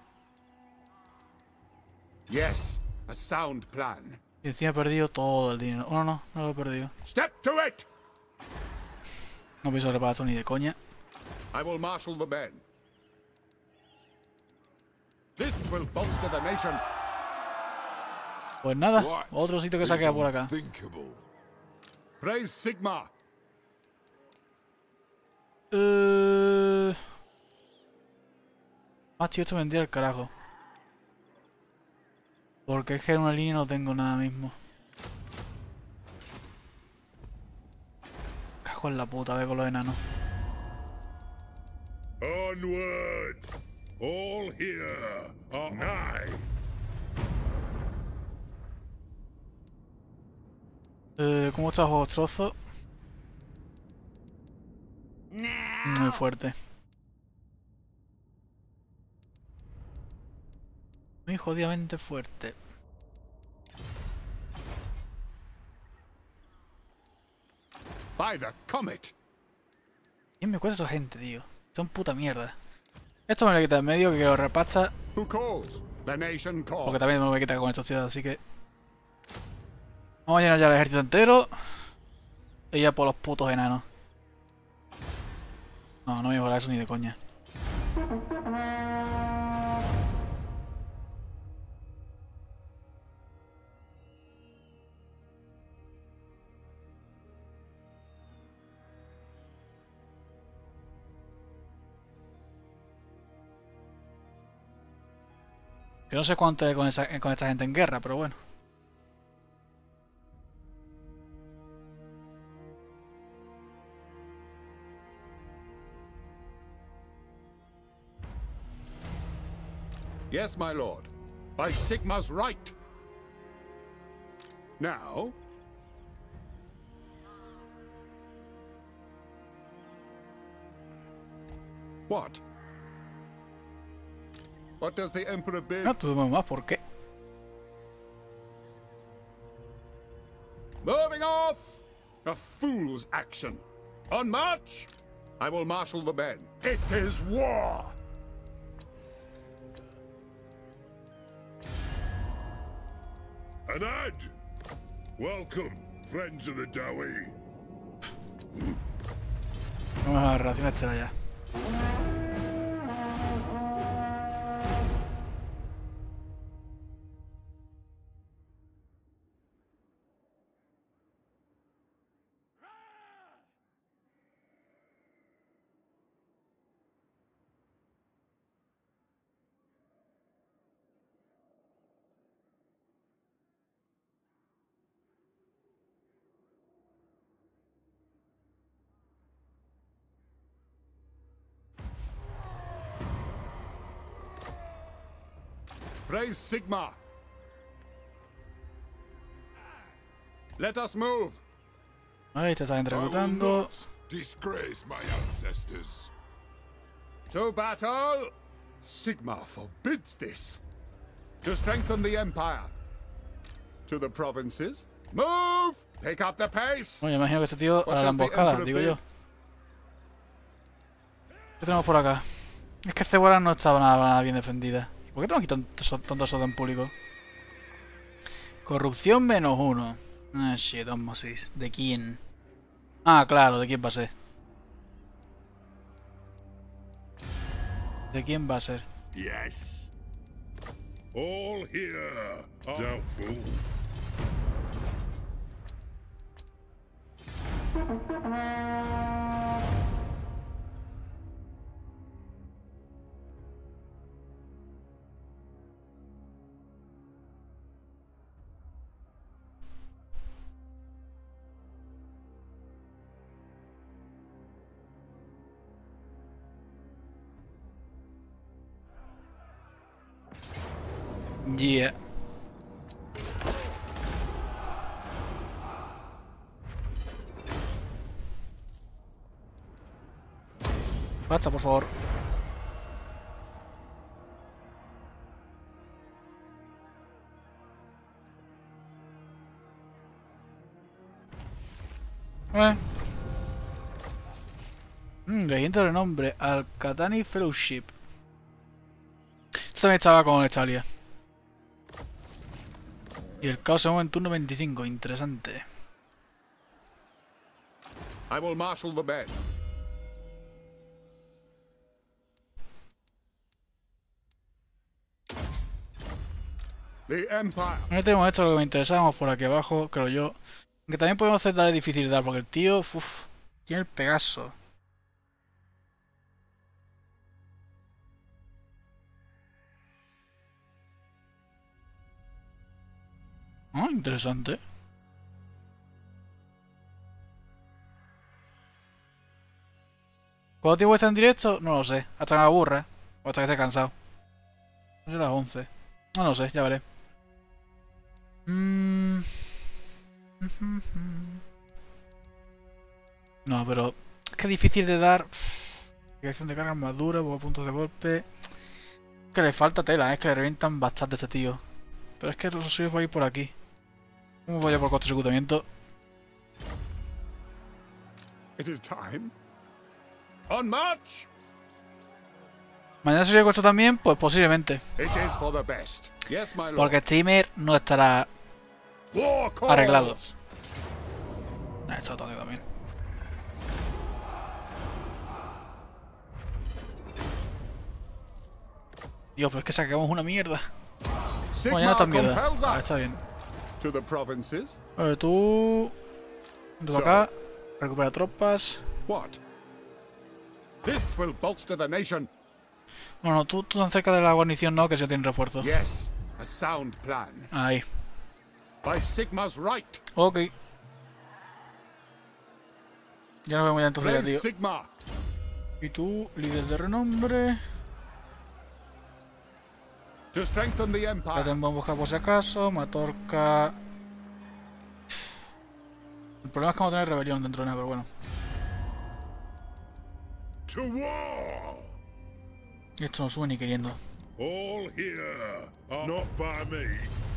Speaker 2: Yes, a sound plan.
Speaker 1: Y encima he perdido todo el dinero. Oh, no, no, no lo he perdido.
Speaker 2: Step to it!
Speaker 1: No pienso reparar esto ni de coña.
Speaker 2: I will marshal the men. This will bolster the nation.
Speaker 1: Pues nada,
Speaker 6: What
Speaker 1: otro sitio que
Speaker 6: is
Speaker 1: saquea por acá.
Speaker 6: unthinkable?
Speaker 2: Praise Sigma.
Speaker 1: Eh... Ah, tío, esto vendría al carajo. Porque es que en una línea no tengo nada mismo. Cago en la puta, ve con los enanos.
Speaker 6: Onward! All here are nigh.
Speaker 1: Eh, ¿Cómo está Juegos Trozo? Muy fuerte. Muy jodidamente fuerte.
Speaker 2: By the comet.
Speaker 1: ¿Quién me cuesta esa gente, tío? Son puta mierda. Esto me lo voy a quitar en medio, que lo repasta.
Speaker 2: Who calls? The nation calls.
Speaker 1: Porque también me lo voy a quitar con estos tíos, así que... Vamos a llenar ya el ejército entero. Y ya por los putos enanos. No, no voy a mejorar eso ni de coña. Que no sé cuánto hay con, esa, con esta gente en guerra, pero bueno.
Speaker 2: Yes, my lord. By Sigma's right. Now... What? What does the Emperor bid?
Speaker 1: No tuvimos más, ¿por qué?
Speaker 2: Moving off! A fool's action. On march! I will marshal the men.
Speaker 6: It is war! Anad! Welcome, friends of the Dawi.
Speaker 1: Vamos a la relación externa ya.
Speaker 2: Praise Sigma. Let us move.
Speaker 1: Ahí te están
Speaker 6: I will
Speaker 1: reclutando.
Speaker 6: not disgrace my ancestors.
Speaker 2: To battle! Sigma forbids this. To strengthen the Empire. To the provinces. Move! Pick up the pace!
Speaker 1: Bueno, imagino que este tío hará la
Speaker 2: does the
Speaker 1: emboscada,
Speaker 2: Emperor
Speaker 1: digo
Speaker 2: bid?
Speaker 1: yo. ¿Qué tenemos por acá? Es que Cebora no estaba nada, nada bien defendida. ¿Por qué tengo aquí tanto, tanto soldado en público? Corrupción menos uno. Ah, shit, osmosis. ¿De quién? Ah, claro, ¿de quién va a ser? ¿De quién va a ser?
Speaker 6: Yes. All here are doubtful.
Speaker 1: Yeah. Basta, por favor. Eh. Mm, regimiento de renombre. Al-Qatani Fellowship. Esto también estaba con Estalia. Y el caos se mueve en turno veinticinco. Interesante.
Speaker 2: I will marshal the men. The Empire.
Speaker 1: No tenemos esto, lo que me interesábamos por aquí abajo, creo yo. Aunque también podemos hacer darle difícil dar, porque el tío, uff, tiene el Pegaso. Ah, interesante. ¿Cuánto tiempo está en directo? No lo sé. Hasta que me aburra. O hasta que esté cansado. No sé, las once. No lo sé, ya veré. Mm. No, pero es que es difícil de dar. Dirección de carga, armadura, puntos de golpe. Que le falta tela, es que le revientan bastante a este tío. Pero es que lo suyo va a ir por aquí. ¿Cómo voy a por cortocircuitamiento?
Speaker 2: It is time. On march.
Speaker 1: Mañana sería esto también, pues posiblemente.
Speaker 2: It is for the best. Yes, my lord.
Speaker 1: Porque streamer no estará
Speaker 2: War calls.
Speaker 1: arreglado. Ah, está todo también. Dios, pero es que saquemos una mierda.
Speaker 2: Sigmar
Speaker 1: Mañana está mierda.
Speaker 2: compels
Speaker 1: Ah,
Speaker 2: us
Speaker 1: está bien.
Speaker 2: to the provinces.
Speaker 1: A ver, tú. Tú para acá. Recupera tropas.
Speaker 2: What? This will bolster the nation.
Speaker 1: No, no, tú, tú tan cerca de la guarnición no, que se tiene refuerzo.
Speaker 2: Yes, a sound plan.
Speaker 1: Ahí.
Speaker 2: By Sigmar's right.
Speaker 1: Ok. Ya nos vemos ya entonces ya,
Speaker 2: Praise
Speaker 1: tío.
Speaker 2: Sigmar.
Speaker 1: Y tú, líder de renombre.
Speaker 2: To strengthen the
Speaker 1: Ya
Speaker 2: empire.
Speaker 1: tengo que buscar por si acaso. Matorca. El problema es que vamos a tener rebelión dentro de nada, pero bueno.
Speaker 6: To war!
Speaker 1: Esto no sube ni queriendo.
Speaker 6: All here, not by me.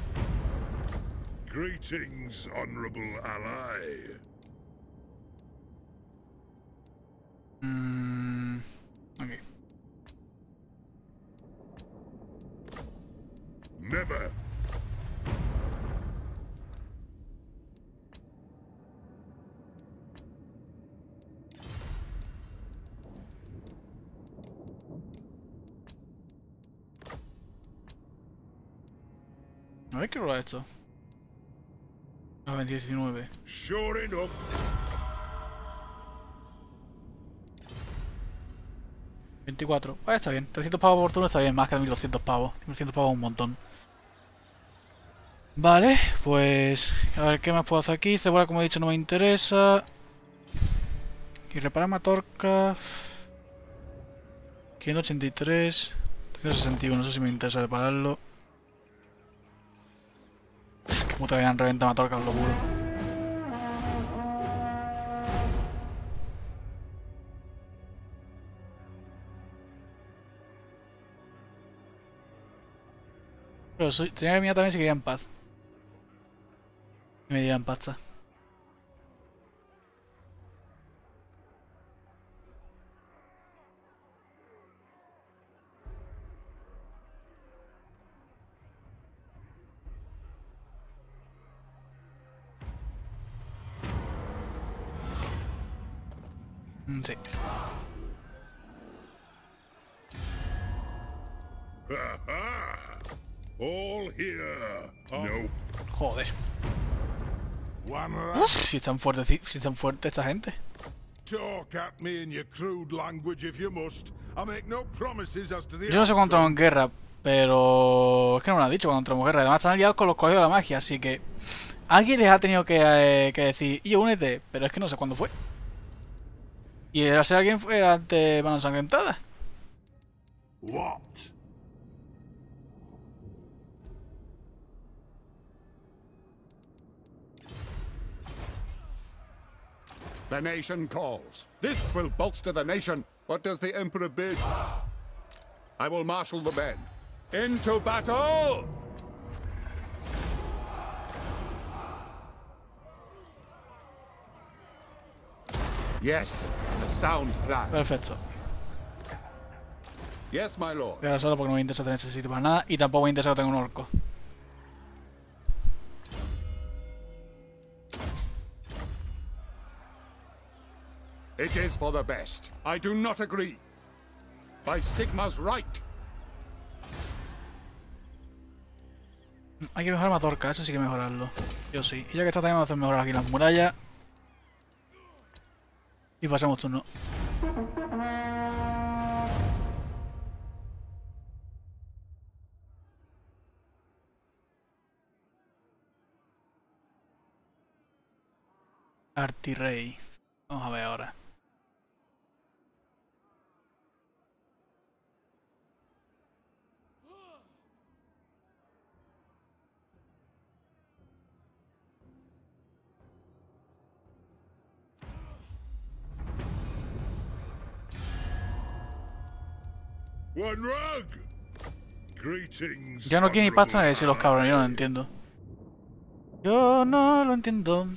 Speaker 6: Greetings, honorable ally.
Speaker 1: Mm, ok.
Speaker 6: Never.
Speaker 1: A ver qué rola esto. A ver, diecinueve.
Speaker 6: Sure enough.
Speaker 1: veinticuatro. Ah, está bien. trescientos pavos por turno está bien, más que mil doscientos pavos. mil doscientos pavos un montón. Vale, pues... A ver, ¿qué más puedo hacer aquí? Cebola, como he dicho, no me interesa. Y reparar Matorca... quinientos ochenta y tres... trescientos sesenta y uno, no sé si me interesa repararlo. Qué puta que han reventado Matorca, os lo juro. Pero soy, tenía que mirar también si querían paz. Y me dieran pasta. Mm, sí.
Speaker 6: Ha ha! All here. Nope.
Speaker 1: Joder.
Speaker 6: One
Speaker 1: Uf, si están fuertes, si están fuertes esta gente.
Speaker 6: talk at me in your crude language if you must. I make no promises as to the
Speaker 1: Yo no sé cuándo entramos en guerra, pero es que no me lo han dicho cuando entramos en guerra. Además están aliados con los colegios de la magia, así que alguien les ha tenido que, eh, que decir, y yo únete, pero es que no sé cuándo fue. Y era si alguien era ante manos ensangrentadas.
Speaker 6: What?
Speaker 2: The nation calls. This will bolster the nation. What does the Emperor bid? I will marshal the men. Into battle! Yes, a A sound plan.
Speaker 1: Perfecto.
Speaker 2: Yes, my lord.
Speaker 1: Voy a solo porque no me interesa tener este sitio para nada. Y tampoco me interesa que tenga un orco.
Speaker 2: It is for the best. I do not agree. By Sigma's right.
Speaker 1: Hay que mejorar Mazorca, eso sí que mejorarlo. Yo sí. Y ya que está también vamos a hacer mejorar aquí las murallas. Y pasamos turno. Artirrey. Vamos a ver ahora.
Speaker 6: One rug. Greetings.
Speaker 1: Ya no quieren ni pasta ni decir los cabrones, yo no lo entiendo. Yo no lo entiendo.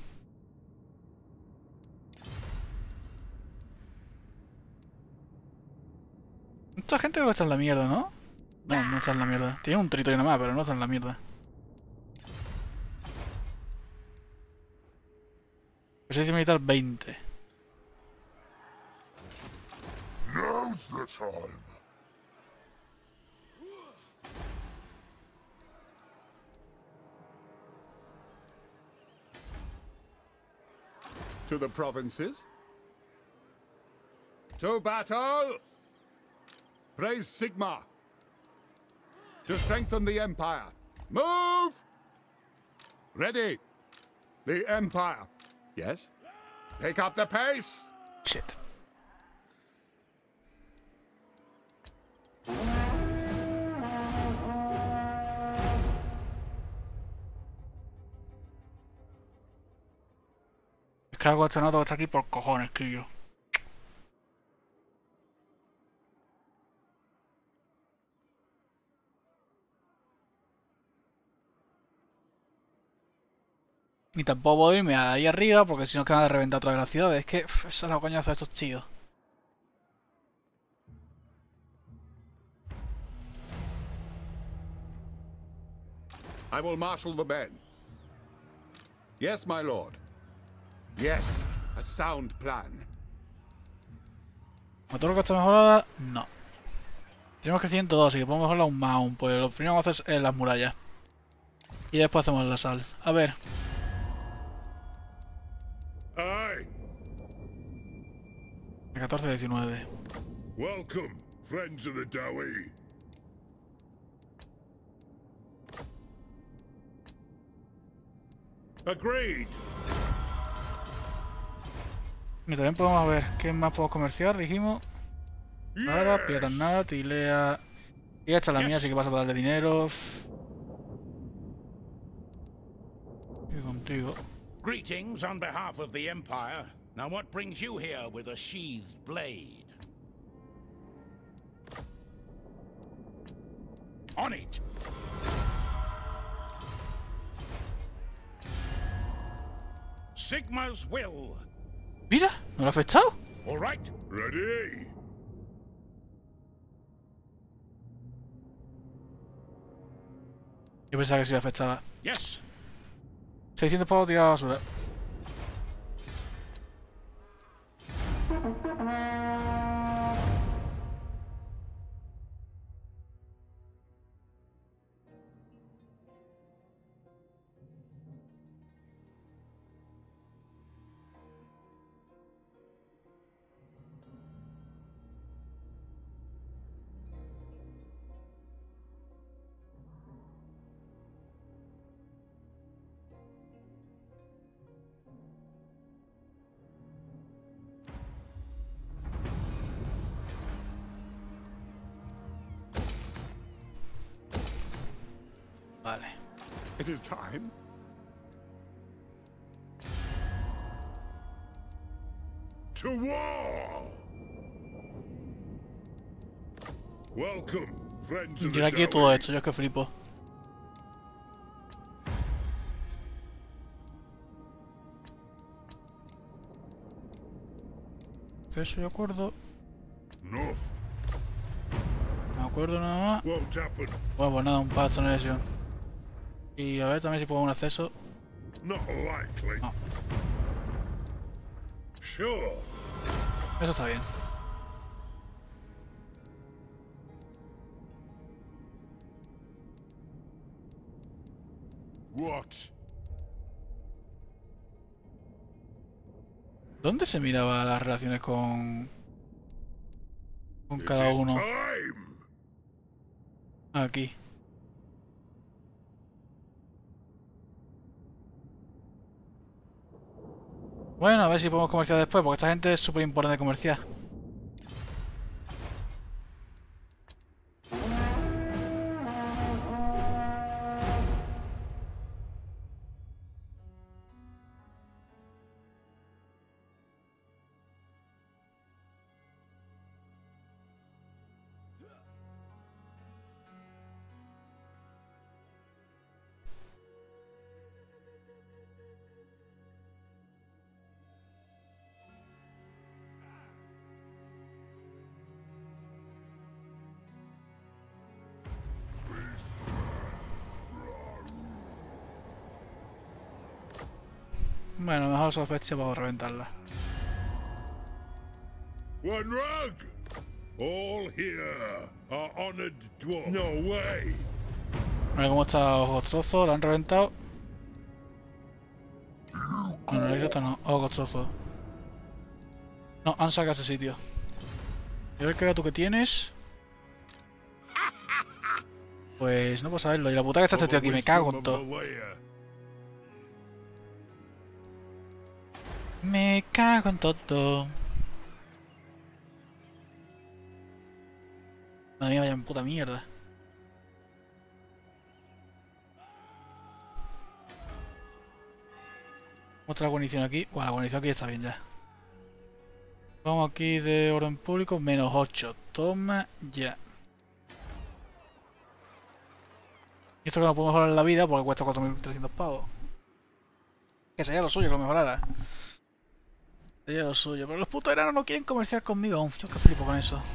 Speaker 1: Mucha gente creo que está en la mierda, ¿no? No, no está en la mierda. Tiene un territorio nada más, pero no está en la mierda. Servicio militar veinte.
Speaker 6: Now's the time.
Speaker 2: To the provinces.
Speaker 5: To battle!
Speaker 2: Praise Sigma. To strengthen the Empire. Move! Ready. The Empire. Yes? Pick up the pace.
Speaker 1: Shit. Descargo este nodo que está aquí por cojones, tío. Y tampoco puedo irme ahí arriba porque si no que van a reventar todas las ciudades. Es que uf, eso es la coñazo de estos tíos.
Speaker 2: I will marshal the men. Yes, my lord. Yes, a sound plan.
Speaker 1: ¿Motor que está mejorada? No. Tenemos crecimiento dos, así que podemos mejorarla aún más aún. Pues lo primero vamos a hacer es las murallas. Y después hacemos la sal. A ver.
Speaker 6: Aye.
Speaker 1: catorce diecinueve.
Speaker 6: Welcome, friends of the Dowie. Agreed.
Speaker 1: Y también podemos ver qué más podemos comerciar, dijimos. Nada, piratas nada, tilea. Y esta es la mía, así que vas a darle dinero. Y contigo.
Speaker 4: Greetings on behalf of the Empire. Now what brings you here with a sheathed blade? On it! Sigma's will.
Speaker 1: Mira, no lo ha afectado.
Speaker 4: All right.
Speaker 6: Ready.
Speaker 1: Yo pensaba que sí le afectaba.
Speaker 4: Yes.
Speaker 1: seiscientos pavos tirado a la basura. Vale.
Speaker 2: It is time.
Speaker 6: To war. Welcome, friends of
Speaker 1: Yo
Speaker 6: the
Speaker 1: aquí todo
Speaker 6: Dowie.
Speaker 1: esto, yo es que flipo. Eso yo acuerdo.
Speaker 6: Enough.
Speaker 1: Me acuerdo nada más.
Speaker 6: Won't happen.
Speaker 1: Bueno, pues nada, un pasto en eso. Y a ver también si puedo un acceso.
Speaker 6: Not likely.
Speaker 1: No.
Speaker 6: Sure.
Speaker 1: Eso está bien.
Speaker 6: What?
Speaker 1: ¿Dónde se miraba las relaciones con... con
Speaker 6: It
Speaker 1: cada
Speaker 6: is
Speaker 1: uno?
Speaker 6: time.
Speaker 1: Aquí. Bueno, a ver si podemos comerciar después, porque esta gente es súper importante comerciar. Bueno, mejor sospecha para reventarla.
Speaker 6: One rug. All here are honored dwarfs. No way.
Speaker 1: Mira cómo está Ojos Trozos, lo han reventado. No, no, esto no, Ojos Trozos. No, han sacado ese sitio. Y a ver qué gato que tienes. Pues no puedo saberlo. Y la puta que está este tío aquí, me cago en todo. Me cago en todo. Madre mía, vaya puta mierda. Otra guarnición aquí. Bueno, la guarnición aquí está bien ya. Vamos aquí de orden público. Menos ocho. Toma ya. Y esto que no puedo mejorar en la vida porque cuesta cuatro mil trescientos pavos. Que sería lo suyo que lo mejorara. Sería lo suyo. Pero los putos enanos no quieren comerciar conmigo aún. Yo que flipo con eso.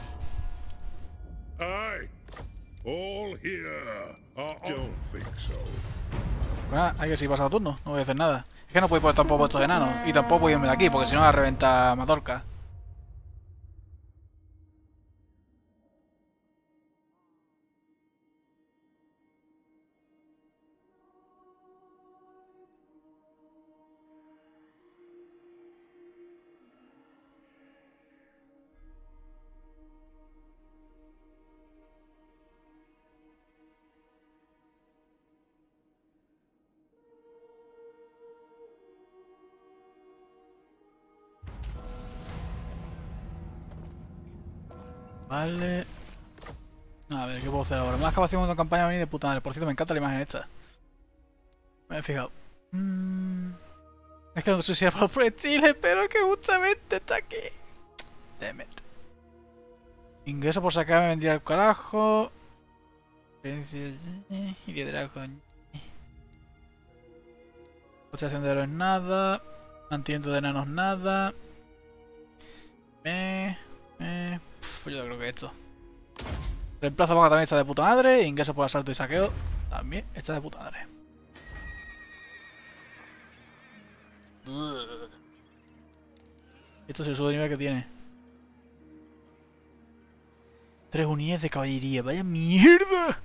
Speaker 6: Aye. All here are don't think so.
Speaker 1: Bueno, hay que seguir pasando turno. No voy a hacer nada. Es que no puedo ir tampoco estos enanos. Y tampoco puedo irme de aquí porque si no la reventa Mazorca. Vale. A ver, ¿qué puedo hacer ahora? Más excavación de campaña va a venir de puta madre. Por cierto, me encanta la imagen esta. Me he fijado. Mm. Es que no sé si era para los proyectiles, pero que justamente está aquí. Damn it. Ingreso por sacar me vendría al carajo. Y liderazgo. Observación de héroes nada. Mantenimiento de enanos nada. Me... Eh, pf, yo creo que esto. Reemplazo baja también está de puta madre. Ingreso por asalto y saqueo también está de puta madre. Ugh. Esto es el subo de nivel que tiene. Tres unidades de caballería. ¡Vaya mierda!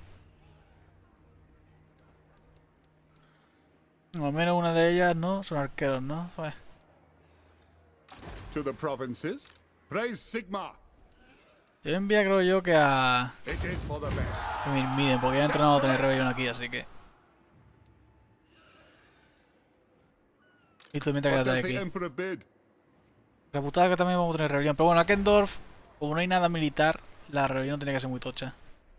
Speaker 1: Al menos una de ellas no son arqueros, ¿no? Pues.
Speaker 2: To the provinces. Praise Sigma.
Speaker 1: Yo envía creo yo que a...
Speaker 2: It is for the best.
Speaker 1: que me miden, porque ya he entrenado a tener rebelión aquí, así que... Y tú mientras
Speaker 2: What
Speaker 1: quédate
Speaker 2: does the
Speaker 1: aquí.
Speaker 2: Emperor bid?
Speaker 1: La putada que también vamos a tener rebelión. Pero bueno, a Kendorf, como no hay nada militar, la rebelión tiene que ser muy tocha.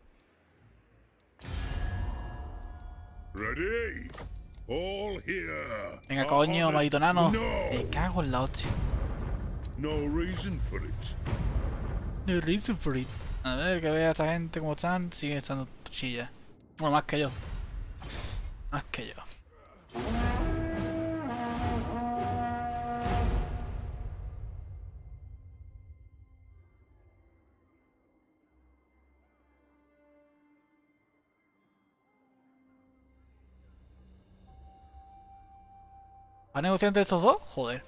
Speaker 6: Ready. All here.
Speaker 1: Venga,
Speaker 6: are
Speaker 1: coño,
Speaker 6: honored-
Speaker 1: maldito nano.
Speaker 6: No.
Speaker 1: Me cago en la hostia.
Speaker 6: No reason for it.
Speaker 1: No reason for it. A ver, que vea a esta gente como están. Siguen estando chillas. Bueno, más que yo. Más que yo. ¿Va a negociar entre estos dos? Joder.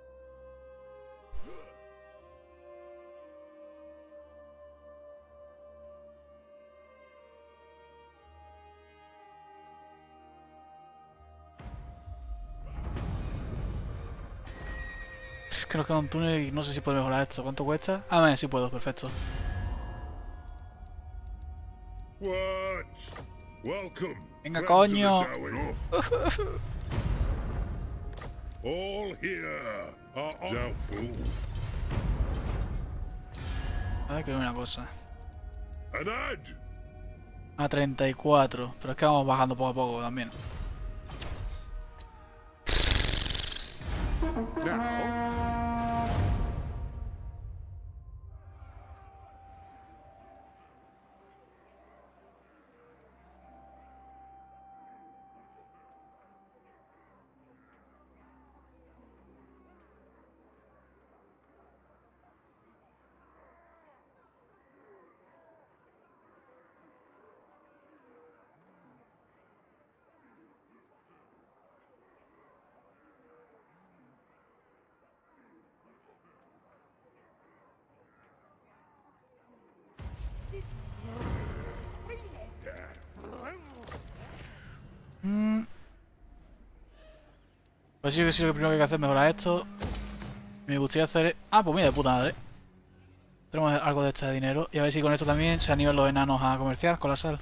Speaker 1: Es que nos queda un túnel y no sé si puedo mejorar esto. ¿Cuánto cuesta? Ah, vale, sí puedo, perfecto.
Speaker 6: What? Welcome.
Speaker 1: Venga,
Speaker 6: friends
Speaker 1: coño.
Speaker 6: of the Darwin. All here are doubtful.
Speaker 1: A ver, que una cosa.
Speaker 6: An ad.
Speaker 1: A treinta y cuatro. Pero es que vamos bajando poco a poco también.
Speaker 2: Now,
Speaker 1: Mm. Pues sí que sí, lo primero que hay que hacer es mejorar esto. Me gustaría hacer... Ah, pues mira, de puta madre. Tenemos algo de extra de dinero. Y a ver si con esto también se animan los enanos a comerciar con la sal.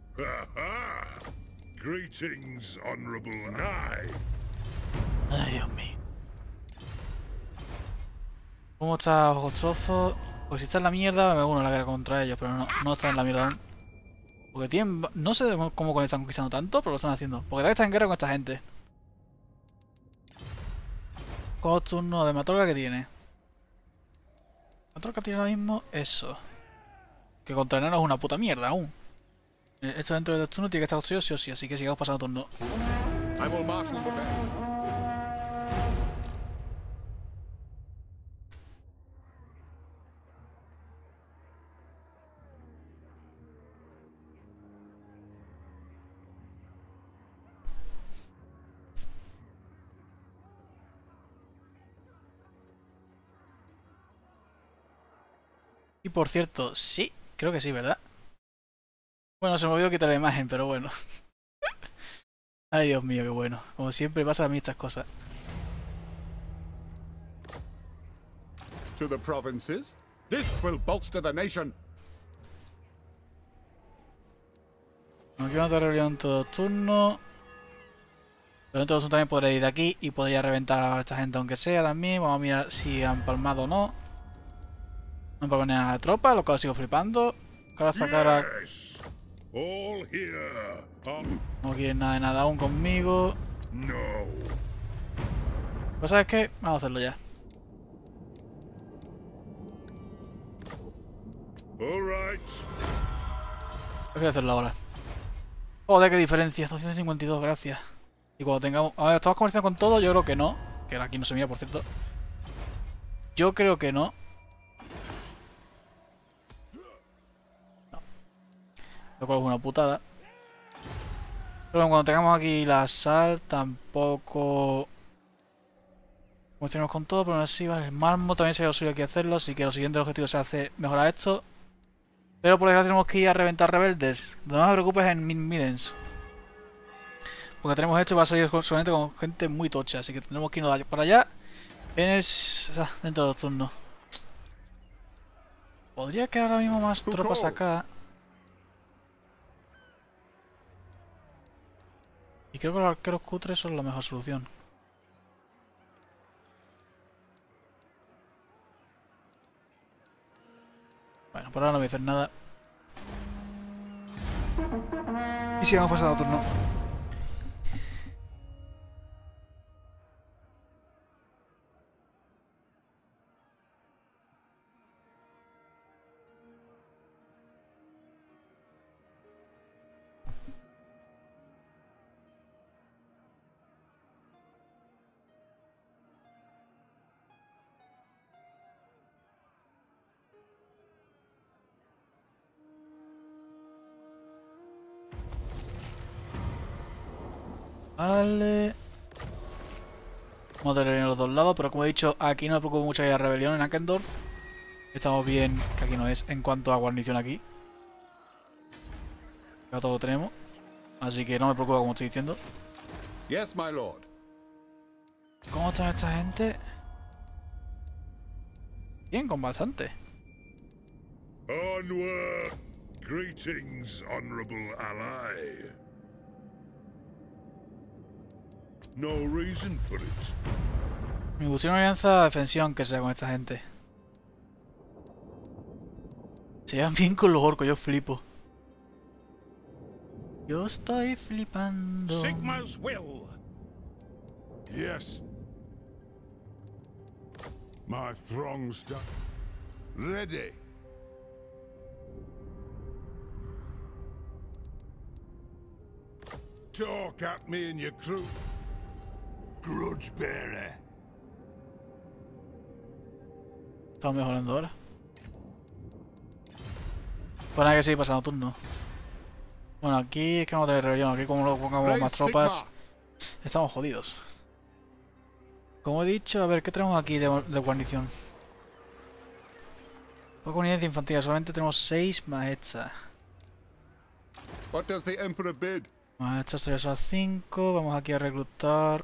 Speaker 6: Greetings, honorable knight.
Speaker 1: Ay, Dios mío. ¿Cómo está Gozozo? Pues si está en la mierda, me uno a la guerra contra ellos, pero no, no está en la mierda aún. Porque tienen... No sé cómo están conquistando tanto, pero lo están haciendo. Porque tal vez están en guerra con esta gente. ¿Cuántos turnos de Matorga que tiene? Matorga tiene ahora mismo eso. Que contra enanos es una puta mierda aún. Eh, Esto dentro de dos turnos tiene que estar construido sí o sí, así que sigamos pasando turno.
Speaker 2: I will marshal the men.
Speaker 1: Y por cierto, sí, creo que sí, ¿verdad? Bueno, se me olvidó quitar la imagen, pero bueno. Ay, Dios mío, qué bueno. Como siempre pasa a mí estas cosas.
Speaker 2: To the provinces. This will bolster the nation.
Speaker 1: Aquí vamos a rebelión todos turnos. Pero dentro de los también podré ir de aquí y podría reventar a esta gente aunque sea también. Vamos a mirar si han palmado o no. No han palmado a la tropa, lo cual sigo flipando. Cara a cara.
Speaker 6: Yes. All here are...
Speaker 1: No quieren nada de nada aún conmigo.
Speaker 6: No.
Speaker 1: Pues ¿sabes qué? Vamos a hacerlo ya.
Speaker 6: All right.
Speaker 1: Prefiero hacerlo ahora. Joder, qué diferencia. doscientos cincuenta y dos, gracias. Y cuando tengamos... A ver, ¿estamos comerciando con todo? Yo creo que no. Que aquí no se mira, por cierto. Yo creo que no. No. Lo cual es una putada. Pero bueno, cuando tengamos aquí la sal, tampoco... Comerciamos con todo, pero aún así, vale. El mármol también sería lo suyo aquí hacerlo, así que lo siguiente objetivo se hace mejorar esto. Pero por desgracia tenemos que ir a reventar rebeldes. No te preocupes en Midlands. Porque tenemos esto y va a salir solamente con gente muy tocha. Así que tenemos que irnos para allá. En el... dentro de dos turnos. Podría quedar ahora mismo más tropas acá. Y creo que los arqueros cutres son la mejor solución. Bueno, por ahora no voy a hacer nada. Y sigamos pasando turno. Vale. Vamos a tener en los dos lados, pero como he dicho, aquí no me preocupa mucho que haya rebelión en Ackendorf. Estamos bien, que aquí no es en cuanto a guarnición aquí. Ya todo tenemos. Así que no me preocupa, como estoy diciendo.
Speaker 2: Yes, my lord.
Speaker 1: ¿Cómo está esta gente? Bien, con bastante.
Speaker 6: Onward! Greetings, honorable ally. No reason for it.
Speaker 1: Me gustaría una alianza defensiva aunque sea con esta gente. Se llevan bien con los orcos, yo flipo. Yo estoy flipando.
Speaker 4: Sigma's will.
Speaker 6: Yes. My throng stand ready. Talk at me and your crew. Grudge bearer.
Speaker 1: Estamos mejorando ahora. Pues nada, que seguir pasando turno. Bueno, aquí es que vamos a tener rebelión. Aquí como lo pongamos
Speaker 2: Raise
Speaker 1: más tropas,
Speaker 2: Sigmar.
Speaker 1: estamos jodidos. Como he dicho, a ver, ¿qué tenemos aquí de, de guarnición? Poca unidad de infantería, solamente tenemos seis maestras.
Speaker 2: What does the Emperor bid?
Speaker 1: Maestras tres a cinco, vamos aquí a reclutar.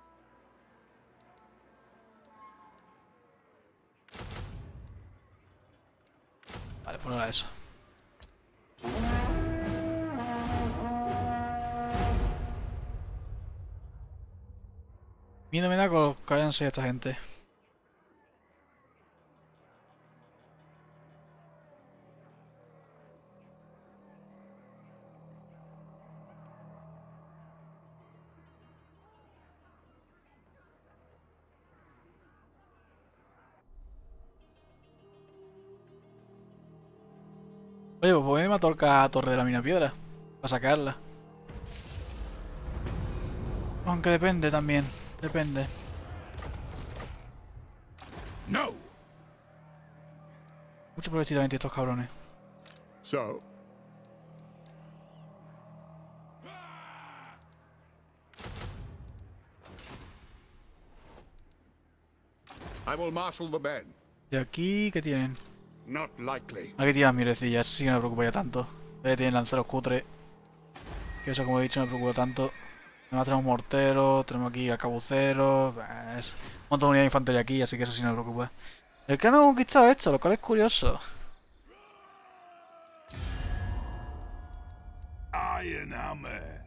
Speaker 1: Vale, pues ahora eso. Miedo me da con que hayan sido esta gente. Oye, pues voy a matar a Torre de la Mina Piedra. Para sacarla. Aunque depende también. Depende.
Speaker 4: No.
Speaker 1: Mucho provechito estos cabrones.
Speaker 2: So, I will marshal the men.
Speaker 1: ¿Y aquí qué tienen?
Speaker 2: Not likely.
Speaker 1: Aquí tienen mirecillas, sí que no me preocupa ya tanto. Aquí tienen lanceros cutre. Que eso, como he dicho, no me preocupa tanto. Además tenemos morteros, tenemos aquí arcabuceros. Es un montón de unidades de infantería aquí, así que eso sí no me preocupa. El cráneo ha conquistado esto, lo cual es curioso.
Speaker 6: Iron Hammer.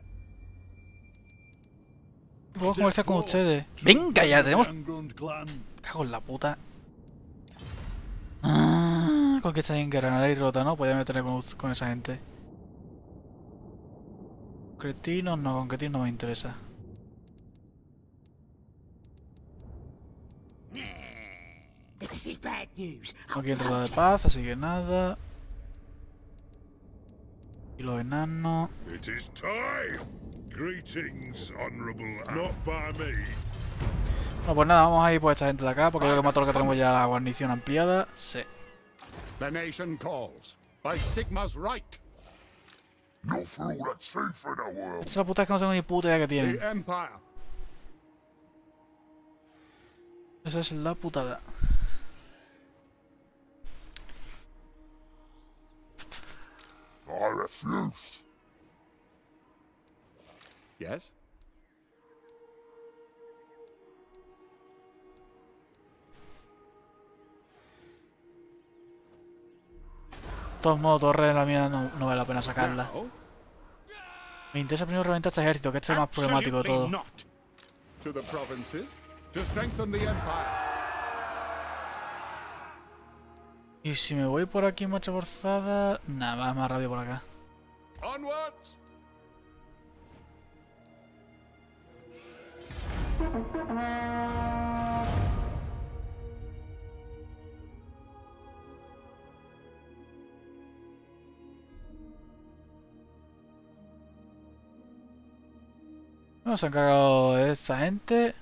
Speaker 1: Puedo comerciar con ustedes. ¡Venga ya! Tenemos...
Speaker 6: Angrund clan.
Speaker 1: Cago en la puta. Ah, conquista en Granada y rota, ¿no? Podía meterle con, con esa gente. Cretinos, no, con cretinos no me interesa.
Speaker 7: This is bad news.
Speaker 1: No quieren tratado de paz, así que nada. Y los enanos.
Speaker 6: It is time. Greetings, honorable. Not by me.
Speaker 1: Bueno, pues nada, vamos a ir por esta gente de acá, porque creo que más todo lo que tenemos ya la guarnición ampliada. Sí.
Speaker 2: The nation calls. By Sigma's right.
Speaker 6: No fool that's safe in the world.
Speaker 1: Esta es la puta, es que no tengo ni puta idea que tienen.
Speaker 2: The Empire.
Speaker 1: Esa es la putada.
Speaker 6: I refuse.
Speaker 2: Yes?
Speaker 1: De todos modos, torre de la mina no, no vale la pena sacarla.
Speaker 2: Now,
Speaker 1: Me interesa primero reventar este ejército, que este es el más problemático de todo.
Speaker 4: Not.
Speaker 2: to the provinces to strengthen the Empire.
Speaker 1: Y si me voy por aquí en marcha forzada... Nada, va más rápido por acá.
Speaker 2: Onwards!
Speaker 1: Bueno, se ha encargado de esta gente.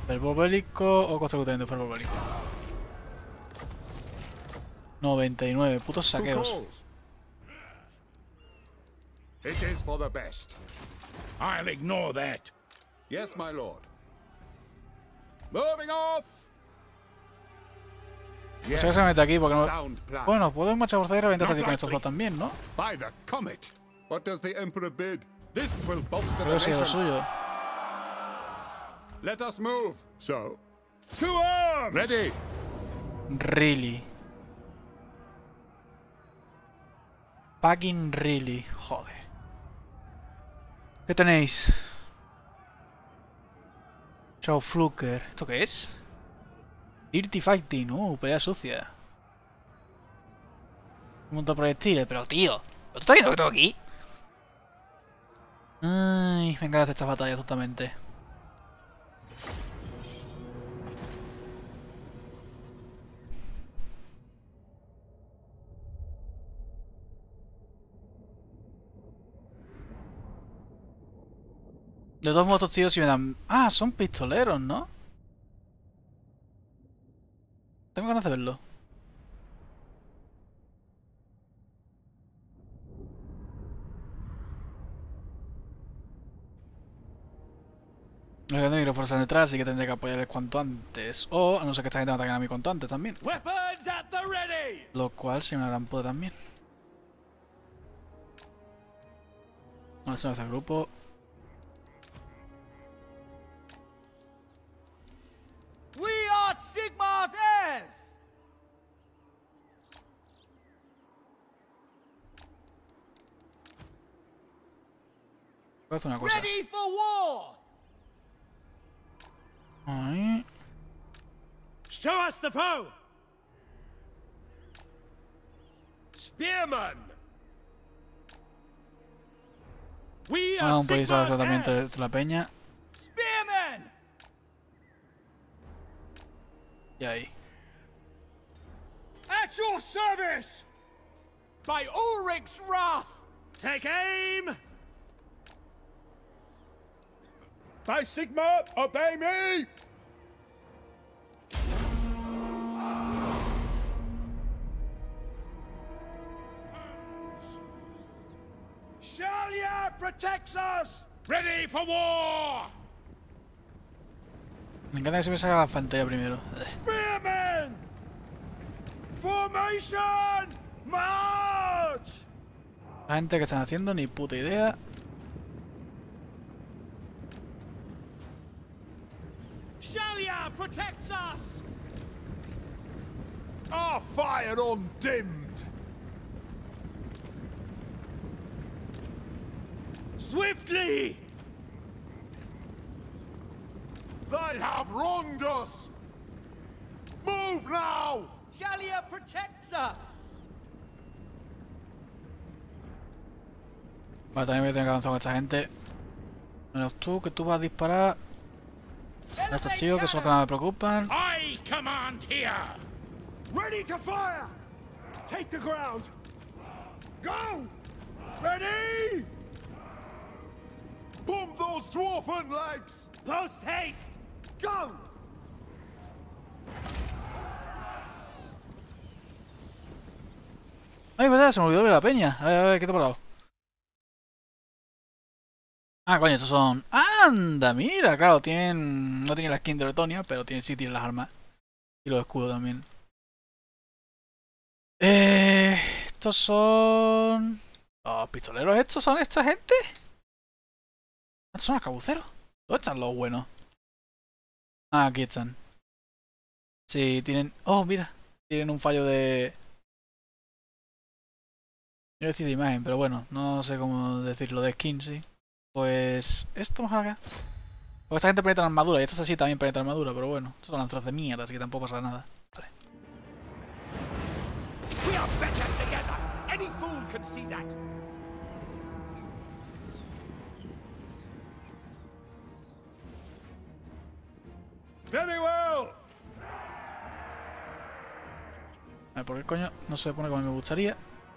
Speaker 1: Fervor bélico o coste de fervor bélico. noventa y nueve, putos
Speaker 2: Who
Speaker 1: saqueos.
Speaker 2: calls? It is for the best.
Speaker 4: I'll ignore that.
Speaker 2: Yes, my lord. Moving off.
Speaker 1: Pues que se mete aquí porque no...
Speaker 2: Sound plan.
Speaker 1: Bueno, puedo marchar por y reventar
Speaker 2: Not
Speaker 1: aquí con estos
Speaker 2: likely.
Speaker 1: dos también, ¿no?
Speaker 2: By the comet. What does the emperor bid? This will bolster
Speaker 1: Creo que
Speaker 2: the
Speaker 1: sí, lo
Speaker 2: nation.
Speaker 1: suyo.
Speaker 2: Let us move. So,
Speaker 5: To arms!
Speaker 2: ready.
Speaker 1: Really. Fucking really. Joder. ¿Qué tenéis? Show Fluker. ¿Esto qué es? Dirty Fighting. Uh, pelea sucia. Un montón de proyectiles. Pero tío, ¿tú estás viendo que tengo aquí? Ay, me encanta esta batalla totalmente. De todos modos, estos tíos sí me dan... Ah, son pistoleros, ¿no? Tengo ganas de verlo. Me voy a microforzar detrás, así que tendré que apoyarles cuanto antes. O, a no ser que esta gente me ataquen a mí cuanto antes también.
Speaker 3: Weapons at the ready!
Speaker 1: Lo cual sería una gran puta también. Vamos a hacer el grupo.
Speaker 3: We are Sigmar's heirs!
Speaker 1: Voy a hacer una cosa.
Speaker 3: Ready for war!
Speaker 1: Ahí.
Speaker 3: Show us the foe! Spearman! We
Speaker 1: Ah,
Speaker 3: are
Speaker 1: un poquito de
Speaker 3: Sigmar's
Speaker 1: también entre,
Speaker 3: heirs!
Speaker 1: entre la peña.
Speaker 3: Spearman!
Speaker 1: Y ahí.
Speaker 3: At your service! By Ulrich's wrath! Take aim!
Speaker 5: By Sigmar, obey me!
Speaker 3: Shalia protects us!
Speaker 4: Ready for war!
Speaker 1: Me encanta que se me salga la infantería primero.
Speaker 3: Spearmen! Formation! March!
Speaker 1: La gente que están haciendo, ni puta idea.
Speaker 3: Shalia protects us!
Speaker 6: Our fire undimmed.
Speaker 3: Swiftly!
Speaker 6: They have wronged us. Move now.
Speaker 3: Shalia protects us!
Speaker 1: Vale, también voy a tener que avanzar con esta gente. Menos tú, que tú vas a disparar a estos chicos, que son los que más me preocupan.
Speaker 4: I command here!
Speaker 3: Ready to fire! Take the ground! Go! Ready!
Speaker 6: Bomb those dwarfen legs.
Speaker 3: Post haste! Go!
Speaker 1: Ay, verdad, se me olvidó ver la peña. A ver, a ver, ¿qué te ha parado? Ah, coño, estos son... ¡Anda! Mira, claro, tienen... No tienen la skin de Bretonia, pero tienen, sí tienen las armas. Y los escudos también. Eh... Estos son... ¿Los pistoleros estos son esta gente? ¿Estos son los cabuceros? ¿Dónde están los buenos? Ah, aquí están. Sí, tienen... Oh, mira. Tienen un fallo de... Yo decir de imagen, pero bueno, no sé cómo decirlo, de skin, sí. Pues... Esto mejor acá. Porque esta gente penetra armadura y estos así también penetran armadura, pero bueno. Estos son lanzas de mierda, así que tampoco pasa nada. Vale.
Speaker 3: We are better together! Any fool can see that!
Speaker 5: Very well!
Speaker 1: A ver, ¿por qué coño no se pone como me gustaría?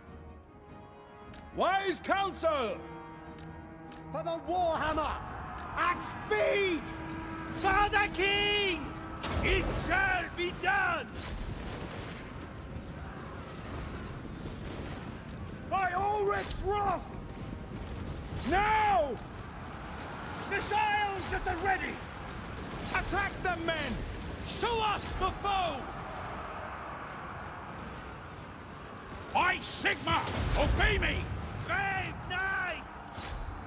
Speaker 5: Wise counsel!
Speaker 3: For the Warhammer! At speed! For the king! It shall be done! By Ulrich's wrath! Now! Missiles at the ready! Attack them, men! To us, the foe!
Speaker 4: By Sigmar! Obey me!
Speaker 3: Brave knights!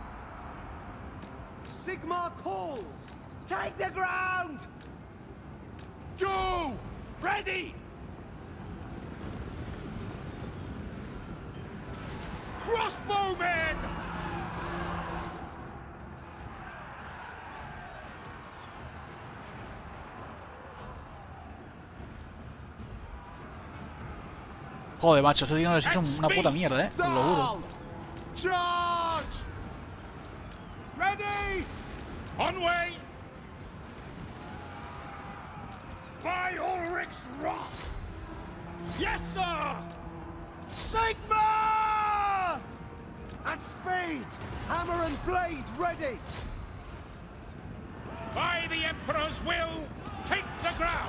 Speaker 3: Sigmar calls! Take the ground! Go! Ready! Crossbowmen!
Speaker 1: Joder, macho, este tío no les hizo una puta mierda, eh. Os lo juro.
Speaker 3: Charge! Ready!
Speaker 4: On way!
Speaker 3: By Ulrich's wrath! Yes, sir! Sigmar! At speed! Hammer and blade ready!
Speaker 4: By the Emperor's will, take the ground!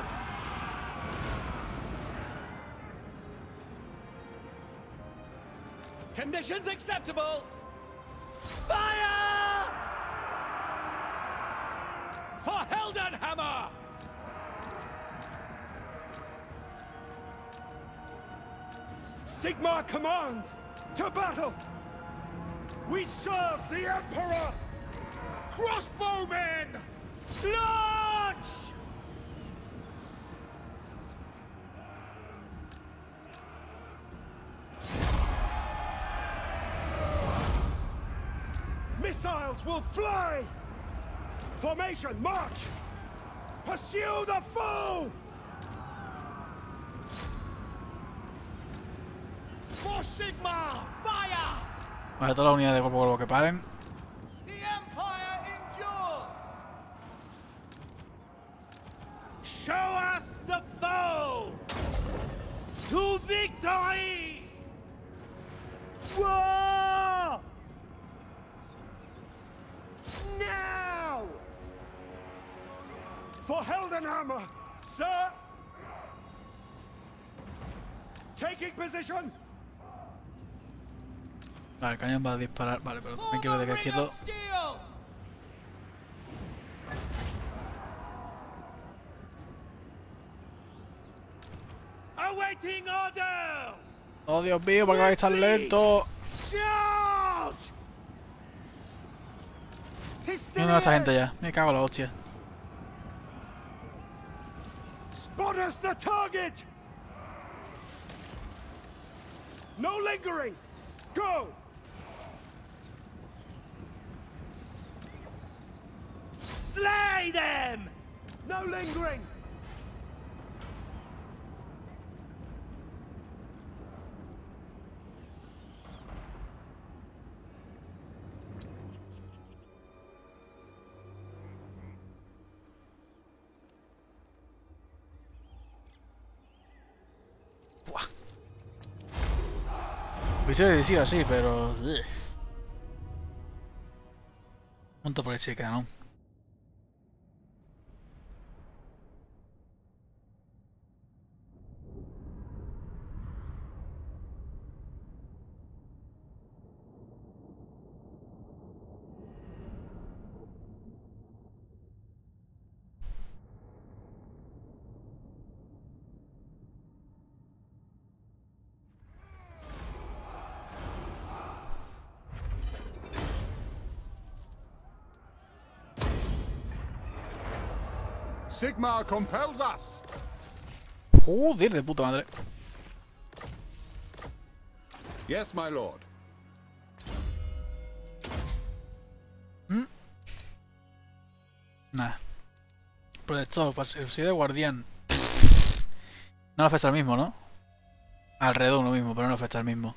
Speaker 3: Conditions acceptable! Fire! For Heldenhammer! Sigmar commands! To battle! We serve the Emperor! Crossbowmen! Launch! Missiles will fly! Formation, march! Pursue the foe! For Sigmar, fire!
Speaker 1: Vale, todas las unidades de cuerpo a cuerpo que paren.
Speaker 3: The Empire endures! Show us the foe! To victory! War! Now! For Heldenhammer, sir! Taking position!
Speaker 1: Vale, el cañón va a disparar. Vale, pero también quiero de que quieto.
Speaker 3: Awaiting orders!
Speaker 1: Oh, Dios mío, ¿por qué vais tan lento?
Speaker 3: Charge!
Speaker 1: ¿Dónde va esta gente ya? Me cago en la hostia.
Speaker 3: Spot us the target! No lingering! Go! Slay them! No lingering!
Speaker 1: Victoria decisiva, sí, pero... Ugh. Punto por el chica, ¿no?
Speaker 2: Sigmar compels us.
Speaker 1: Joder, de puta madre.
Speaker 2: Yes, my lord.
Speaker 1: ¿Mm? Nah. Protector, pasividad de guardián. No le afecta al mismo, ¿no? Alrededor lo mismo, pero no le afecta al mismo.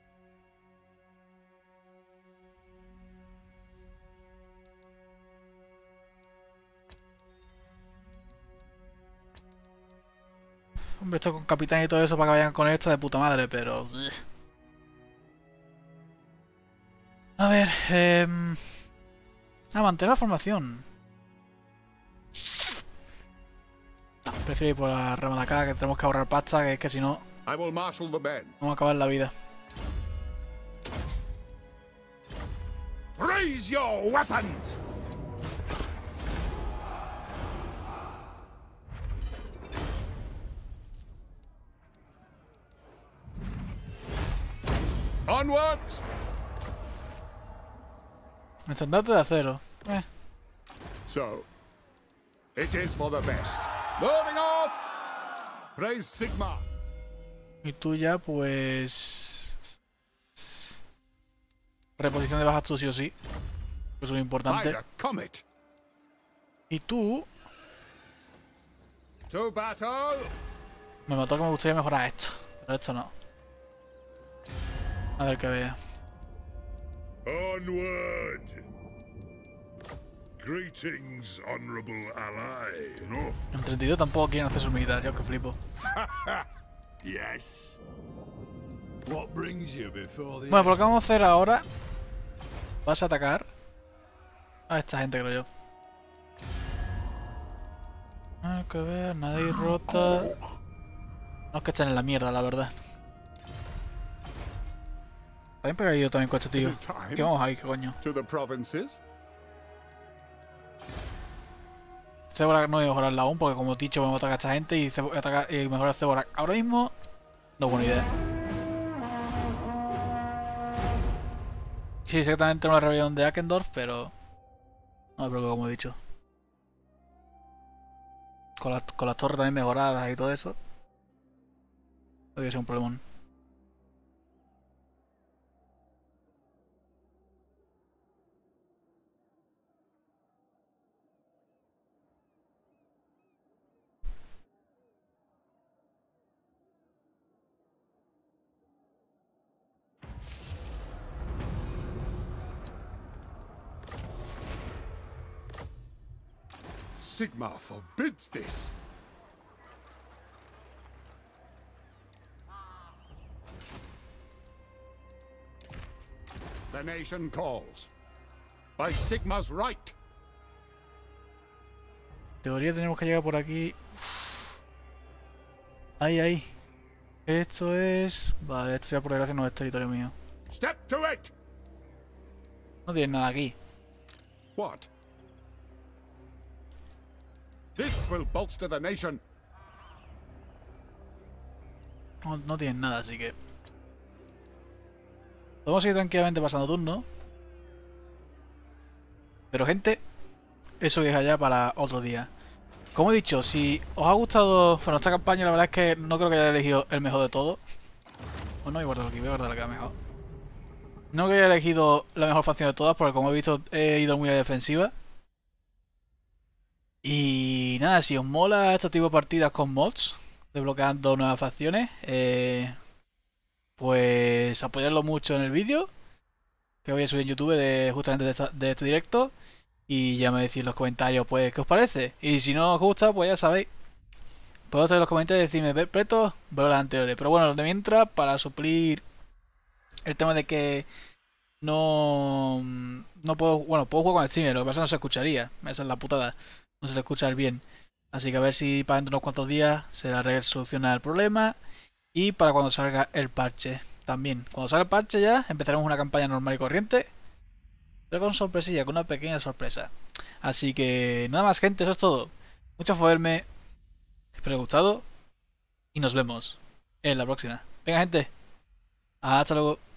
Speaker 1: Hombre, esto con capitán y todo eso para que vayan con esta de puta madre, pero... Ugh. A ver... Eh... Ah, mantener la formación. No, prefiero ir por la rama de acá, que tenemos que ahorrar pasta, que es que si no,
Speaker 2: I will marshal the men.
Speaker 1: vamos a acabar la vida.
Speaker 2: Raise your weapons! Onwards!
Speaker 1: Estandarte de acero. Eh.
Speaker 2: So, it is for the best. Moving off! Praise Sigma.
Speaker 1: Y tú ya, pues... Reposición de bajas tú sí o sí. Eso es lo
Speaker 2: By
Speaker 1: importante.
Speaker 2: the comet!
Speaker 1: Y tú...
Speaker 2: To battle!
Speaker 1: Me mató que me gustaría mejorar esto. Pero esto no. A ver que vea.
Speaker 6: Onward! Greetings, honorable ally. No.
Speaker 1: En treinta y dos tampoco quieren hacer su militar, yo que flipo.
Speaker 6: Yes. What brings you before the
Speaker 1: Bueno, pues lo que vamos a hacer ahora... Vas a atacar... A esta gente, creo yo. A ver que vea, nadie rota... No es que estén en la mierda, la verdad. También pegaría yo también con este tío.
Speaker 2: It is time.
Speaker 1: ¿Qué vamos ahí, qué coño?
Speaker 2: To the provinces.
Speaker 1: Zeborak no voy a mejorarla aún porque como he dicho vamos a atacar a esta gente y, atacar, y mejorar Zeborak ahora mismo no es buena idea. Sí, exactamente no la rebelión de Akendorf, pero no me preocupo como he dicho. Con, la, con las torres también mejoradas y todo eso. Podría ser un problemón.
Speaker 2: Sigma forbids this. The nation calls. By Sigma's right.
Speaker 1: Teoría tenemos que llegar por aquí. Uf. Ahí, ahí. Esto es... Vale, esto ya por desgracia no es territorio mío.
Speaker 2: Step to it!
Speaker 1: No tiene nada aquí.
Speaker 2: What? This will bolster the nation.
Speaker 1: No, no tienen nada, así que... Podemos seguir tranquilamente pasando turno. Pero gente, eso deja ya para otro día. Como he dicho, si os ha gustado... Bueno, esta campaña la verdad es que no creo que haya elegido el mejor de todo. O no, voy a guardarlo aquí, voy a guardar la que va mejor. No creo que haya elegido la mejor facción de todas, porque como he visto he ido muy a defensiva. Y nada, si os mola este tipo de partidas con mods, desbloqueando nuevas facciones, eh, pues apoyadlo mucho en el vídeo que voy a subir en YouTube de, justamente de, esta, de este directo. Y ya me decís en los comentarios pues qué os parece. Y si no os gusta, pues ya sabéis, podéis en los comentarios decirme preto, veo las anteriores. Pero bueno, de mientras, para suplir el tema de que no, no puedo, bueno, puedo jugar con el streamer, lo que pasa es que no se escucharía, esa es la putada. No se le escucha bien. Así que a ver si para dentro de unos cuantos días se la resoluciona el problema. Y para cuando salga el parche también. Cuando salga el parche ya empezaremos una campaña normal y corriente. Pero con sorpresilla, con una pequeña sorpresa. Así que nada más, gente, eso es todo. Muchas gracias por verme. Espero que os haya gustado. Y nos vemos en la próxima. Venga, gente. Hasta luego.